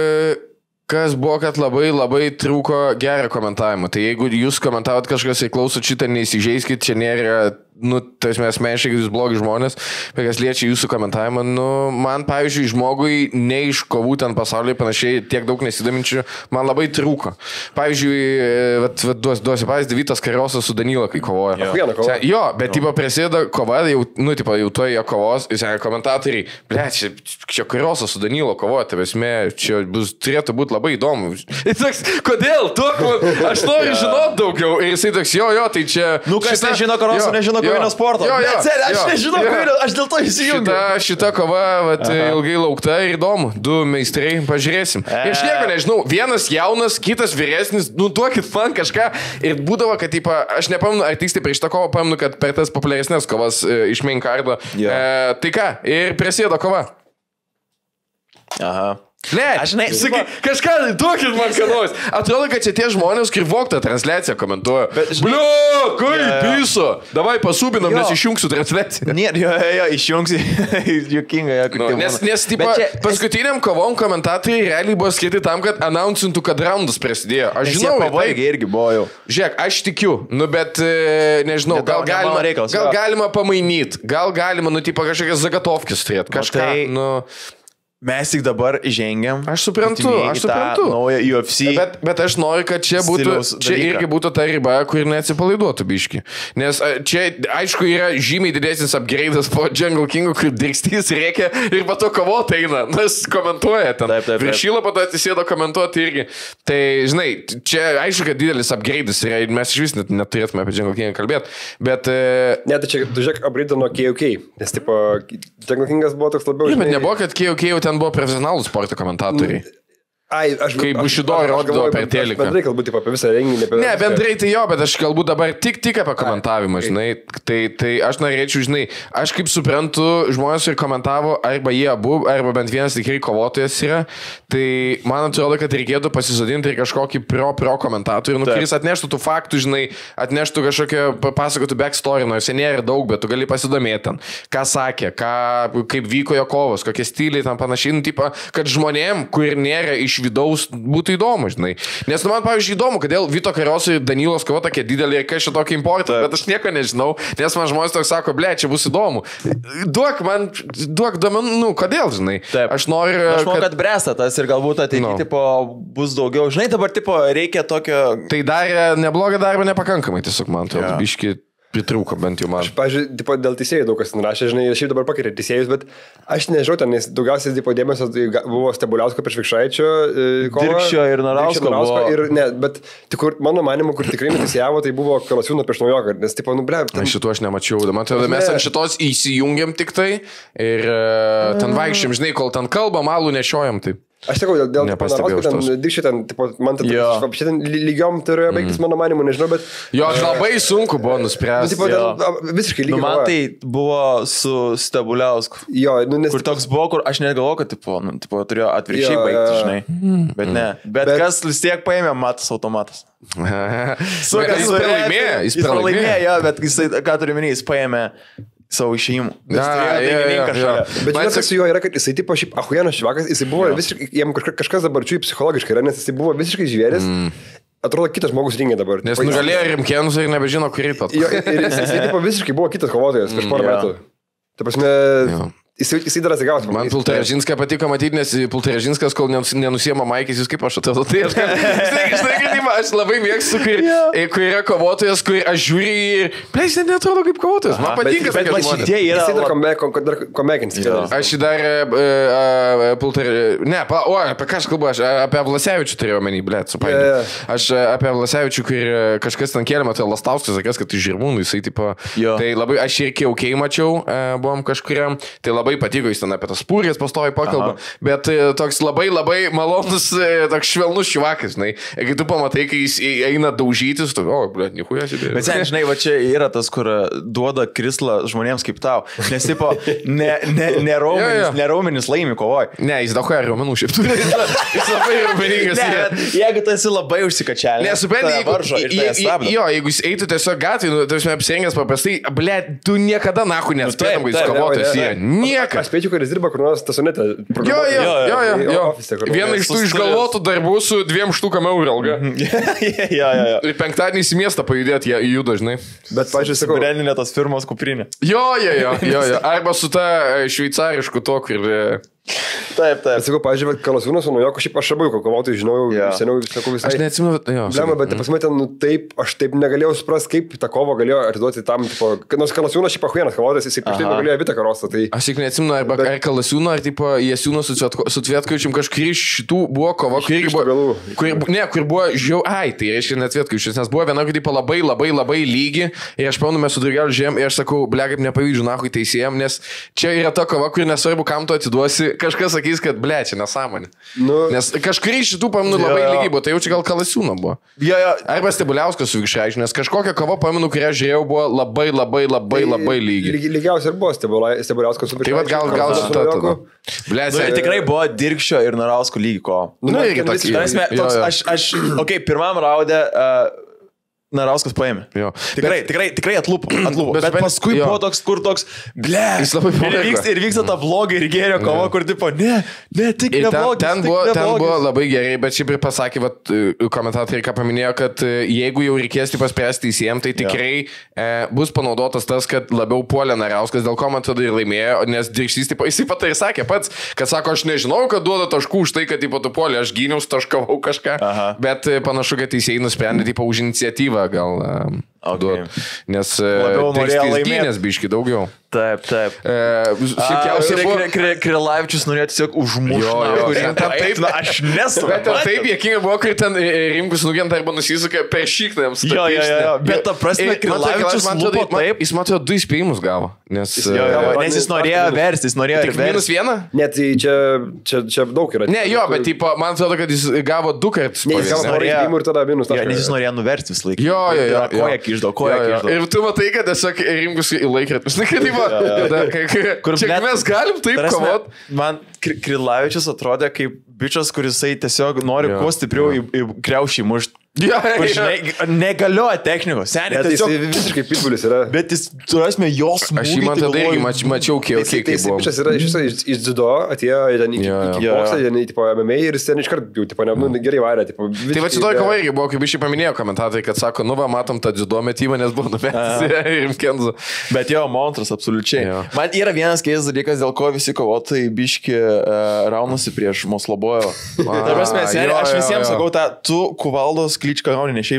Kas buvo, kad labai labai trūko gerą komentavimą. Tai jeigu jūs komentavot kažkas ir klausot šitą, neįsižeiskit, čia nėra, nu, tarsi mes meniškai, kad jūs blogi žmonės, bet kas liečia jūsų komentavimą, nu, man, pavyzdžiui, žmogui ne iš kovų ten pasaulyje panašiai tiek daug nesidominčių, man labai trūko. Pavyzdžiui, vat, vat, duos, duosiu pavyzdį, Vytas Karosas su Danila, kai kovoja. Jo, Sen, jo bet, jo. tipo, prasideda kova, jau, nu, tipo, jau toje kovos, ir seka komentatoriai, ble, čia, čia Karosas su Danilo kovoja, tai esmė, čia bus, turėtų būti labai įdomu. Jis toks, kodėl? Tu, aš noriu žinot daugiau. Ir jisai toks, jo, jo, tai čia... Nu, kas šita, nežino Karoso, nežino kovinio sporto. Jo, jo, Bet, aš jo, nežinau, jo. kovinio, aš dėl to įsijungiu. Šita, šita kova vat, ilgai laukta ir įdomu. Du meistrai, pažiūrėsim. E. Ir aš nieko nežinau, vienas jaunas, kitas vyresnis, nu duokit man kažką. Ir būdavo, kad, ypa, aš nepamenu, ar tiksliai prieš tą kovą pamenu, kad per tas populiaresnės kovas e, iš main cardo. Jo. E, tai ką, ir prasideda kova. Aha. Ne, aš žinai, sakai, kažką duokit man ką nors. Atrodo, kad čia tie žmonės, kur voktą transliaciją komentuoja. Bliu, kaip piso. Davai pasubinam, nes išjungsiu transliaciją. Ne, jo, jo, jo, išjungsi. Juokinga, jo. Nu, nes, nes typa, čia, paskutiniam kovom komentatoriai realiai buvo skirti tam, kad announcintų, kad raundas prasidėjo. Aš žinau, pavargiai irgi buvo jau. Žiūrėk, aš tikiu, nu bet nežinau, ne, gal, galima, reikalas, gal galima pamainyti, gal galima, nu, tipo, kažkokias zagatovkis turėti, kažką, tai... nu... Mes tik dabar žengiam. Aš suprantu, aš suprantu. Naują U F C. Bet, bet aš noriu, kad čia būtų, čia irgi būtų ta riba, kur neatsipalaiduotų biški. Nes čia, aišku, yra žymiai didesnis upgrade'as po Jungle Kingu, kur dirkstys reikia ir po to kovoti eina. Nes komentuoja ten. Taip, taip, taip. Viršyla po to atsisėdo komentuoti irgi. Tai, žinai, čia aišku, kad didelis upgrade'as yra ir mes iš vis net neturėtume apie Jungle Kingą kalbėti. Bet... Ne, tai čia, tu žiūrėk, upgrade'ą nuo K O K. Nes, tipo, Jungle Kingas buvo toks labiau... Ne, bet nebuvo, kad K O K jau ten buvo profesionalų sporto komentatoriai. Ai, aš kaip Bushido rodydavo per teliką. Bendrai kalbu apie visą renginį. Ne, bendrai tai jo, bet aš kalbu dabar tik, tik apie komentavimą, žinai. Tai, tai aš norėčiau, žinai, aš kaip suprantu, žmonės ir komentavo, arba jie abu, arba bent vienas tikrai kovotojas yra. Tai man atrodo, kad reikėtų pasisodinti ir kažkokį pro-pro komentatorių, nu, kuris atneštų tų faktų, žinai, atneštų kažkokią, pasakotų backstory, nors jie nėra daug, bet tu gali pasidomėti ten, ką sakė, ką, kaip vyko jo kovos, kokie stiliai tam panašiai, nu, tipo, kad žmonėm, kur nėra iš vidaus būtų įdomu, žinai. Nes nu, man, pavyzdžiui, įdomu, kodėl Vito Karosų ir Danilos kova tokia didelė ir kas čia tokį importą, bet aš nieko nežinau, nes man žmonės toks sako, ble, čia bus įdomu. Duok man, duok domenų, nu, kodėl, žinai. Taip. Aš noriu... Aš manau, kad, kad bręsta tas ir galbūt ateityje, no. tipo, bus daugiau. Žinai, dabar, tipo, reikia tokio... Tai darė neblogą darbą nepakankamai, tiesiog man atrodo, ja. Biški pritrūko bent jau man. Aš, pažiūrėjau, dėl teisėjų daug kas nurašė, žinai, šiaip dabar pakeitė teisėjus, bet aš nežinau, ten nes daugiausiai tipo, dėmesio buvo Stebuliausko prieš Vikšraičio kovą. Dirkščio ir Narausko. Narausko ir, ne, bet tik, kur, mano manimu, kur tikrai neteisėjavo, tai buvo Kalasiūno prieš Naujoką, nes, tipo, nu, ble... Ten... Aš šito aš nemačiau, man atrodo, mes ant šitos įsijungiam tik tai ir uh, ten vaikščiam, žinai, kol ten kalba, malų nešiojam, tai... Aš sakau, dėl, dėl Narausko ten dirkščiai ten, tipo, man ten, ten lygiom turėjo baigtis, mm. mano manimu, nežinau, bet... Jo, aš labai sunku buvo nuspręsti. Nu, tipo, ten, visiškai lygiai. Nu, man tai buvo su Stebuliausku. Jo, nu, nes... Kur toks buvo, kur aš negalvoju, kad, tipo, nu, tipo, turėjo atvirkščiai baigti, žinai. Mm. Bet ne. Bet, bet kas vis tiek paėmė matas automatas. Sukas, jis pralaimėjo, jis pralaimėjo, jo, bet jisai, ką turiu minėti, jis paėmė savo išėjimų. Ja, ja, ja, ja. Bet žinai, kas su juo yra, kad jisai tipo šiaip ahujenas švakas, jisai buvo ja. visiškai, jam kažkas, kažkas dabar čiui psichologiškai yra, nes jisai buvo visiškai žvėris. Mm. Atrodo, kitas žmogus ringia dabar. Nes nugalėjo Rimkenus ir nebežino, kurį pat. Jo, ir jisai, jisai tipo visiškai buvo kitas kovotojas prieš porą metų. Ta prasme... Ja. Jisai, jisai dar atsigauti. Man Pulterežinską patiko matyti, nes Pulterežinskas, kol nenusiema maikis, jis kaip aš atrodo. Tai aš, žinai, žinai, aš labai mėgstu, kai, kai yra kovotojas, kai aš žiūriu ir... Ble, jis neatrodo kaip kovotojas. Man patinka, bet, bet šitie yra... Jisai dar komekins. Aš jį dar Pulterežinską... Ne, pa, o, apie ką aš kalbu, aš apie Vlasevičių turėjau menį, ble, supainį. Aš apie Vlasevičių, kai kažkas ten kėlė, matai, Lastauskas, sakės, kad iš Žirmūnų, jisai, tipo... Tai labai, aš ir kiaukiai mačiau, buvom kažkuriam. Tai labai patiko, jis ten apie tas spūrės pastovi pakalba, aha. Bet toks labai labai malonus, toks švelnus švakas, žinai. Ir kai tu pamatai, kai jis eina daužytis, tu, o, ble, nichuja sėdė. Bet sen, žinai, va čia yra tas, kur duoda krislą žmonėms kaip tau. Nes, tipo, ne, ne, ne, raumenis, ja, ja. ne raumenis laimi kovoj. Ne, jis daug raumenų šiaip turi. Jis labai raumeningas. Ne, jeigu tu esi labai užsikačialęs. Ne, supranti, jeigu, jo, jeigu jis eitų tiesiog gatvį, nu, tu esi apsirengęs paprastai, ble, tu niekada nahu nespėtum, kai jis kovotojas yra. Niekas. Aš spėčiau, kad jis dirba kur nors tasonete. Jo, jo, jo, jo, jo. Viena iš tų išgalvotų darbų su dviem štukam eurų alga. Jo, jo, jo. Ir penktadienį į miestą pajudėti, jie juda, žinai. Bet, pažiūrėjau, sakau. Breninė tos firmos kuprinė. Jo, jo, jo, jo, jo. Arba su ta šveicarišku to, kur... Taip, taip. Sakau, pažiūrėjau, Kalasiūnas su Naujoku, šiaip aš abu kovotojų žinau, Yeah. seniau, sakau, visai. Aš neatsimenu, jo. Blema, bet pas mane, nu taip, aš taip negalėjau suprasti, kaip tą kovą galėjo atiduoti tam, tipo, kad nors Kalasiūnas šiaip pahuienas kovotojas, jisai prieš tai nugalėjo Vitą Karostą. Tai... Aš tik neatsimenu, arba bet... ar Kalasiūno, ar tipo Jasiūno su, su Tvietkovičium kažkurį iš šitų buvo kova, kur irgi buvo... Kur, ne, kur buvo žiau... Ai, tai reiškia net Tvietkovičius, nes buvo viena, kur tipo labai, labai, labai lygi. Ir aš pamenu, mes su draugeliu žiūrėjom ir aš sakau, ble, kaip nepavydžiu, nahui teisėjam, nes čia yra ta kova, kur nesvarbu, kam tu atiduosi, kažkas sakys, kad ble, čia nesąmonė. Nu, nes kažkurį iš šitų pamenu labai lygiai buvo, tai jau čia gal Kalasiūno buvo. Jo, jo. Arba Stebuliauskas su Vikšraičiu, nes kažkokia kova pamenu, kurią žiūrėjau, buvo labai, labai, labai, tai, labai lygi. Lygi, lygiausiai ir buvo Stebuliauskas su Vikšraičiu. Tai gal, gal su ta tada. Ble, nu, tikrai buvo Dirkščio ir Narausko lygi ko. Nu, nu irgi toks. Aš, aš, okei, okay, pirmam raudė... Uh, Narauskas paėmė. Jo. Tikrai, bet, tikrai, tikrai atlupo. atlupo. Bet, bet paskui jo. Buvo toks, kur toks, ble, ir, vyks, ir vyksta ta vlogą ir gėrio kova, kur tipo, ne, ne, tik neblogis. Ten, ten, buvo, ten buvo labai gerai, bet šiaip ir pasakė, vat, komentatoriai ką paminėjo, kad jeigu jau reikės tipo spręsti teisėjams, tai tikrai e, bus panaudotas tas, kad labiau puolė Narauskas, dėl ko man tada ir laimėjo, nes Dirkštys, tipo, jis pat ir sakė pats, kad sako, aš nežinau, kad duoda taškų už tai, kad tipo, tu puolė, aš gyniaus, taškavau kažką, Aha. bet panašu, kad teisėjai nusprendė tipo, už iniciatyvą gal um, okay. duot, nes Dirkštys gynės biški daugiau. Taip, taip. Šikiausiai buvo... Krilavičius norėjo tiesiog užmušti. Jo, jo, ten taip, na, aš nesu. Bet taip, jėkinga buvo, kai ten Rimkus nugent arba nusisuka per šiknėms. Jo, jo, jo. Bet ta prasme, Krilavičius lupo taip. Jis, man atrodo, du įspėjimus gavo. Nes, jo, jo, nes jis norėjo versti, jis norėjo versti. Tik minus vieną? Ne, tai čia, čia, čia daug yra. Ne, jo, bet tipo, man atrodo, kad jis gavo du kartus. Ne, jis gavo porą įspėjimų ir tada minus. Nes jis norėjo nuversti visą laiką. Jo, jo, jo. Koja kiždavo, koja kiždavo. Ir tu matai, kad tiesiog Rimkus į laikratį. Kur čia mes galim taip kovot. Man Krilavičius atrodė kaip bičias, kuris tiesiog nori jo, kuo stipriau jo. į, į kriaušį mušti. Ja, kur, žinai, negalioja technikos. Seniai, tiesiog... Jis visiškai pitbulis yra. Bet jis, turėsime, jos smūgį. Aš jį man tada irgi mač, mačiau, kiek okay, tai jis bičias yra iš, iš, iš dziudo, atėjo ten iki, ja, iki ja. boksą, ten tipo M M A ir jis ten iškart jau, tipo, ne, nu, gerai varė. Tipo, tai va čia toje kova irgi buvo, kaip iš jį paminėjo komentatoriai, kad sako, nu va, matom tą dziudo metimą, nes buvo numetęs ir Kenzo. Bet jo, montras, absoliučiai. Ja. Man yra vienas keistas dalykas, dėl ko visi kovotojai biški uh, raunusi prieš Moslobojo. Tai prasme, seniai, aš visiems sakau, tą, tu Kuvaldos Kličką rauni, ne šiaip.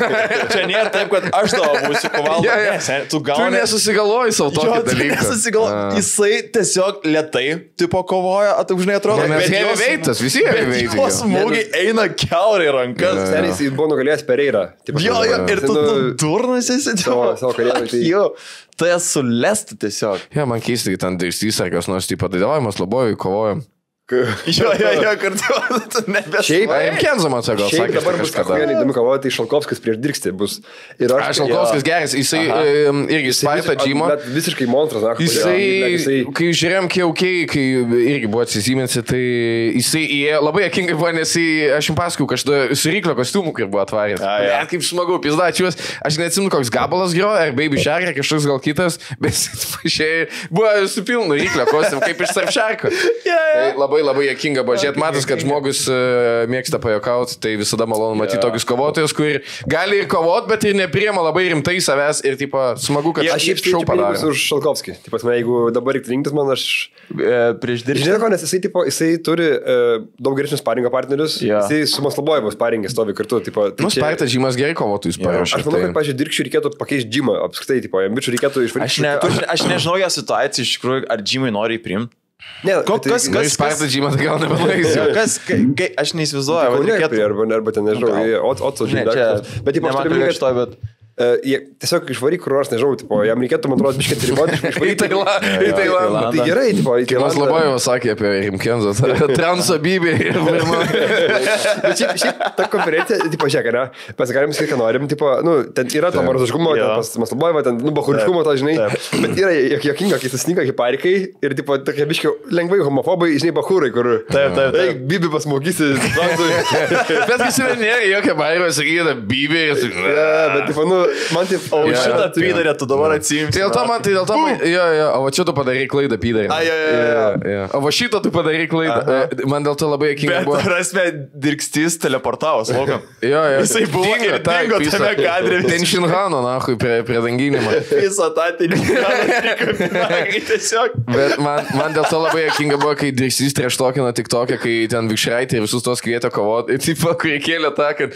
Čia nėra taip, kad aš tavo būsiu Kuvaldo. Ja, ja. Ne, tu gauni... Tu nesusigalvoji savo tokį dalyką. Nesusigalvoji. Jisai tiesiog lietai, tipo, kovoja, ataužnai atrodo. Ne, bet heavy veitas, visi heavy veitai. Jo smūgiai eina kiaurai rankas. Ja, ja. Jis buvo nugalėjęs Pereira. Jo, jo, ir tu durnas esi. Savo karjerą. Jo, tai esu lestų tiesiog. Jo, man keista, kad ten Dirkštys ar kas nors, tipo, dalyvavimas Lobojui, kovojam. Jo, jo, jo, kartu nebes. Šiaip, Kenzo man sako, šiaip dabar bus kažkokia įdomi kova, tai Šalkovskis prieš Dirkštį bus. Ir aš... aš Šalkovskis geras, jisai um, irgi spaita džimo. Bet visiškai monstras, na, jisai, jisai, kai žiūrėjom kiaukiai, kai irgi buvo atsisiminsi, tai jisai įėjo, labai akingai buvo, nes jisai, aš jums pasakau, kažkada su ryklio kostiumu, kur buvo atvaręs. Bet kaip smagu, pizdačiuos, aš neatsimenu, koks gabalas gro, ar Baby Shark, ar kažkoks gal kitas, bet jisai buvo su pilnu ryklio kostiumu, kaip iš Surf Sharko. Labai labai jokinga buvo. Žiūrėt, matas, kad žmogus uh, mėgsta pajokauti, tai visada malonu matyti yeah. tokius kovotojus, kur gali ir kovoti, bet ir nepriema labai rimtai savęs ir tipo, smagu, kad aš šiaip šau padarė. Už Šalkovskį. Taip, jeigu dabar reiktų rinktis man, aš e, prieš Dirkštį. Žinai, ko, nes jisai, tipo, jisai turi e, daug geresnius sparingo partnerius, yeah. jisai su Maslobojevu sparingė stovi kartu. Tipo, tai nu, sparta džimas gerai kovotų, jis parašė. Aš manau, kad, pažiūrėjau, Dirkščiui reikėtų pakeisti džimą, apskritai, tipo, jam bičių reikėtų išvaryti. Aš, ne, aš, aš nežinau jo situaciją, iš tikrųjų, ar džimai nori įprimti. Ne, Ko, tai, kas, kas, Sparta džimą, tai gal nepalaikys. Kas, kai, kai, aš neįsivaizduoju, tai reikėtų... Arba, arba ten, nežinau, Otso žinai. Bet, tipo, aš turiu to, bet... Uh, jie, tiesiog išvaryk kur nors, nežinau, tipo, jam reikėtų, man atrodo, biškai atriboti, išvaryti. Į Tailandą. Tai gerai, tipo, į Tailandą. Mas Lobojevas sakė apie Rimkenzą, transabybė ir virma. Bet šiaip, šiaip ta konferencija, tipo, žiūrėk, ne, mes galim sakyti, ką norim, tipo, nu, ten yra to marzaškumo, ten pas Mas Lobojevą, ten, nu, bahuriškumo, to, žinai, bet yra jokinga, kai susninka hiparikai ir, tipo, tokie biškai lengvai homofobai, žinai, bahurai, kur... Taip, taip, taip. Bibi pasmokysi. Bet visi nėra jokia bairė, sakykite, Bibi. Bet, tipo, nu, man taip... O yeah. šitą pydarę tu dabar atsiimsi. Tai dėl to man, tai dėl to man, jo, jo, o va čia tu padarai klaidą pydarę. A, jo, jo, jo. O va šitą tu padarai klaidą. Aha. Man dėl to labai jokinga buvo. Bet prasme, Dirkstys teleportavos, laukiam. Jo, jo. Jisai buvo dingo, dingo tame kadre. Ten Šinhano, nahui, prie, prie danginimo. Visą tą ten Šinhano, tiesiog. Bet man, man dėl to labai jokinga buvo, kai Dirkstys treštokino tik tokia, kai ten Vikšraitė ir visus tos kvietė kovoti. Ir taip, kurie kėlė tą, kad...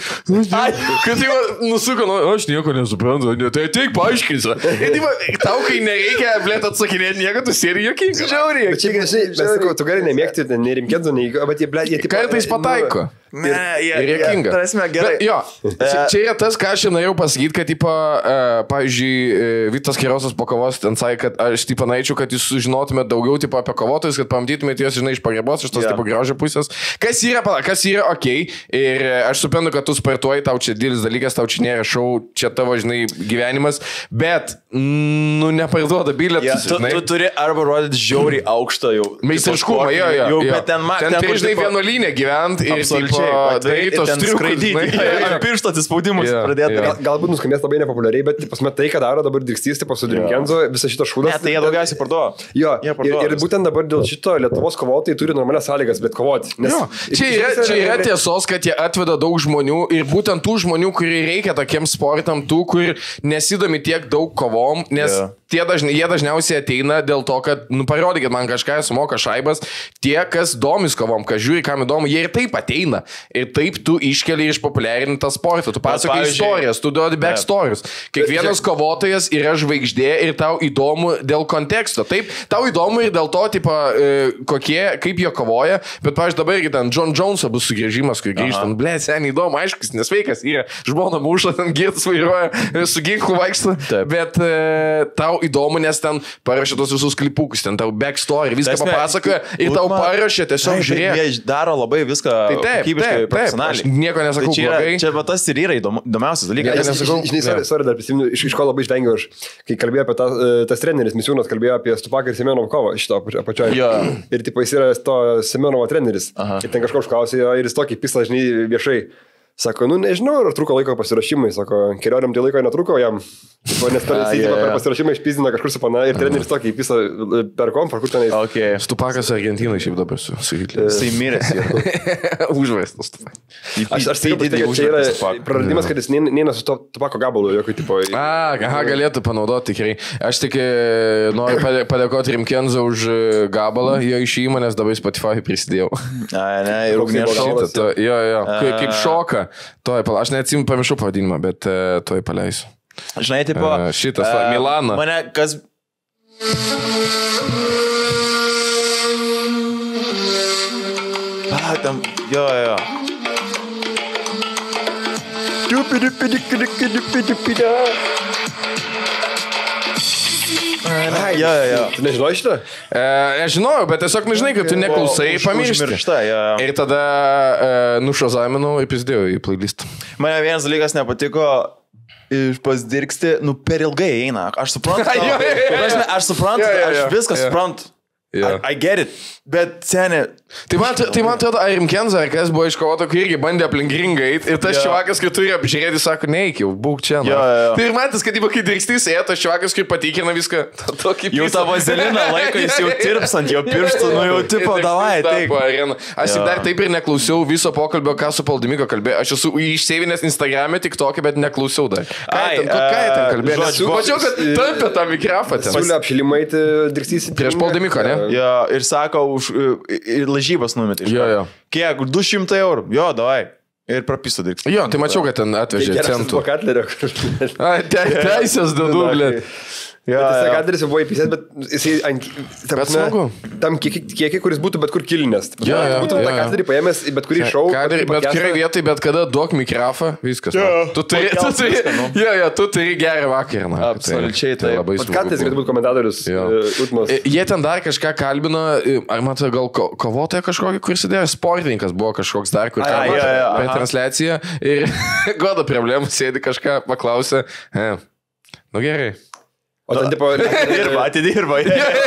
Kad tai nusuko, nu, aš nieko nesuprantu, tai tik paaiškinsiu. Ir taip, tau, kai nereikia, blėt, atsakinėti nieko, tu sėri jokinga. Žiauriai. Bet čia, žinai, tu gali nemėgti, nerimkėtų, bet jie, blėt, jie tik... Kartais pataiko. Ne, jie, ir jokinga. Tarasme, gerai. Bet, jo, čia, čia yra tas, ką aš norėjau pasakyti, kad, tipo, uh, pavyzdžiui, Vytas Kirosas po kovos ten sakė, kad aš, tipo, norėčiau, kad jūs sužinotumėte daugiau, tipo, apie kovotojus, kad pamatytumėte juos, žinai, iš pagarbos, iš tos, yeah. tipo, grožio pusės. Kas yra, kas yra ok, ir aš suprantu, kad tu sportuoji, tau čia didelis dalykas, tau čia nėra šou, čia tavo, žinai, gyvenimas, bet, nu, neparduoda bilietus, yeah. žinai. Tu, tu turi arba rodyti žiauriai aukštą jau. Meistriškumą, jo, jo. Jau, jo. bet ten, ten, ten turi, žinai, vienuolynę gyventi ir, tipo, darytos skraidyti. Ant piršto atsispaudimus pradėti. Gal, galbūt nuskambės labai nepopuliariai, bet pasme tai, ką daro dabar Dirkstys, tipo su Drinkenzo, visą šitą šūdą. Ne, tai jie daugiausiai parduoda. Jo, ir, ir būtent dabar dėl šito Lietuvos kovotojai turi normalias sąlygas, bet kovoti. Nes, jo, čia yra, čia yra tiesos, kad jie atveda daug žmonių ir būtent tų žmonių, kurių reikia tokiem sportam, tų, kur nesidomi tiek daug kovom, nes yeah. tie dažni, jie dažniausiai ateina dėl to, kad, nu, parodykit man kažką, sumoka šaibas, tie, kas domis kovom, kas žiūri, kam įdomu, jie ir taip ateina. Ir taip tu iškeli iš populiarinį tą sportą, tu pasakai istorijas, tu duodi backstories. Kiekvienas kovotojas yra žvaigždė ir tau įdomu dėl konteksto. Taip, tau įdomu ir dėl to, tipo, kokie, kaip jie kovoja, bet, pavyzdžiui, dabar irgi ten John Jones'o bus sugrįžimas, kai grįžtam, ble, seniai įdomu, aiškus, nesveikas, yra žmona muša, ten girtas vairuoja, su ginklu vaikšto, bet e, tau įdomu, nes ten parašė tos visus klipukus, ten tau backstory, viską Tasme, papasakoja ir tau parašė, tiesiog žiūrėk. Jie daro labai viską kokybiškai, profesionaliai. Nieko nesakau, tai čia, yra, čia va, tas ir yra įdomu, įdomiausias dalykas. Žinai, sorry, sorry, dar prisimenu, iš, iš ko labai išvengiau aš, kai kalbėjau apie tą, tas treneris, Misiūnas kalbėjo apie Stupaką ir Semenovo kovą, šito apačioje. Ja. Ir tipo, jis yra to Semenovo treneris. Aha. Ir ten kažkoks klausė ir jis tokį pislą, žinai, viešai. Sako, nu nežinau, ar truko laiko pasirašymai, sako, kelioniam tai laiko netruko jam, tipo, nes per, yeah, yeah. per pasirašymą išpizdino kažkur su pana ir treneris tokį įpisa per komfort, kur tenais. Okay. Stupakas Argentinai šiaip dabar su, su Hitleriu. Jisai miręs yra. Užvaistas Stupakas. Aš, aš tai didžiai, čia yra praradimas, kad jis neina su to Tupako gabalu, jokio tipo. A, aha, galėtų panaudoti tikrai. Aš tik noriu padėkoti Rimkenzo už gabalą, jo išėjimą, nes dabar Spotify prisidėjau. A, ne, ir ugnies šokas. Jo, jo, kaip šoka. Toj, aš neatsimu, pamiršau pavadinimą, bet uh, toj paleisiu. Žinai, tipo... Uh, šitas, uh, Milana. Mane kas... Ah, tam... Jo, jo. Ai, jo, jo. Tu nežinojai šitą? E, aš žinojau, bet tiesiog nežinai, kad tu neklausai, pamiršti. Ja. Ir tada e, nušazaminau ir pizdėjau į playlistą. Mane vienas dalykas nepatiko, iš pasdirksti, nu per ilgai eina. Aš suprantu, tau, jo, jo, jo, jo. aš suprantu, jo, jo, jo. aš viską jo. suprantu. Yeah. I, I get it, bet seniai. Tai man, tai man atrodo, ar Rimkenzo, ar kas buvo iš kovoto, kai irgi bandė aplink ringą eit, ir tas yeah. čiavakas, kai turi apžiūrėti, sako, neik jau, būk čia. Yeah, yeah. Tai ir man tas, kad kai Dirkstys ėjo, tas čiavakas, kai patikrina viską, tokį jau tą vazeliną laiko, jis jau tirps ant jo pirštų, nu jau tipo, davai, taip. Aš yeah. dar taip ir neklausiau viso pokalbio, ką su Paldimiko kalbėjo. Aš esu išsėvinęs Instagram'e tik tokį, bet neklausiau dar. Ką ten, ką ten kalbėjo? Mačiau, kad tampė tą mikrofą ten. Pasiūlė apšilimai Dirkstys prieš Paldimiko, ne? Ja, ir sako, už lažybas numetė. Jo, jo. Kiek? du šimtai eurų. Jo, davai. Ir prapisto Dirkstys. Jo, tai mačiau, kad ten atvežė centų. Ai, teisės daugiau, blė. Ja, bet tas kadras jau buvo įpisęs, bet jisai ant... Bet smagu. Tam kiekį, kuris būtų bet kur kilinęs. Ja, ja, būtum ja. tą kadrį paėmęs į bet kurį šou. Kadrį, bet kuriai vietai, bet kada duok mikrofą, viskas. Ja, tu turi, tu turi, ja, ja, tu turi gerą vakarą. Na, absoliučiai, tai, tai labai smagu. Kadras galėtų būti komentatorius. Ja. Utmos. Jie ten dar kažką kalbino, ar matai, gal kovotoja kažkokį, kuris sėdėjo, sportininkas buvo kažkoks dar, kur a, ja, ja, per transliaciją ir goda problemų sėdi kažką, paklausė. E, nu gerai. O ten, tipo, atidirba, atidirba.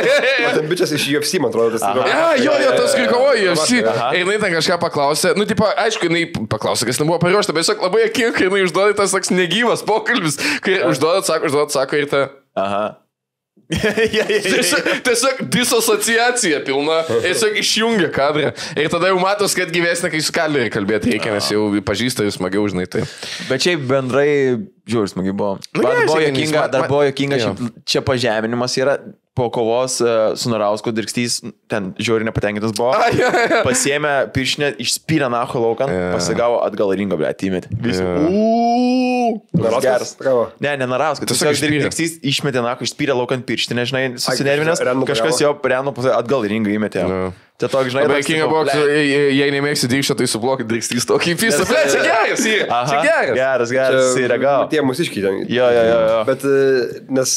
O ten bičias iš U F C, man atrodo, tas yra. Ja, jo, jo, tas kai kovoja U F C. Ir jinai ten kažką paklausė. Nu, tipo, aišku, jinai paklausė, kas nebuvo paruošta, bet tiesiog labai akim, kai jinai užduoda tas toks negyvas pokalbis, kai užduoda, sako, užduoda, sako ir ta. Aha. ja, ja, ja, tiesiog, tiesiog disasociacija pilna, tiesiog išjungia kadrą ir tada jau matos, kad gyvesnė, kai su kaleriai kalbėti reikia, nes jau pažįsta jūs smagiau, žinai, tai. Bet šiaip bendrai, žiūrėjau, smagiai buvo. Nu, dar gerai, buvo sėkmingai, jokinga, man- dar man- buvo jokinga, jo. šiaip čia pažeminimas yra po kovos uh, su Narausku Dirkstys, ten žiūri nepatenkintas buvo, A, ja, ja. pasiėmė piršinę, išspyrė nacho laukan, Jo. pasigavo atgal ringo, ble, atėmėt. Visi. Jo. Uuu, Narauskas? geras. Kavo? Ne, ne Narauskas, Tiesiog tiesiog išspyrė. Dirkstys išmetė nacho, išspyrė laukan pirštinę, žinai, susinervinęs, Renu kažkas pagavo. jo reno atgal į ringą įmetė. Jo. Tai toks, žinai, Labai toks, kinga tipo, buvo, ble. jei jei nemėgsi dykščio, tai sublokit Dirkstys tokį fisą. Ble, čia geras, yra. Aha, Čia geras. geras, geras, jisai reagavo. Tie mūsiškiai ten. Jo, jo, jo, jo. Bet, e, nes,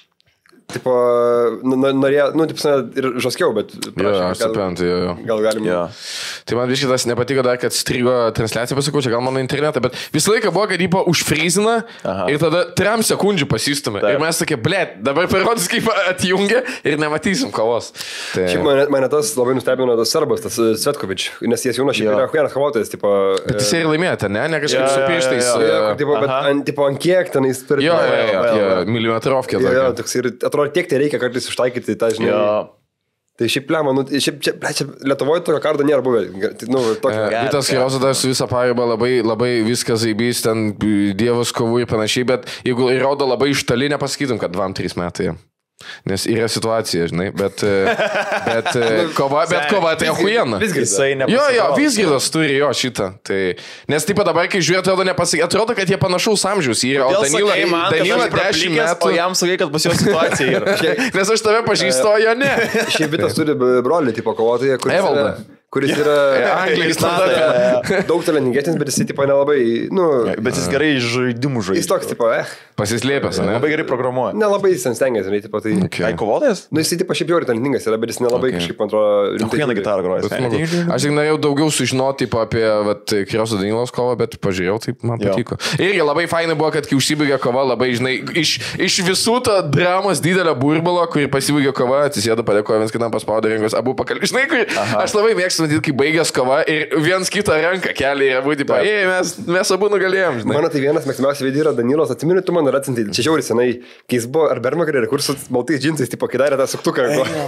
tipo, nu, nu, norėjo, nu, taip, ir žaskiau, bet... Jo, prašė, aš suprantu, jo, jo. Gal galim... Jo. Tai man visiškai tas nepatiko dar, kad strigo transliacija, pasakau, čia gal mano internetą, bet visą laiką buvo, kad jį po užfrizina Aha. ir tada trim sekundžių pasistumė. Taip. Ir mes sakė, ble, dabar parodys, kaip atjungia ir nematysim kovos. Tai... Šiaip mane, mane tas labai nustebino tas serbas, tas e, Svetkovič, nes jis jauna šiaip Jo. yra vienas kovotojas, tipo... Bet jis ir laimėjote, ne? Ne kažkaip Jo, su jo, pirštais. jo, Jo, e, kur, tipo, bet Aha. ant, tipo, ant kiek ten jis turi... Jo, jo, jo, jo, jo, jo. milimetrovkė. Jo, jo, tokia. toks ir atrodo, tiek tai reikia kartais ištaikyti tą, žinai. Jo. Tai šiaip, lemą, nu, šiaip, čia, ble, čia Lietuvoje tokio kardo nėra buvę. Tai, nu, tokio... E, Vitas Kirozo dar su visą paribą labai, labai viskas zaibys, ten dievas kovų ir panašiai, bet jeigu įrodo labai iš toli, nepasakytum, kad dvam trys metai. Nes yra situacija, žinai, bet, e, bet, e, kova, bet kova tai ahuiena. Jisai Jo, jo, nepasitraukė. Visgirdas turi jo šitą. Tai, nes taip pat dabar, kai žiūrėjau, atrodo, nepasakė, atrodo, kad jie panašaus amžiaus yra. O Kodėl Danila, sakai man, kad Danila aš dešimt praplikęs, metų. o jam sakai, kad pas jo situacija yra. Nes aš tave pažįstu, o jo ne. Šiaip Vitas turi brolį, tipo, kovotoją, kuris Evaldą. yra... Kuris yra Anglijos tada. daug talentingesnis, bet jis tipo nelabai, nu... Bet jis gerai žaidimų žaidžia. Jis toks, tipo, eh, Pasislėpęs, ne? Labai gerai programuoja. nelabai jis ten stengiasi, žinai, tipo, tai... Okay. Ai, kovotojas? Nu, jis tipo šiaip jau ir talentingas yra, bet jis nelabai Okay. kažkaip, man atrodo, Vieną žiūri. gitarą groja. Bet smagu. Aš tik norėjau daugiau sužinoti tipo, apie vat, Kiroso Danilos kovą, bet pažiūrėjau, taip man Jo. patiko. Irgi labai fainai buvo, kad kai užsibaigė kova, labai, žinai, iš, iš visų to dramos didelio burbulo, kurį pasibaigė kova, atsisėdo, padėkojo viens kitam, paspaudė rankos, abu pakalbėjo. Žinai, kur, aš labai mėgstu matyti, kai baigęs kova ir viens kitą ranką kelia ir abu, tipo, ei, mes, mes abu nugalėjom, žinai. Mano tai vienas mėgstamiausias video yra Danilos, atsimeni, tu man ir atsintai, čia žiauri senai, kai jis buvo ar Bermakarė, kur su baltais džinsais, tipo, kai darė tą suktuką.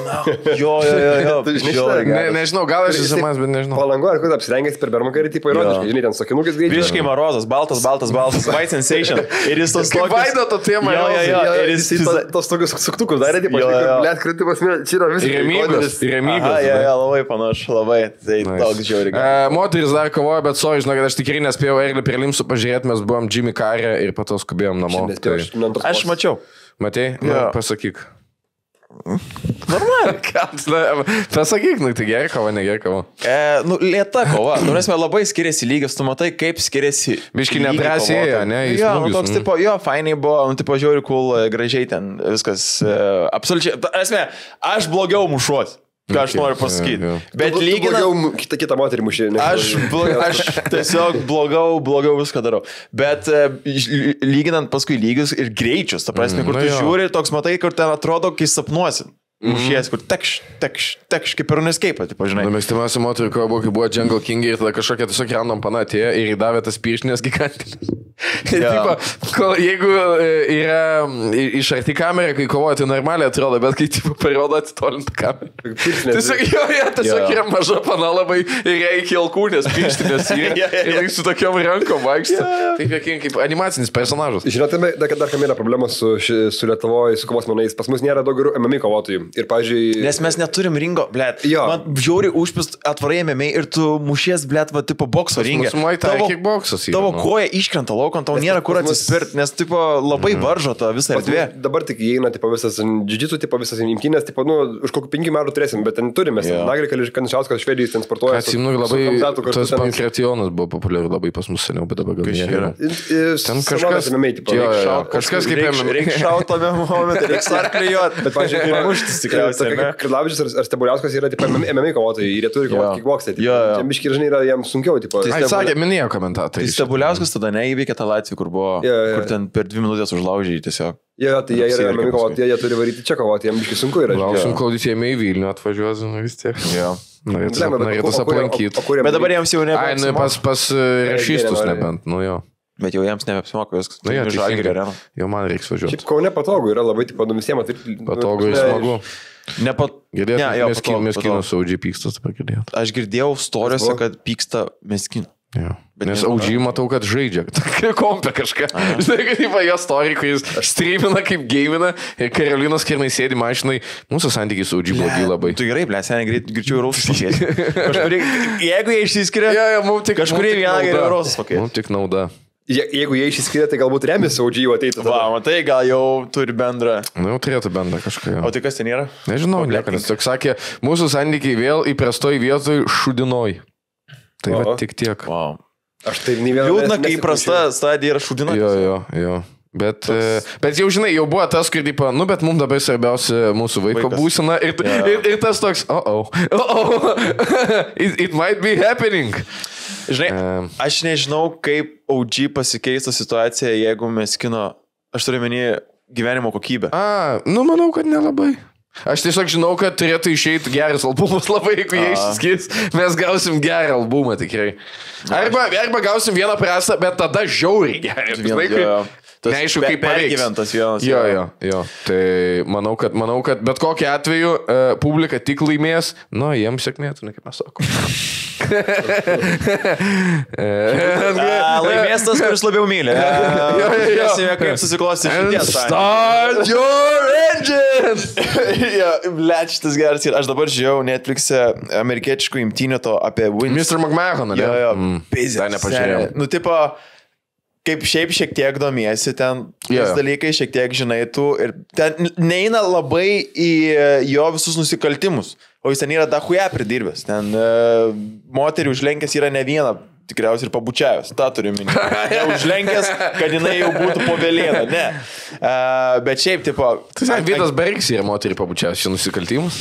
Jo, jo, jo, jo. Tu žinai Žiauriai šitą? Ne, geras. nežinau, gal aš esu mas, bet nežinau. Palango, ar kur apsirengęs per Bermakarį, tipo, ironiškai, žinai, ten sakinukis greičiai. Visiškai marozas, baltas, baltas, baltas, white sensation. Ir jis tos Kaip tokius... Vaidoto tema, Jo, jo, jo. jo. Ir jis... Jis to- tos tokius suktukus darė, tipo, Jo, jo. blėt, kritimas, čia yra visiškai Remygos, ikoninis. remygos. Aha, jo, jo, labai panašu, labai. Tai toks žiauriai geras. Uh, moteris dar kovojo, bet sorry, žinau, kad aš tikrai nespėjau Erilį prie Limsų pažiūrėti, mes buvom Jimmy Carrey ir po to skubėjom namo. Nespėjau, Tai... aš nuo antros Aš postos. mačiau. Matei? Nu, Jo. pasakyk. Normaliai. Kas, na, pasakyk, nu, tai gerai kova, negerai kova. E, nu, lėta kova. Nu, nes labai skiriasi lygis, tu matai, kaip skiriasi. Biškį lygiai nedrąsiai kovotojai. ėjo, ne, į Jo, nu, smūgius, toks, mm. tipo, jo, fainai buvo, nu, tipo, žiauri cool, gražiai ten viskas. Uh, absoliučiai. Ta, esmė, aš blogiau mušuos. Ką aš Okay, noriu pasakyti. jo, jo. Bet Tu- tu lyginant... blogiau kitą, kitą moterį mušė. ne? Aš, blo- aš tiesiog blogiau, blogiau viską darau. Bet e, ž- lyginant paskui lygius ir greičius, ta prasme, Mm, kur nu tu jo. žiūri, toks matai, kur ten atrodo, kai sapnuosi. Mušies, kur tekš, tekš, tekš, kaip ir neskeipą, tipo, žinai. Na, mėgstamiausia moterų kova buvo, kai buvo Jungle King ir tada kažkokia tiesiog random pana atėjo ir įdavė tas pirštinės gigantinės. Ir Jo. tipo, kol, jeigu e, yra i- iš arti kamera, kai kovoja, tai normaliai atrodo, bet kai tipo parodo atitolintą kamerą. Pirštinės. Tiesiog, jo, jo, tiesiog Jo. yra maža pana labai ir reikia alkūnės pirštinės yra, Jo, jo, jo. ir jis su tokiom rankom vaikšto. Taip, jokin, kaip animacinis personažas. Žinote, dar, dar kam yra problema su, ši- su Lietuvoje, su kovos menais. Pas mus nėra daug gerų M M A kovotojų. Ir, pavyzdžiui, Nes mes neturim ringo, blėt. Jo. Man žiauri užpist atvarai ėmėmiai ir tu mušies, blėt, va, tipo, bokso ringė. mūsų Muay Thai kickboksas yra, Tavo nu. koja iškrenta laukant, tau nėra kur pas mus- atsispirt, nes, tipo, labai varžo tą visą pas mus erdvę. dabar tik įeina tipo, visas džidžitų, tipo, visas imtynės, tipo, nu, už kokių penkių metų turėsim, bet ten turime. Jo. Nagri Kanišauskas, Švedijais, ten sportuoja. su- Atsimenu, su labai Kamzatu kartu tas tenais. pankretionas buvo populiarus labai pas mus seniau, bet dabar gal Kas čia nėra. yra? Ir- ir Ten senovės kažkas- M M A, tipo, Jo, jo, reik jo. šaut- Kažkas kaip M M A. Reikia šautame momentą, reikia sarklijuot. Bet, pavyzdžiui, ir muštis tikriausiai. ne? Kridlavičius ar, ar Stebuliauskas yra tipo, M M A kovotojai ir jie turi Jo. kovoti kickboksai. Jo, jo. Čia biški, žinai, yra jiems sunkiau. Tipo, Tai Ai, Stebulė- sakė, minėjo Tai komentatoriai. Stebuliauskas tada neįveikė tą Latvijų, kur buvo, Jo, jo. kur ten per dvi minutės užlaužė jį tiesiog. Jie, tai jie yra remiami kovoti, jie, jie turi varyti čia kovoti, jiems biškai sunku yra. Lauksim, kol jis jėmė į Vilnių atvažiuos, nu vis tiek. Jo. Norėtus aplankyti. Bet dabar jiems jau nebeapsimoka. Ai, nu pas, pas rašystus nebent, nu jo. Bet jau jiems nebeapsimoka viskas. Nu jo, teisingai. Jau man reiks važiuoti. Šiaip Kaune patogu yra labai, tipo, numisėma. Patogu ir smagu. Nepat... Girdėt, ne, jo, meskin, meskinų su O G pykstas, dabar girdėt. Aš girdėjau storiuose, kad pyksta meskinų. Jo. Nes O G matau, kad žaidžia. Kompė kažką. Žinai, kad įva jo story, kai jis streamina kaip gamina ir Karolinos Kernai sėdi mašinai. Mūsų santykiai su O G blogi labai. Tu gerai, ble, seniai greit, greičiau ir rausus pakėsi. Jeigu jie išsiskiria, ja, ja, tik, kažkurie vieną geriau rausus pakėsi. Mums tik nauda. Je, jeigu jie išsiskiria, tai galbūt remis O G jau ateitų. Va, matai, gal jau turi bendrą. Nu, jau turėtų bendrą kažką. O tai kas ten yra? Nežinau, niekanas. Tik sakė, mūsų santykiai vėl įprastoj vietoj šudinoj. Tai va tik tiek. Wow. Aš tai nei vieną. Liūdna, kai įprasta stadija yra šudinoj. Jo, jo, jo. Bet, Toks... bet jau žinai, jau buvo tas, kur, tipo, nu, bet mums dabar svarbiausia mūsų vaiko Vaikas. Būsena ir, yeah. ir, ir tas toks, oh, oh, oh, it, it might be happening. Žinai, um, aš nežinau, kaip O G pasikeistų situacija, jeigu mes kino, aš turiu menį gyvenimo kokybę. A, nu, manau, kad nelabai. Aš tiesiog žinau, kad turėtų išeiti geras albumas labai, jeigu jie išsiskis, mes gausim gerą albumą tikrai. Arba, arba gausim vieną prastą, bet tada žiauriai gerą. Žinai, kaip... Neaišku, kaip pergyventas vienas. Jo, jo, jo. Tai manau, kad, manau, kad bet kokiu atveju uh, publika tik laimės, nu, jiems sėkmė, tu ne kaip mes sakom. Laimės tas, kuris labiau myli. Žiūrėsime, kaip susiklosti šities. Start your engines! Jo, blėt, šitas geras. Aš dabar žiūrėjau Netflix'e amerikietiškų imtynių to apie Wins. mister McMahon, ne? Jo, jo. Mm. Dar nepažiūrėjau. Nu, tipo... Kaip šiaip šiek tiek domiesi, ten yeah. dalykai šiek tiek žinai tu ir ten neina labai į jo visus nusikaltimus, o jis ten yra dahuja pridirbęs, ten uh, moterį užlenkęs yra ne viena, tikriausiai ir pabučiavęs, tą turiu minėti. Ne užlenkęs, kad jinai jau būtų povėlėna, ne. Uh, bet šiaip, tipo... Tai sakai, Vytas Bergis yra moterį pabučiavęs, čia nusikaltimus?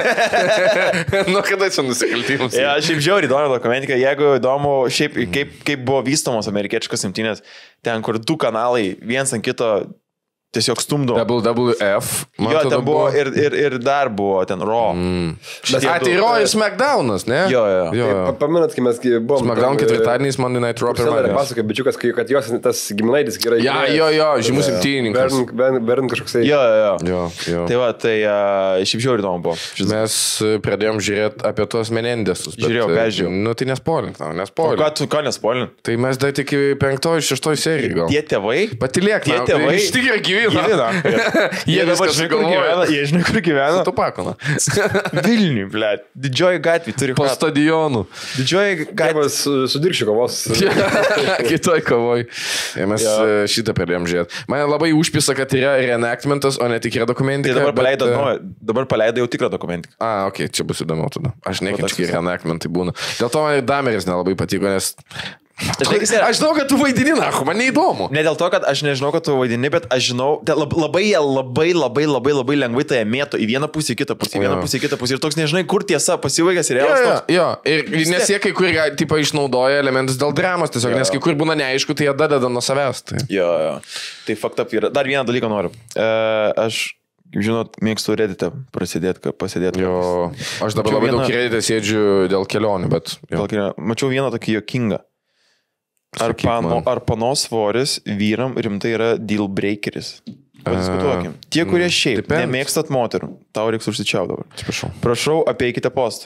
Nu, kada čia nusikaltimus? Ja, šiaip žiauriai įdomu dokumentika, jeigu įdomu, šiaip kaip, kaip buvo vystomos amerikietiškos imtynės, ten, kur du kanalai viens ant kito tiesiog stumdo. W W F. Jo, ten buvo ir, ir, ir dar buvo ten Raw. Mm. A, tai Raw ir SmackDownas, ne? Jo, jo. jo. Tai, paminat, kai mes buvom... SmackDown ketvirtadieniais, Monday Night Raw pirmadieniais. Pasakė, bičiukas, kad jos tas giminaitis yra... Ja, jo, jo, žymus imtynininkas. Bern, Bern kažkoksai... Jo, jo, jo. jo. Tai va, tai uh, šiaip žiauriai įdomu buvo. Mes pradėjom žiūrėti apie tuos Menendesus. Žiūrėjau, peržiūrėjau. Nu, tai nespoilint, nespoilint. O ką tu, ką nespoilint? Tai mes dar tik penktoj, šeštoj serijai gal. Tie tėvai? Patiliek, tie tėvai. Iš tikrųjų gyvina. Jie dabar žinai, kur gyvena. Jie žinai, kur gyvena. Tu pakona. Vilniui, ble. Didžioji gatvė turi. Po stadionų. Didžioji gatvė. Su Dirkščiu kovos. Kitoj kovoj. Ir mes ja. šitą pradėjom žiūrėti. Mane labai užpisa, kad yra reenactmentas, o ne tikra dokumentika. Tai dabar paleido, bet... nu, dabar paleido jau tikrą dokumentiką. A, okei, okay, čia bus įdomu tada. Aš nekinčiu, kai reenactmentai būna. Dėl to man ir Dameris nelabai patiko, nes... Aš žinau, kad tu vaidini, nahu, man neįdomu. Ne dėl to, kad aš nežinau, kad tu vaidini, bet aš žinau, labai, labai, labai, labai, labai lengvai tai mėto į vieną pusę, į kitą pusę, į vieną pusę, į kitą pusę. Ir toks nežinai, kur tiesa pasivaigęs ir realas. Jo, jo, ir nes jie kai kur, tipo, išnaudoja elementus dėl dramos tiesiog, jo. Nes kai kur būna neaišku, tai jie dadeda nuo savęs. Tai. Jo, jo. Tai fucked up yra. Dar vieną dalyką noriu. Uh, aš... Kaip žinot, mėgstu Reddit'e prasidėti, pasidėti. Jo, aš dabar labai vieną... daug Reddit'e sėdžiu dėl kelionių, bet... Dėl kelionių. Mačiau vieną tokį jokingą. Ar, pano, ar panos svoris vyram rimtai yra deal breakeris? Padiskutuokim. Uh, Tie, kurie šiaip depends. Nemėgstat moterų, tau reiks užsičiau dabar. Atsiprašau. Prašau, apeikite postą.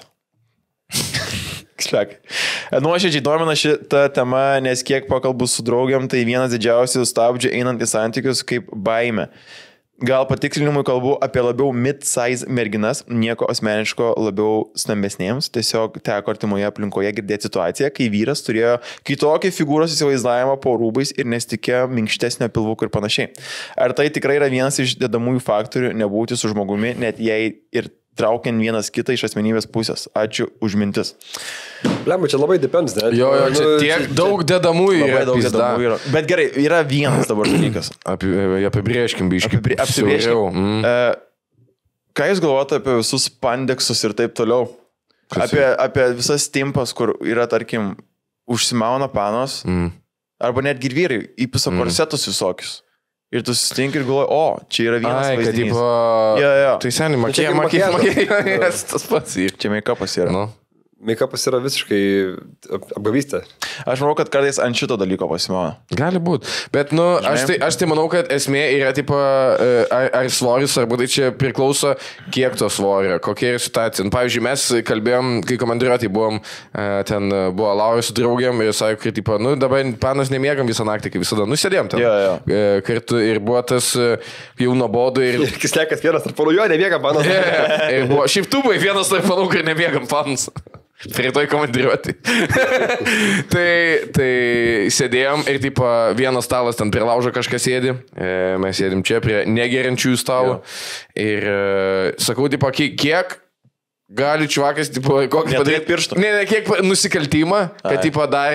Šlek. Nuoširdžiai domina šitą temą, nes kiek pakalbų su draugiam, tai vienas didžiausių stabdžių einant į santykius kaip baime. Gal patikslinimui kalbu apie labiau mid-size merginas, nieko asmeniško labiau stambesnėms. Tiesiog teko artimoje aplinkoje girdėti situaciją, kai vyras turėjo kitokį figūros įsivaizdavimą po rūbais ir nesitikėjo minkštesnio pilvuko ir panašiai. Ar tai tikrai yra vienas iš dedamųjų faktorių nebūti su žmogumi, net jei ir traukiant vienas kitą iš asmenybės pusės? Ačiū už mintis. Lemba, čia labai depends, ne? Jo, jo, čia tiek daug dedamųjų yra. Daug dedamųjų yra. Bet gerai, yra vienas dabar dalykas. Apie, apibrėžkim, biškai. Apibri, apsibrėžkim. Mm. Uh, ką jūs galvojate apie visus pandeksus ir taip toliau? Apie, apie visas timpas, kur yra, tarkim, užsimauna panos, mm. arba netgi ir vyrai, įpisa korsetus mm. visokius. Ir tu susitink ir galvoji, o, čia yra vienas Ai, kad, vaizdinys. tipo, Jo, jo. tai seniai, makė, kaip makė, makiažas. makė, tas pats ir. Čia make-upas yra. Nu. Make-upas yra visiškai apgavystė. Aš manau, kad kartais ant šito dalyko pasimona. Gali būti. Bet, nu, aš tai, aš tai manau, kad esmė yra, tipo, ar, ar svoris, arba tai čia priklauso, kiek to svorio, kokia yra situacija. Pavyzdžiui, mes kalbėjom, kai komandiruotį buvom, ten buvo Laura su draugiam ir sakė, kad, tipo, nu, dabar panas nemiegam visą naktį, kaip visada. Nu, sėdėjom ten. Jo, jo. Kartu ir buvo tas jau nuobodu ir... Ir kislekas vienas tarp panų, jo, nemiegam panas. Yeah, ir buvo, šiaip tu buvai vienas tarp panų, kai nemiegam panas. Prie to įkomandiruoti. tai, tai sėdėjom ir tipo, vienas stalas ten prie laužo kažkas sėdi, mes sėdim čia prie negeriančiųjų stalo. Ir sakau, tipo, kiek gali čuvakas, tipo, kokį padaryti pirštų. Ne, ne, kiek nusikaltimą, kad, tipo, dar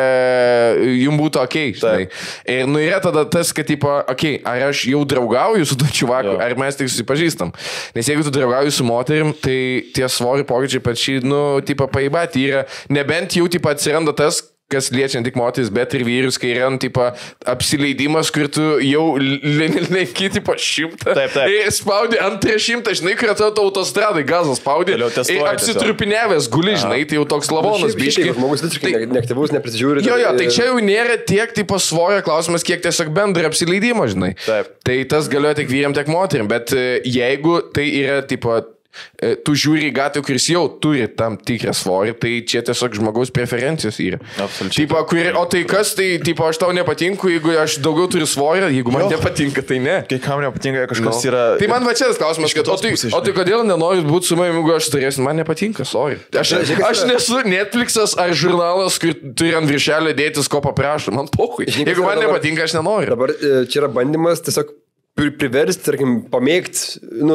jums būtų ok. Žinai. Ir nu yra tada tas, kad, tipo, ok, ar aš jau draugauju su tuo čuvaku, ar mes tik susipažįstam. Nes jeigu tu draugauji su moterim, tai tie svorio pokyčiai pačiai, nu, tipo, paibati yra, nebent jau, tipo, atsiranda tas, kas liečia ne tik moteris, bet ir vyrus, kai yra, tipo, apsileidimas, kur tu jau lenki, tipo, šimtą. Taip, taip. Ir spaudi antrą šimtą, žinai, kur tu autostradai gazą spaudi. Ir apsitrupinėvęs guli, žinai, tai jau toks lavonas, biškai. Žmogus visiškai tai, neaktyvus, neprisižiūri. Jo, jo, tai čia jau nėra tiek, tipo, svorio klausimas, kiek tiesiog bendra apsileidimo, žinai. Taip. Tai tas galioja tiek vyriam, tiek moterim, bet jeigu tai yra, tipo, tu žiūri į gatvę, kuris jau turi tam tikrą svorį, tai čia tiesiog žmogaus preferencijos yra. Absoliučiai. Tipo, kur, o tai kas, tai tipo, aš tau nepatinku, jeigu aš daugiau turiu svorį, jeigu man jo. Nepatinka, tai ne. Kai kam nepatinka, kažkas no. yra... Tai man va čia tas klausimas, kad o tai, pusės, o tai kodėl nenorit būti su manimi, jeigu aš turėsiu, man nepatinka, sorry. Aš, aš nesu Netflixas ar žurnalas, kur turi ant viršelio dėtis, ko paprašau, man pokui. Jeigu man dabar, nepatinka, aš nenoriu. Dabar čia yra bandymas tiesiog priversti, tarkim, pamėgti, nu...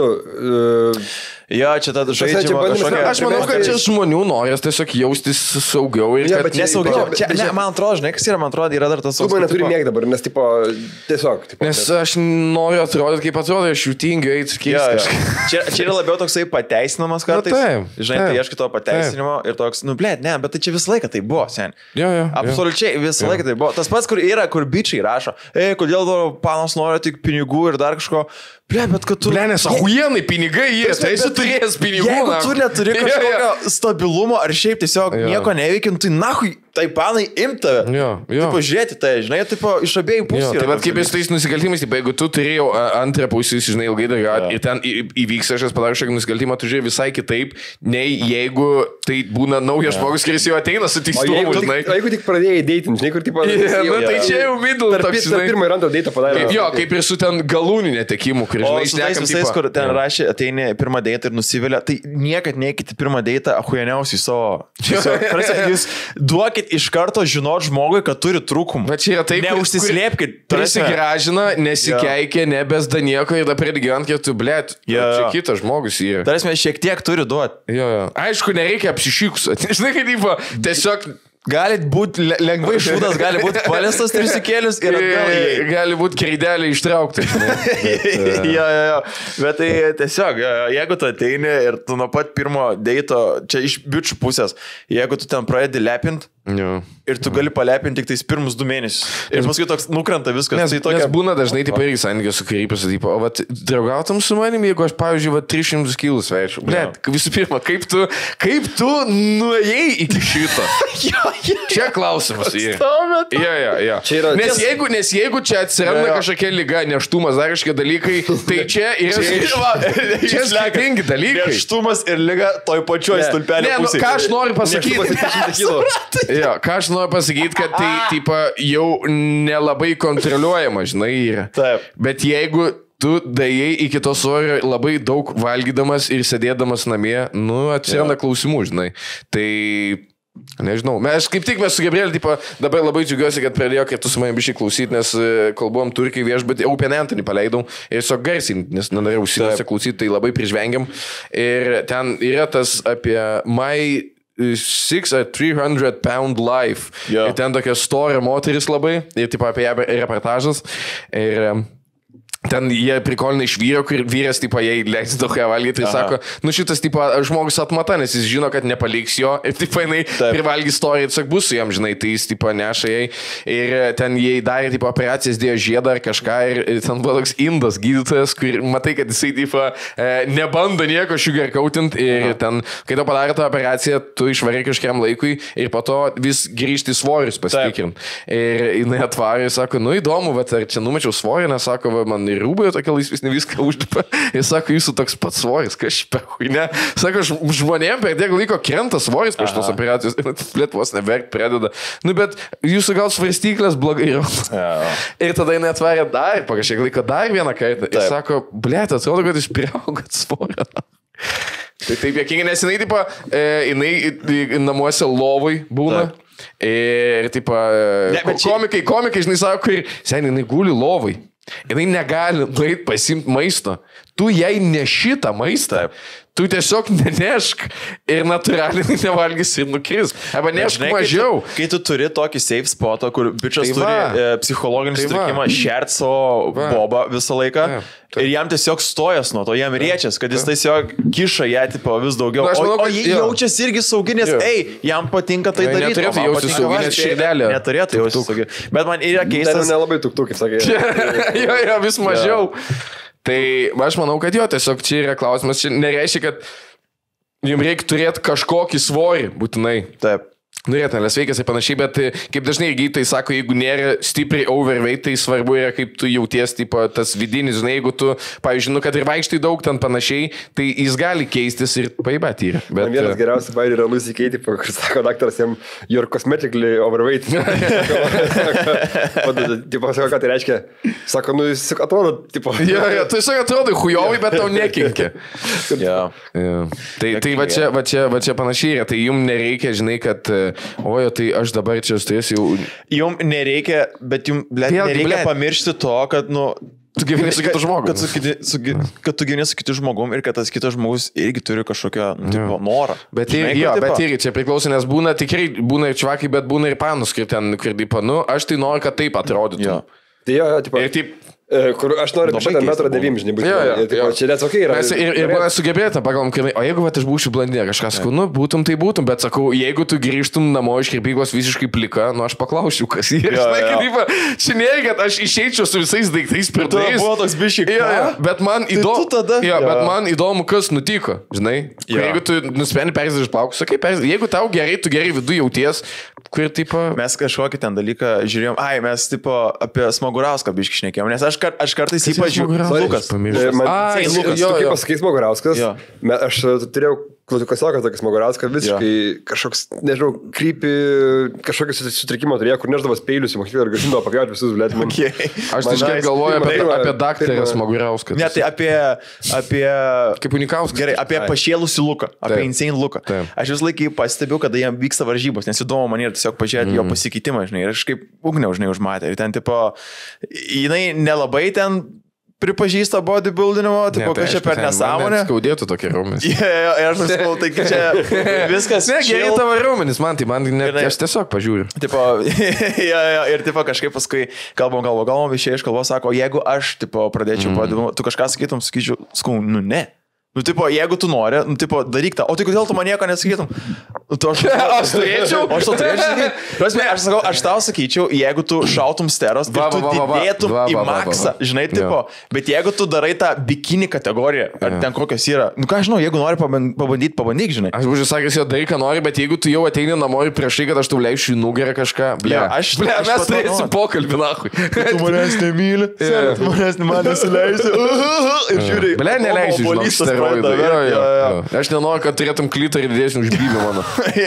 Uh, Jo, čia tada žaidžiama kažkokia... Aš manau, kad čia žmonių norės tiesiog jaustis saugiau ir... Ja, kad... Nesaugiau. Čia, ne, man atrodo, žinai, kas yra, man atrodo, yra dar tas... Tu man neturi mėgti dabar, nes, tipo, tiesiog... Tipo, nes aš noriu atrodyti, kaip atrodo, aš jų tingiu eiti keisti. Ja, ja. čia, čia yra labiau toksai pateisinamas kartais. Na, taip, žinai, taip, tai ieškai to pateisinimo taip. Ir toks, nu, blėt, ne, bet tai čia visą laiką tai buvo, sen. Jo, jo, absoliučiai, visą jo. laiką tai buvo. Tas pats, kur yra, kur bičiai rašo, ei, kodėl panas nori tik pinigų ir dar kažko... Ble, bet kad tu... Ble, nes ahuienai pinigai jie, tai esi turėjęs pinigų. Jeigu tu neturi kažkokio ja, ja. stabilumo ar šiaip tiesiog ja. nieko neveikiant, tai nahui, tai panai imta. Jo, jo. Tipo, žiūrėti tai, žinai, tipo, iš abiejų pusių. Tai bet kaip esi tais nusikaltimais, tipo, jeigu tu turėjau antrą pusę, žinai, ilgai dar ja. ir ten įvyks kažkas padarė kažkokį nusikaltimą, tu žiūrėjai visai kitaip, nei jeigu tai būna naujas ja. žmogus, kuris jau ateina su tikslumu, žinai. O jeigu tik pradėjai deitinti, žinai, kur tipo... Ja, na, tai čia jau middle toks, žinai. Pirmą ir antrą deitą padarė. Jo, kaip ir su ten galūnį netekimu, kur, žinai, šnekam, visais, kur ten ja. rašė, ateini pirmą deitą ir nusivilia, tai niekad neikite pirmą deitą ahuieniausiai savo. Jūs duokit iš karto žinot žmogui, kad turi trūkumų. Bet čia yra taip, neužsislėpkit. Prisigražina, nesikeikė, ja. nebesda nieko ir dabar pradedi gyventi, kad tu, blėt, ja. čia kitas žmogus yra. Tarsi šiek tiek turi duoti. Jo, jo. Aišku, nereikia apsišykus. Žinai, kaip tipo, tiesiog... Gali būti lengvai šūdas, gali būti paliestas trisikėlius ir atgal į... Gali būti kreidelį ištraukti. Jo, jo, jo. Bet tai tiesiog, jeigu tu ateini ir tu nuo pat pirmo deito, čia iš bičių pusės, jeigu tu ten pradedi lepint, jo. ir tu gali palepinti tik tais pirmus du mėnesius. Ir paskui toks nukrenta viskas. Nes, tai tokia... nes būna dažnai taip irgi santykės su karypės, tipo, o vat, draugautum su manimi, jeigu aš, pavyzdžiui, va, tris šimtus kilų sveičiu. Blet, visų pirma, kaip tu, kaip tu nuėjai iki šito? jo, jo, čia klausimas. Ja, ja, ja. Yra... Nes, jeigu, nes jeigu čia atsiranda kažkokia liga, neštumas, dar kažkokie dalykai, tai čia yra... čia skirtingi dalykai. Neštumas ir liga toj pačioj stulpelio pusėje. Ką aš noriu pasakyti? Jo, ką aš noriu pasakyti, kad tai, tipo, jau nelabai kontroliuojama, žinai, yra. Taip. Bet jeigu tu daėjai iki to svorio labai daug valgydamas ir sėdėdamas namie, nu, atsiranda ja. klausimų, žinai. Tai... Nežinau, mes kaip tik mes su Gabrieliu, tipo, dabar labai džiugiuosi, kad pradėjo kartu su manimi biškai klausyti, nes kol buvom Turkiai viešbutį, Open Anthony paleidau ir tiesiog garsinti, nes nenorėjau užsienose klausyti, tai labai prižvengiam. Ir ten yra tas apie my six or three hundred pound life. Yeah. Ir ten tokia storė moteris labai, ir tipo apie ją reportažas. Ir ten jie prikolina iš vyro, kur vyras, tipo, jai leis daug ką valgyti ir sako, nu šitas, tipo, žmogus atmata, nes jis žino, kad nepaliks jo ir, tipo, jinai privalgys to ir tiesiog bus su jam, žinai, tai jis, tipo, neša jai ir ten jai darė, tipo, operacijas, dėjo žiedą ar kažką ir, ir ten buvo toks indas gydytojas, kur matai, kad jisai, tipo, nebando nieko sugarkautint ir Aha. ten, kai tau padarė tą operaciją, tu išvarai kažkiam laikui ir po to vis grįžti svorius pasitikrint. Ir jinai atvarė ir sako, nu įdomu, bet ar čia numečiau svorį, nes sako, va, man ir rūbai tokia laisvesnė viską užlipa. Ir sako, jūsų toks pats svoris, kas šia ne? Sako, žmonėm per tiek laiko krenta svoris prieš tos operacijos. Lietuvos neverkt pradeda. Nu, bet jūsų gal svarstyklės blogai yra. Ir tada jinai atvarė dar, po kažkiek laiko dar vieną kartą. Ir sako, blėt, atrodo, kad jūs priaugat svorio. Tai taip, jokingai, nes jinai, tipo, e, jinai namuose lovai būna. Taip. Ir, tipo, ne, komikai, komikai, žinai, sako, ir seniai, jinai guli lovai. Jinai negali nueit pasimti maisto. Tu jai neši tą maistą. Tu tiesiog nenešk ir natūraliai nevalgys ir nukris. Arba nešk žinai, mažiau. Kai tu, kai tu turi tokį safe spotą, kur bičias tai turi e, psichologinį tai sutrikimą, šert savo bobą visą laiką ta, ta. Ir jam tiesiog stojas nuo to, jam riečias, kad jis tiesiog kiša ją tipo vis daugiau. Na, manau, o o jie jaučiasi irgi sauginės, ei, jam patinka tai daryti. Neturėtų jausti sauginės širdelė. Neturėtų jausti sauginės. Bet man yra keistas. Tai nelabai tuk-tuk, kaip sakė. Jo, jo, vis mažiau. Tai aš manau, kad jo, tiesiog čia yra klausimas, čia nereiškia, kad jums reikia turėti kažkokį svorį, būtinai. Taip. Norėtų, nes veikiasi panašiai, bet kaip dažnai gydytojai sako, jeigu nėra stipriai overweight, tai svarbu yra, kaip tu jauties, tipo, tas vidinis, žinai, jeigu tu, pavyzdžiui, nu, kad ir vaikštai daug ten panašiai, tai jis gali keistis ir paibatį yra. Bet... Man vienas geriausias, pavyzdžiui, yra Lucy Kay, tipo, kur sako daktaras jam, you're cosmetically overweight. Tipo, sako, ką tai reiškia? Sako, nu, jis atrodo, tipo... Jo, jo, tu jis atrodo hujovai, bet tau nekenkia. Ja. Ja. Tai, tai va čia, va čia, va čia panašiai yra, tai jums nereikia, žinai, kad ojo, tai aš dabar čia stovėsiu jau... Jums nereikia, bet jums, blėt, nereikia blėt. pamiršti to, kad, nu... Tu gyveni su kitu žmogum. Kad, su, su, kad tu gyveni su kitu žmogum ir kad tas kitas žmogus irgi turi kažkokią nu, tipo, norą. Bet ir, jo, bet ir čia priklauso, nes būna tikrai, būna ir čvakai, bet būna ir panus, kur ten, kur tipo, nu, aš tai noriu, kad taip atrodytų. Jo. Tai jo, tipo... Ir taip... Kur aš noriu kažkada metro devyni, žinai, būti. Ja, ja, ja. Čia net okei yra. Mes ir ir būna sugebėta, pagalvom, kai, o jeigu vat, aš būčiau blandė, kažkas sakau, nu, būtum tai būtum, bet sakau, jeigu tu grįžtum namo iš kirpyklos visiškai plika, nu, aš paklausiu, kas yra. Ja, ja. Kaip, čia nėra, kad aš išeičiau su visais daiktais per duris. Buvo toks biškiai. Ja, ja. Bet man įdomu, tai ja, bet man įdomu, kas nutiko, žinai. Ja. Jeigu tu nusprendi persidėti plaukus, sakai, persidėti. Jeigu tau gerai, tu gerai viduje jauties, kur, tipo... Mes kažkokį ten dalyką žiūrėjom, ai, mes, tipo, apie Smagurauską biškį šnekėjom, nes aš, aš kartais pažiūrėjau, Lukas. Ai, Lukas, tu kaip pasakys Smagurauskas, aš turėjau klasioką tokį Smagurauską, visiškai jo. Kažkoks, nežinau, krypį, kažkokį sutrikimą turėjo, kur neždavas peilius į mokyklą ir gažindavo pakliauti visus, blėt, man. Okay. Aš kažkaip galvoju apie, apie daktarę Smagurauską. Ne, tai apie... apie kaip Unikauskas. Gerai, apie pašėlusį Luką, apie Taip. Insane Luką. Taip. Aš vis laikai pastebiu, kada jam vyksta varžybos, nes įdomu man yra tiesiog pažiūrėti mm. jo pasikeitimą, žinai, ir aš kaip ugniau, žinai, užmatė. Ir ten, tipo, jinai nelabai ten pripažįsta bodybuildinimo, tai ne, kokia čia per nesąmonę. Skaudėtų tokie raumenys. Jo, jo, ir aš sakau, tai čia viskas. Ne, gerai tavo raumenys, man tai, man ne, aš tiesiog pažiūriu. Tipo, jo, jo, ir tipo kažkaip paskui kalbam, galvo, galvom, išėjai iš kalbos, sako, jeigu aš, tipo, pradėčiau mm. bodybuildinimo, tu kažką sakytum, sakyčiau, sakau, nu ne. Nu, tipo, jeigu tu nori, nu, tipo, daryk tą. O tai kodėl tu man nieko nesakytum? Nu, tu aš... aš turėčiau. Aš tau turėčiau sakyti. Aš sakau, aš tau sakyčiau, jeigu tu šautum steros, tai tu didėtum į maksą, žinai, tipo. Bet jeigu tu darai tą bikini kategoriją, ar ten kokios yra, nu, ką žinau, jeigu nori pabandyti, pabandyk, žinai. Aš būčiau sakęs, jo darai, ką nori, bet jeigu tu jau ateini namo ir prieš tai, kad aš tau leisiu į nugarą kažką, ble, aš, ble, mes turėsim pokalbį, nachui. Tu manęs nemyli, tu manęs nesileisi. Ir žiūrėk, ble, neleisiu, žinok, Jo, jo, jo. Aš nenoriu, kad turėtum klitorį didesnį už bybį mano.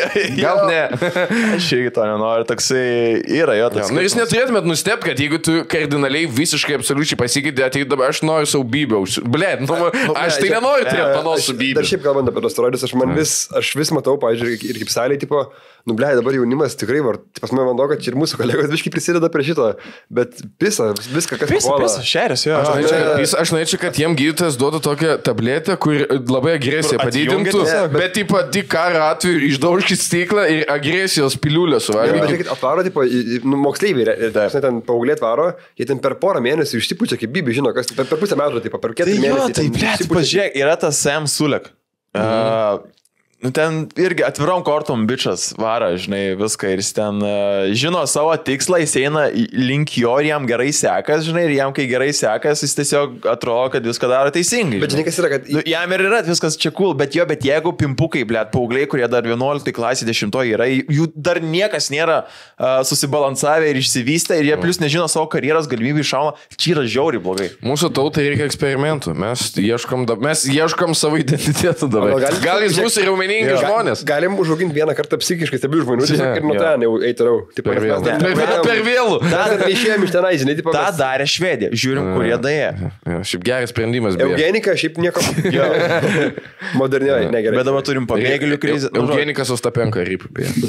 Gal ne. Aš irgi to nenoriu, toksai yra jo. Na, nu, jūs neturėtumėt nustebti, kad jeigu tu kardinaliai visiškai absoliučiai pasikeitė, tai dabar aš noriu savo bybę. Ble, nu, aš tai nenoriu turėti panos su bybė. Dar šiaip kalbant apie tos steroidus, aš, vis, aš vis matau, pavyzdžiui, ir kaip salėje, tipo, nu, ble, dabar jaunimas tikrai, var, pas mane man kad ir mūsų kolegos biškai prisideda prie šito, bet pisa, viską, kas pisa, pisa, šeris, jo. Aš norėčiau, aš norėčiau, kad jiem gydytojas duotų tokią tabletę, kur labai agresiją padidintų, bet taip pat tik karo atveju iš išdaužkit stiklą ir agresijos piliulę suvalgykit. Bet žiūrėkit, atvaro, tipo, nu, moksleiviai, ten paaugliai atvaro, jie ten per porą mėnesių išsipučia, kaip bibi, žino, kas per, per pusę metų, tipo, per keturi mėnesių. Tai, blėt, pažiūrėk, yra tas Sam Sulek. Mhm. Uh, Nu, ten irgi atvirom kortom bičas vara, žinai, viską ir jis ten uh, žino savo tikslą, jis eina link jo ir jam gerai sekas, žinai, ir jam kai gerai sekas, jis tiesiog atrodo, kad viską daro teisingai. Bet žinai, kas yra, kad... Nu, jam ir yra viskas čia cool, bet jo, bet jeigu pimpukai, blėt, paaugliai, kurie dar vienuoliktoje klasėje, dešimtoje yra, jų dar niekas nėra uh, susibalansavę ir išsivystę ir jie plus nežino savo karjeros galimybių iššauna, čia yra žiauriai blogai. Mūsų tautai reikia eksperimentų, mes ieškom, mes ieškom savo identitetų dabar. Gal, gal jis bus ir raumeningas žmonės. Galim užauginti vieną kartą psichiškai stabilių žmonių, tiesiog ir nuo ten jau eiti toliau. Per vėlų. Per vėlų. Dar neišėjom iš tenai, žinai, tipo. Ta darė Švedija, žiūrim, kurie daėjo. Šiaip geras sprendimas. Eugenika, šiaip nieko. Modernioji, negerai. Bet dabar turim pabėgėlių krizę. Eugenikas Ostapenko ryp.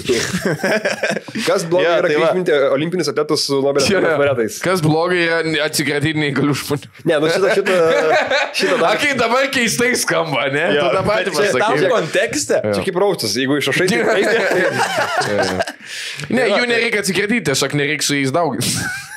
Kas blogai yra, kai išminti olimpinius atletus su Nobelio laureatais? Kas blogai yra atsikratyti neįgalių žmonių? Ne, nu šitą, šitą, šitą dar. Akai dabar keistai skamba, ne? Tu tą patį pasakei. Kontekste. Čia kaip raustas, jeigu išrašai, tai... Ne, jų nereikia atsikratyti, tiesiog nereikia su jais dauginti.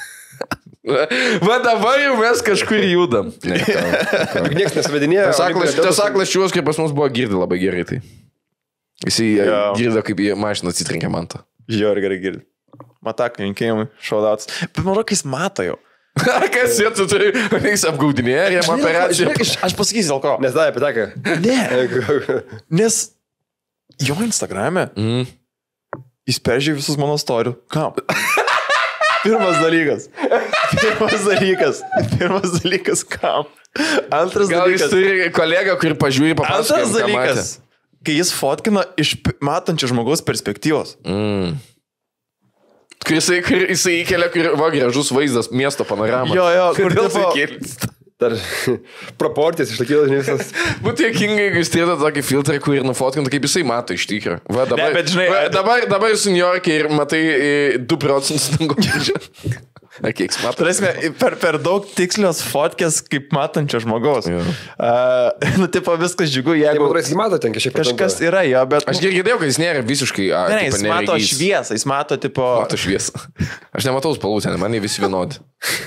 Va dabar jau mes kažkur judam. Niekas nesvedinėja. Tas aklas šiuos, kaip pas mus buvo, girdi labai gerai. Tai. Jisai girdo, kaip į mašiną atsitrenkė mantą. Jo, ir gerai girdi. Matak, linkėjimai, šaudauts. Bet man rodo, kai jis mato jau. Kas jie, tu turi, jis apgaudinėja, jam operaciją. Aš pasakysiu dėl ko. Nes davė pitaką. Ne. Nes jo Instagrame mm. jis peržiūrė visus mano storių. Kam? Pirmas dalykas. Pirmas dalykas. Pirmas dalykas, kam? Antras Gal dalykas. Gal jis turi kolegą, kur pažiūrė papasakoja. Antras dalykas. Kai jis fotkina iš matančio žmogaus perspektyvos. Mm. Kai jisai, jisai įkelia, kur va gražus vaizdas, miesto panoramą. Jo, jo, kur tipo... Dar proporcijas išlakytas, žinai, visas. Būtų jėkingai, jeigu jis turėtų tokį filtrą, kur ir nufotkintų, kaip jisai mato iš tikrųjų. Va, dabar, ne, bet žinai... Va, dabar, dabar su New York'e ir matai du procentus dangų. Akieks, matai. Turėsime per, per daug tikslios fotkės, kaip matančio žmogaus. Uh, nu, tipo, viskas džiugu, jeigu... Taip, jis mato ten kažkiek. Kažkas yra, jo, bet... Aš girdėjau, kad jis nėra visiškai... A, ne, ne, jis tipo, mato šviesą, jis mato, tipo... Mato šviesą. Aš nematau spalvų ten, man jie visi vienodi.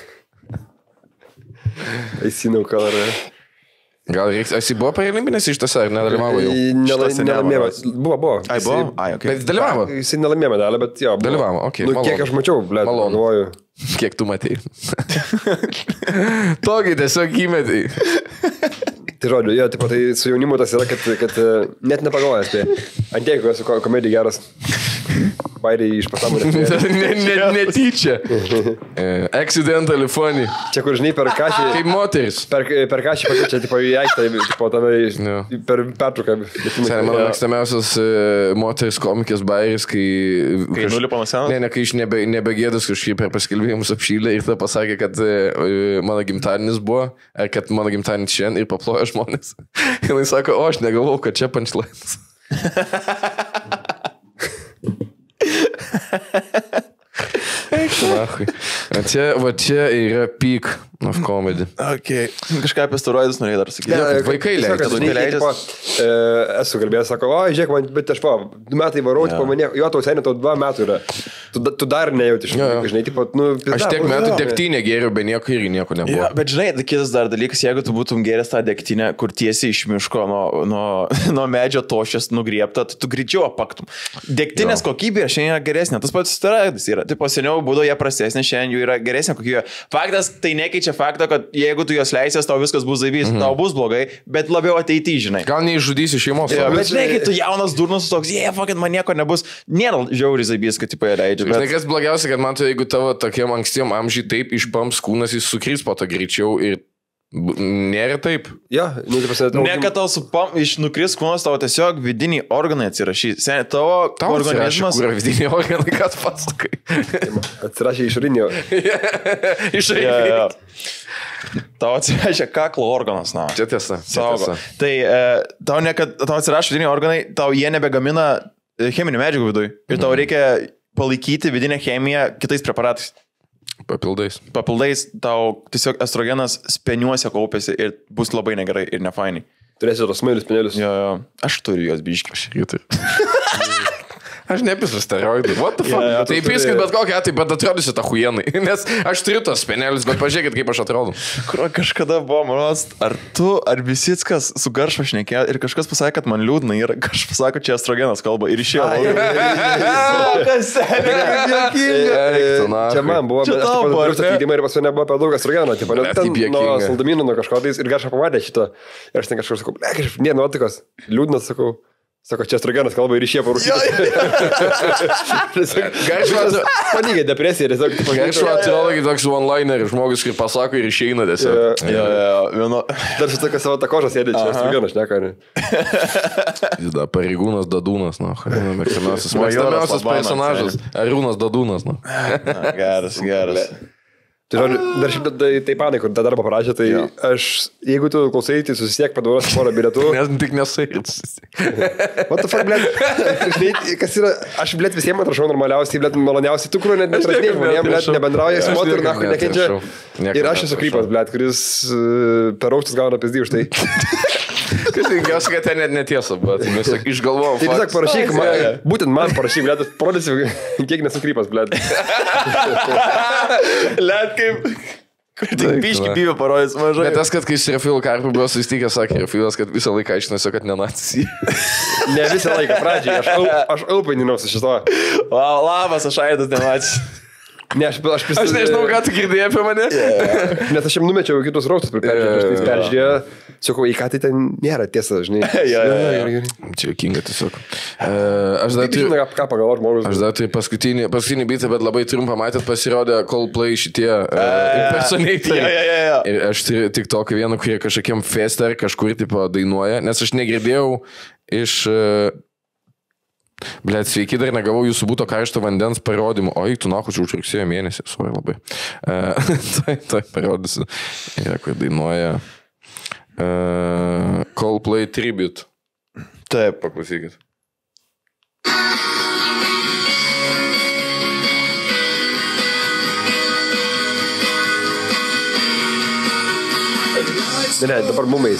Eisinau kalorą. Gal reiks, esi buvo paralimpinės iš tose, ar nedalyvavo jau? Nelaimėjo. Buvo, buvo. Ai, buvo? Ai, okei. Bet jis dalyvavo? Jis nelaimėjo medalį, bet jo. Dalyvavo, okei. Nu, kiek aš mačiau, blėt, galvoju. Kiek tu matei? Tokiai tiesiog įmetei. Tai žodžiu, jo, tipo, tai su jaunimu tas yra, kad, kad net nepagalvojęs, tai Antėko esu komedijai geras. Bairiai iš pasąmonės. ne, ne, netyčia. Accidentally funny. Čia kur žinai per kažį... Kaip moteris. Per, per kažį pakeičia, tipo, į aikštę, tipo, tave no. per pertrauką. Sen, mano mėgstamiausias uh, moteris komikės bairis, kai... Kai kaž... nulipama senas? Ne, ne, kai iš nebe, nebegėdas kažkaip per paskelbėjimus apšylė ir tada pasakė, kad uh, mano gimtadienis buvo, ar kad mano gimtadienis šiandien ir paplojo žmonės. Ir jis sako, o aš negalvau, kad čia punchlines. Va čia, va čia yra peak of comedy. Okay. Kažką apie steroidus norėjai dar sakyti. Ja, vaikai leidžia. Žinai, tipo, e, esu kalbėjęs, sako, o, žiūrėk, man, bet aš po, du metai varau, tipo, mane, jo, tau seniai, tau dva metų yra. Tu, tu dar nejauti, žinai, tipo, nu, pizda, aš tiek nu, metų jo, degtinę gėriau, be nieko ir nieko nebuvo. Ja, bet žinai, kitas dar dalykas, jeigu tu būtum gėręs tą degtinę, kur tiesiai iš miško nuo, nuo, nuo medžio tošės nugriepta, tai tu greičiau apaktum. Degtinės jo. Kokybė šiandien yra geresnė, tas pats steroidas yra. Tipo, seniau būdavo jie prastesnė, šiandien jų yra geresnė kokybė. Faktas tai nekeičia faktą, kad jeigu tu juos leisies, tau viskas bus zaibys, mhm. tau bus blogai, bet labiau ateityje, žinai. Gal neišžudysi šeimos. Ja, bet žinai, kai tu jaunas durnas toks, jie, yeah, fucking, man nieko nebus, nėra žiauriai zaibys, kad tipo jie leidžia. Bet... Žinai, kas blogiausia, kad man tu, jeigu tavo tokiam ankstyvam amžiai taip išpams kūnas, jis sukris po to greičiau ir nėra taip. Ja, nu, tai ne, kad tau supam, iš nukris kūnas, tavo tiesiog vidiniai organai atsirašys. Seniai, tavo tau organizmas... Kur vidiniai organai, ką tu pasakai? Atsirašė išorinio. Išorinio. Ja, ja. Tau atsirašė kaklo organas, na. Čia tiesa. Saugo. Tai e, tau, ne, kad, tau atsirašė vidiniai organai, tau jie nebegamina cheminių medžiagų viduje. Ir tau reikia palaikyti vidinę chemiją kitais preparatais. Papildais. Papildais, tau tiesiog estrogenas speniuose kaupėsi ir bus labai negerai ir nefainai. Turėsi tos smailius penelius. Jo, jo. Aš turiu juos biški. Aš irgi turiu. Aš nepisu steroidų. What the fuck? Yeah, yeah, tai piskit bet kokią atveju, bet atrodysiu tą huienai. Nes aš turiu tos spenelius, bet pažiūrėkit, kaip aš atrodau. Kur kažkada buvo, manos, ar tu, ar Visickas su Garšva šnekėjo ir kažkas pasakė, kad man liūdna ir kažkas pasako, čia estrogenas kalba ir išėjo. Kas seniai? Čia man buvo, bet aš taip pat sakydimai ir pas mane buvo per daug estrogeno. Nuo saldamino, nuo kažkodais ir Garšva pamatė šitą. Ir aš ten kažkur sakau, ne, kažkaip, ne, nuotikos, liūdnas sakau. Sako, čia estrogenas kalba ir išėjo parūkyti. Garšva, panygė depresiją, tiesiog. Garšva atrodo, kaip toks one-liner, žmogus, kaip pasako ir išeina tiesiog. Jo, jo, vieno. Dar su tokia savo takožą sėdė, čia estrogenas, šneka. Jis da, pareigūnas Dadūnas, na. Mėgstamiausias mėgstamiausias personažas. Arūnas Dadūnas, na. Geras, geras. Tai žodžiu, dar šiaip tai, tai panai, kur tą darbą parašė, tai jo. Aš, jeigu tu klausai, tai susisiek, paduoras porą bilietų. Nes tik nesai. What the fuck, blėt? Kas yra, aš, blėt, visiems atrašau normaliausiai, blėt, maloniausiai, tu, kur net netrasnė žmonėm, blėt, nebendrauja, su moterų, na, kur nekenčia. Ir aš esu krypas, blėt, kuris per aukštus gauna pizdį už tai. Kas tinkiausia, kad ten net netiesa, bet mes išgalvojom. Tai tiesiog parašyk, man, būtent man parašyk, blėt, parodysiu, kiek nesu krypas, blėt. Let kaip... Kur tik biškį bybę parodys mažai. Bet tas, kad kai su Rafilu Karpu buvo sustikęs, sakė Rafilas, kad visą laiką aiškinasi, kad nenacis. Ne visą laiką, pradžiai, aš, aš openinausi šito. Wow, labas, aš Aidas nenacis. Ne, aš, aš, pristatė... aš nežinau, ką tu girdėjai apie mane. Yeah. Nes aš jam numečiau kitus rautus per peržiūrėjau, yeah, peržiūrėjau. Sakau, į ką tai ten nėra tiesa, žinai. ja, ja, ja. Čia juokinga tiesiog. Uh, aš dar turiu... Ką pagalvoju žmogus. Aš dar turiu paskutinį, paskutinį bitą, bet labai trumpą matėt, pasirodė Coldplay šitie uh, impersonatoriai. Ja, ja, ja. Ir aš turiu tik tokį vieną, kurie kažkokiam feste ar kažkur tipo dainuoja, nes aš negirdėjau iš... Uh, Blet, sveiki, dar negavau jūsų būto karšto vandens parodymų. Oi, tu nahučiu už rugsėjo mėnesį, suoj labai. Uh, tai, tai parodysiu. Yra, kur dainuoja uh, Coldplay Tribute. Taip. Paklausykit. Ne, ne, dabar mumais.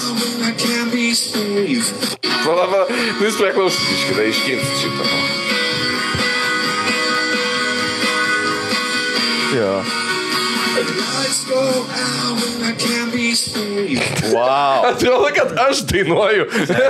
Palaba, nu jūs preklausys, iškida, iškins šitą. Jo. Wow. Atrodo, kad aš dainuoju.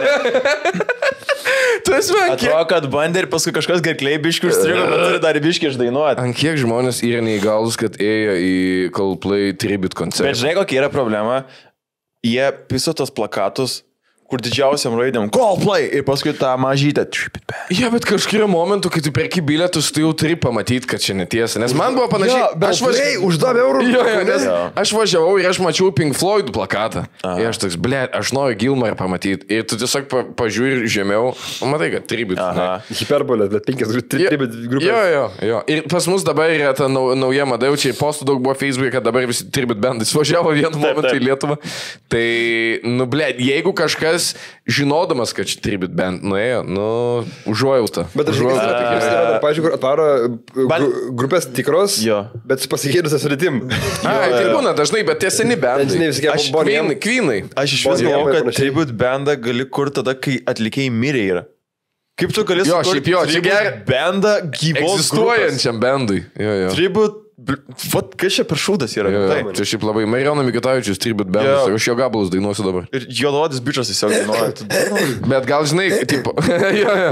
Tu esi man kiek... Atrodo, kad bandė ir paskui kažkas gerkliai biškių užstrigo, bet turi dar biškį išdainuoti. Ant kiek žmonės yra neįgalus, kad ėjo į Coldplay Tribute koncertą. Bet žinai, kokia yra problema? Jie piso tos plakatus, kur didžiausiam raidėm Coldplay ir paskui tą mažytę. Ja, bet kažkurio momentu, kai tu perki bilietus, tu jau turi pamatyti, kad čia netiesa. Nes man buvo panašiai. Ja, aš važiavau už du eurų. Jo, jo, nes ja. Aš važiavau ir aš mačiau Pink Floyd plakatą. Aha. Ir aš toks, ble, aš noriu Gilmore pamatyti. Ir tu tiesiog pa, pažiūri žemiau, matai, kad tribut. Hiperbolė, bet penkias tribut grupės. Jo, jo, jo. Ir pas mus dabar yra ta nau, nauja mada, jau čia postų daug buvo Facebook'e, kad dabar visi tribut bandai važiavo vienu momentu į Lietuvą. Tai, nu, ble, jeigu kažkas žinodamas, kad čia tribut band nuėjo, nu, užuojautą. Bet aš žinau, pavyzdžiui, kur atvaro gru, grupės tikros, jo. Bet su pasikeidusią sudėtim. Ai, tai būna dažnai, bet tie seni bandai. Aš kvynai. Aš iš vis galvoju, kad tribut bandą gali kur tada, kai atlikėjai mirė yra. Kaip tu gali sukurti tribut bandą gyvos egzistuojančiam bandui. Jo, jo. Tribut Vat, kas čia per šūdas yra? Jo, jo. Čia šiaip labai Marijono Mikutavičius tribut bandas, aš jo gabalus dainuosiu dabar. Ir juododis bičas tiesiog dainuoja. Bet gal žinai, tipo... jo, jo.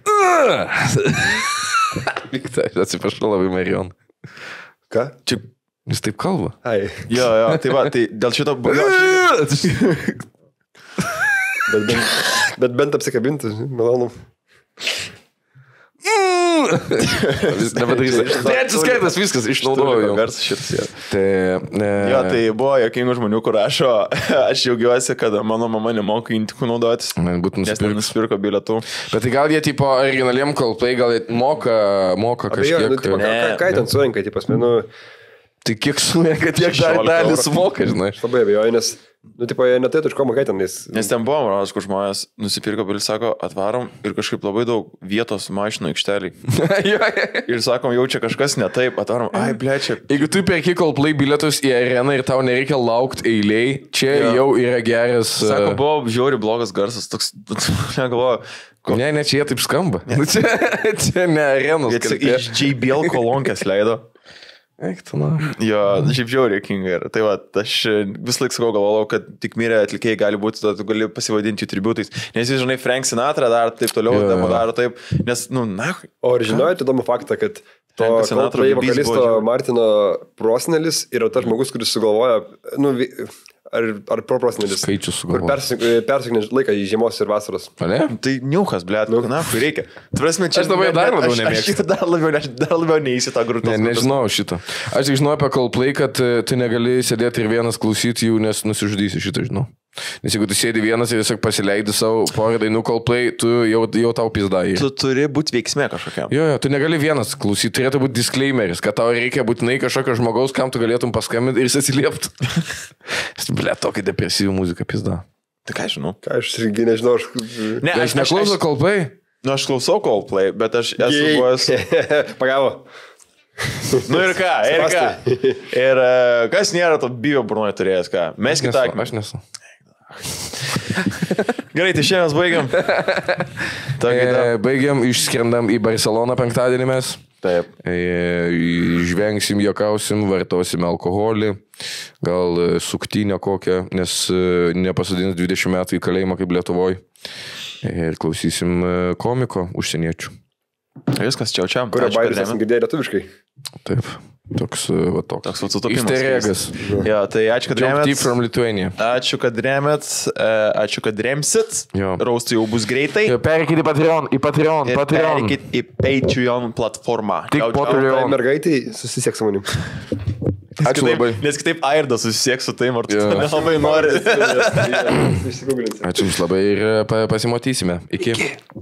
Mikutavičius, atsiprašau labai Marijoną. Ką? Čia... Jis taip kalba. Ai. Jo, jo, tai va, tai dėl šito... bet, bent, bet bent apsikabinti, malonu. Nepadarysiu. Trečias kartas viskas išnaudoju. Garsas šitas, jo. Tai, e... jo, tai buvo jokingų žmonių, kur rašo, aš džiaugiuosi, kad mano mama nemoka intikų naudotis. Man būtų nusipirko. Nes nusipirko bilietų. Bet tai gal jie tipo originaliem Coldplay, gal jie moka, moka kažkiek. Nu, tipo, ką, ką ten surenka, tipo, asmenų... Tai kiek surenka, tiek dalį sumoka, žinai. Aš labai abejoju, nes Nu, tipo, jie neturėtų iš ko mokėti, nes... Nes ten buvo, man, kur žmonės nusipirko bilį, sako, atvarom ir kažkaip labai daug vietos mašinų aikštelį. Ir sakom, jau čia kažkas ne taip, atvarom, ai, blečia. Jeigu tu perki Coldplay bilietus į areną ir tau nereikia laukti eiliai, čia ja. Jau yra geras... Sako, buvo žiauri blogas garsas, toks, negalvoju. Ko... Ne, ne, čia jie taip skamba. čia, čia ne arenos. Jie iš J B L kolonkės leido. Eik, tu na. Jo, šiaip žiauriai kinga yra. Tai va, aš vis laik sakau, galvojau, kad tik mirę atlikėjai gali būti, tu gali pasivadinti jų tributais. Nes jis, žinai, Frank Sinatra dar taip toliau, yeah. daro taip. Nes, nu, na. O ar žinojate įdomų faktą, kad to Coldplay vokalisto Martino prosenelis yra tas žmogus, kuris sugalvoja, nu, ar, ar proprosenelis. Skaičius sugalvoja. Kur persiknė laiką į žiemos ir vasaros. Ne? Tai niukas, blėt, nu, na, kur reikia. Tvrasme, čia aš dabar dar labiau nemėgstu. Aš dar labiau, dar labiau neįsi tą grūtą. Ne, nežinau šito. Aš tik žinau apie Coldplay, kad tu negali sėdėti ir vienas klausyti jų, nes nusižudysi šitą, žinau. Nes jeigu tu sėdi vienas ir tiesiog pasileidi savo porą dainų Coldplay, tu jau, jau tau pizdai. Tu turi būti veiksme kažkokiam. Jo, jo, tu negali vienas klausyti, turėtų būti disclaimeris, kad tau reikia būtinai kažkokio žmogaus, kam tu galėtum paskambinti ir jis atsilieptų. Ble, tokia depresyvi muzika pizda. Tai ką aš žinau? Ką aš irgi nežinau, aš... Ne, aš, aš neklausau Coldplay. Nu, aš klausau Coldplay, bet aš esu buvęs... Pagavo. Nu ir ką, ir ką. Ir kas nėra to bijo burnoje turėjęs, ką? Mes kitą. Aš nesu. Gerai, tai šiandien mes baigiam. e, baigiam, išskrendam į Barceloną penktadienį mes. Taip. E, žvengsim, jokausim, vartosim alkoholį, gal suktinę kokią, nes nepasadins dvidešimt metų į kalėjimą kaip Lietuvoj. Ir klausysim komiko užsieniečių. Viskas, čiau čia. Kurio bairis esam girdėję lietuviškai. Taip. Toks, va toks. Toks va sutapimas. Isteregas. Jo, tai ačiū, kad remėt. Deep from Lithuania. Ačiū, kad remėt. Ačiū, kad remsit. Raustai jau bus greitai. Jo, perikit į Patreon, į Patreon, ir Patreon. Perikit į Patreon platformą. Tik Patreon. Tai mergaitai susisieks su manim. Ačiū kitaip, labai. Nes kitaip Airdas susisieks su taim, ar tu nelabai nori. Ačiū jums labai ir pasimatysime. Iki. Iki.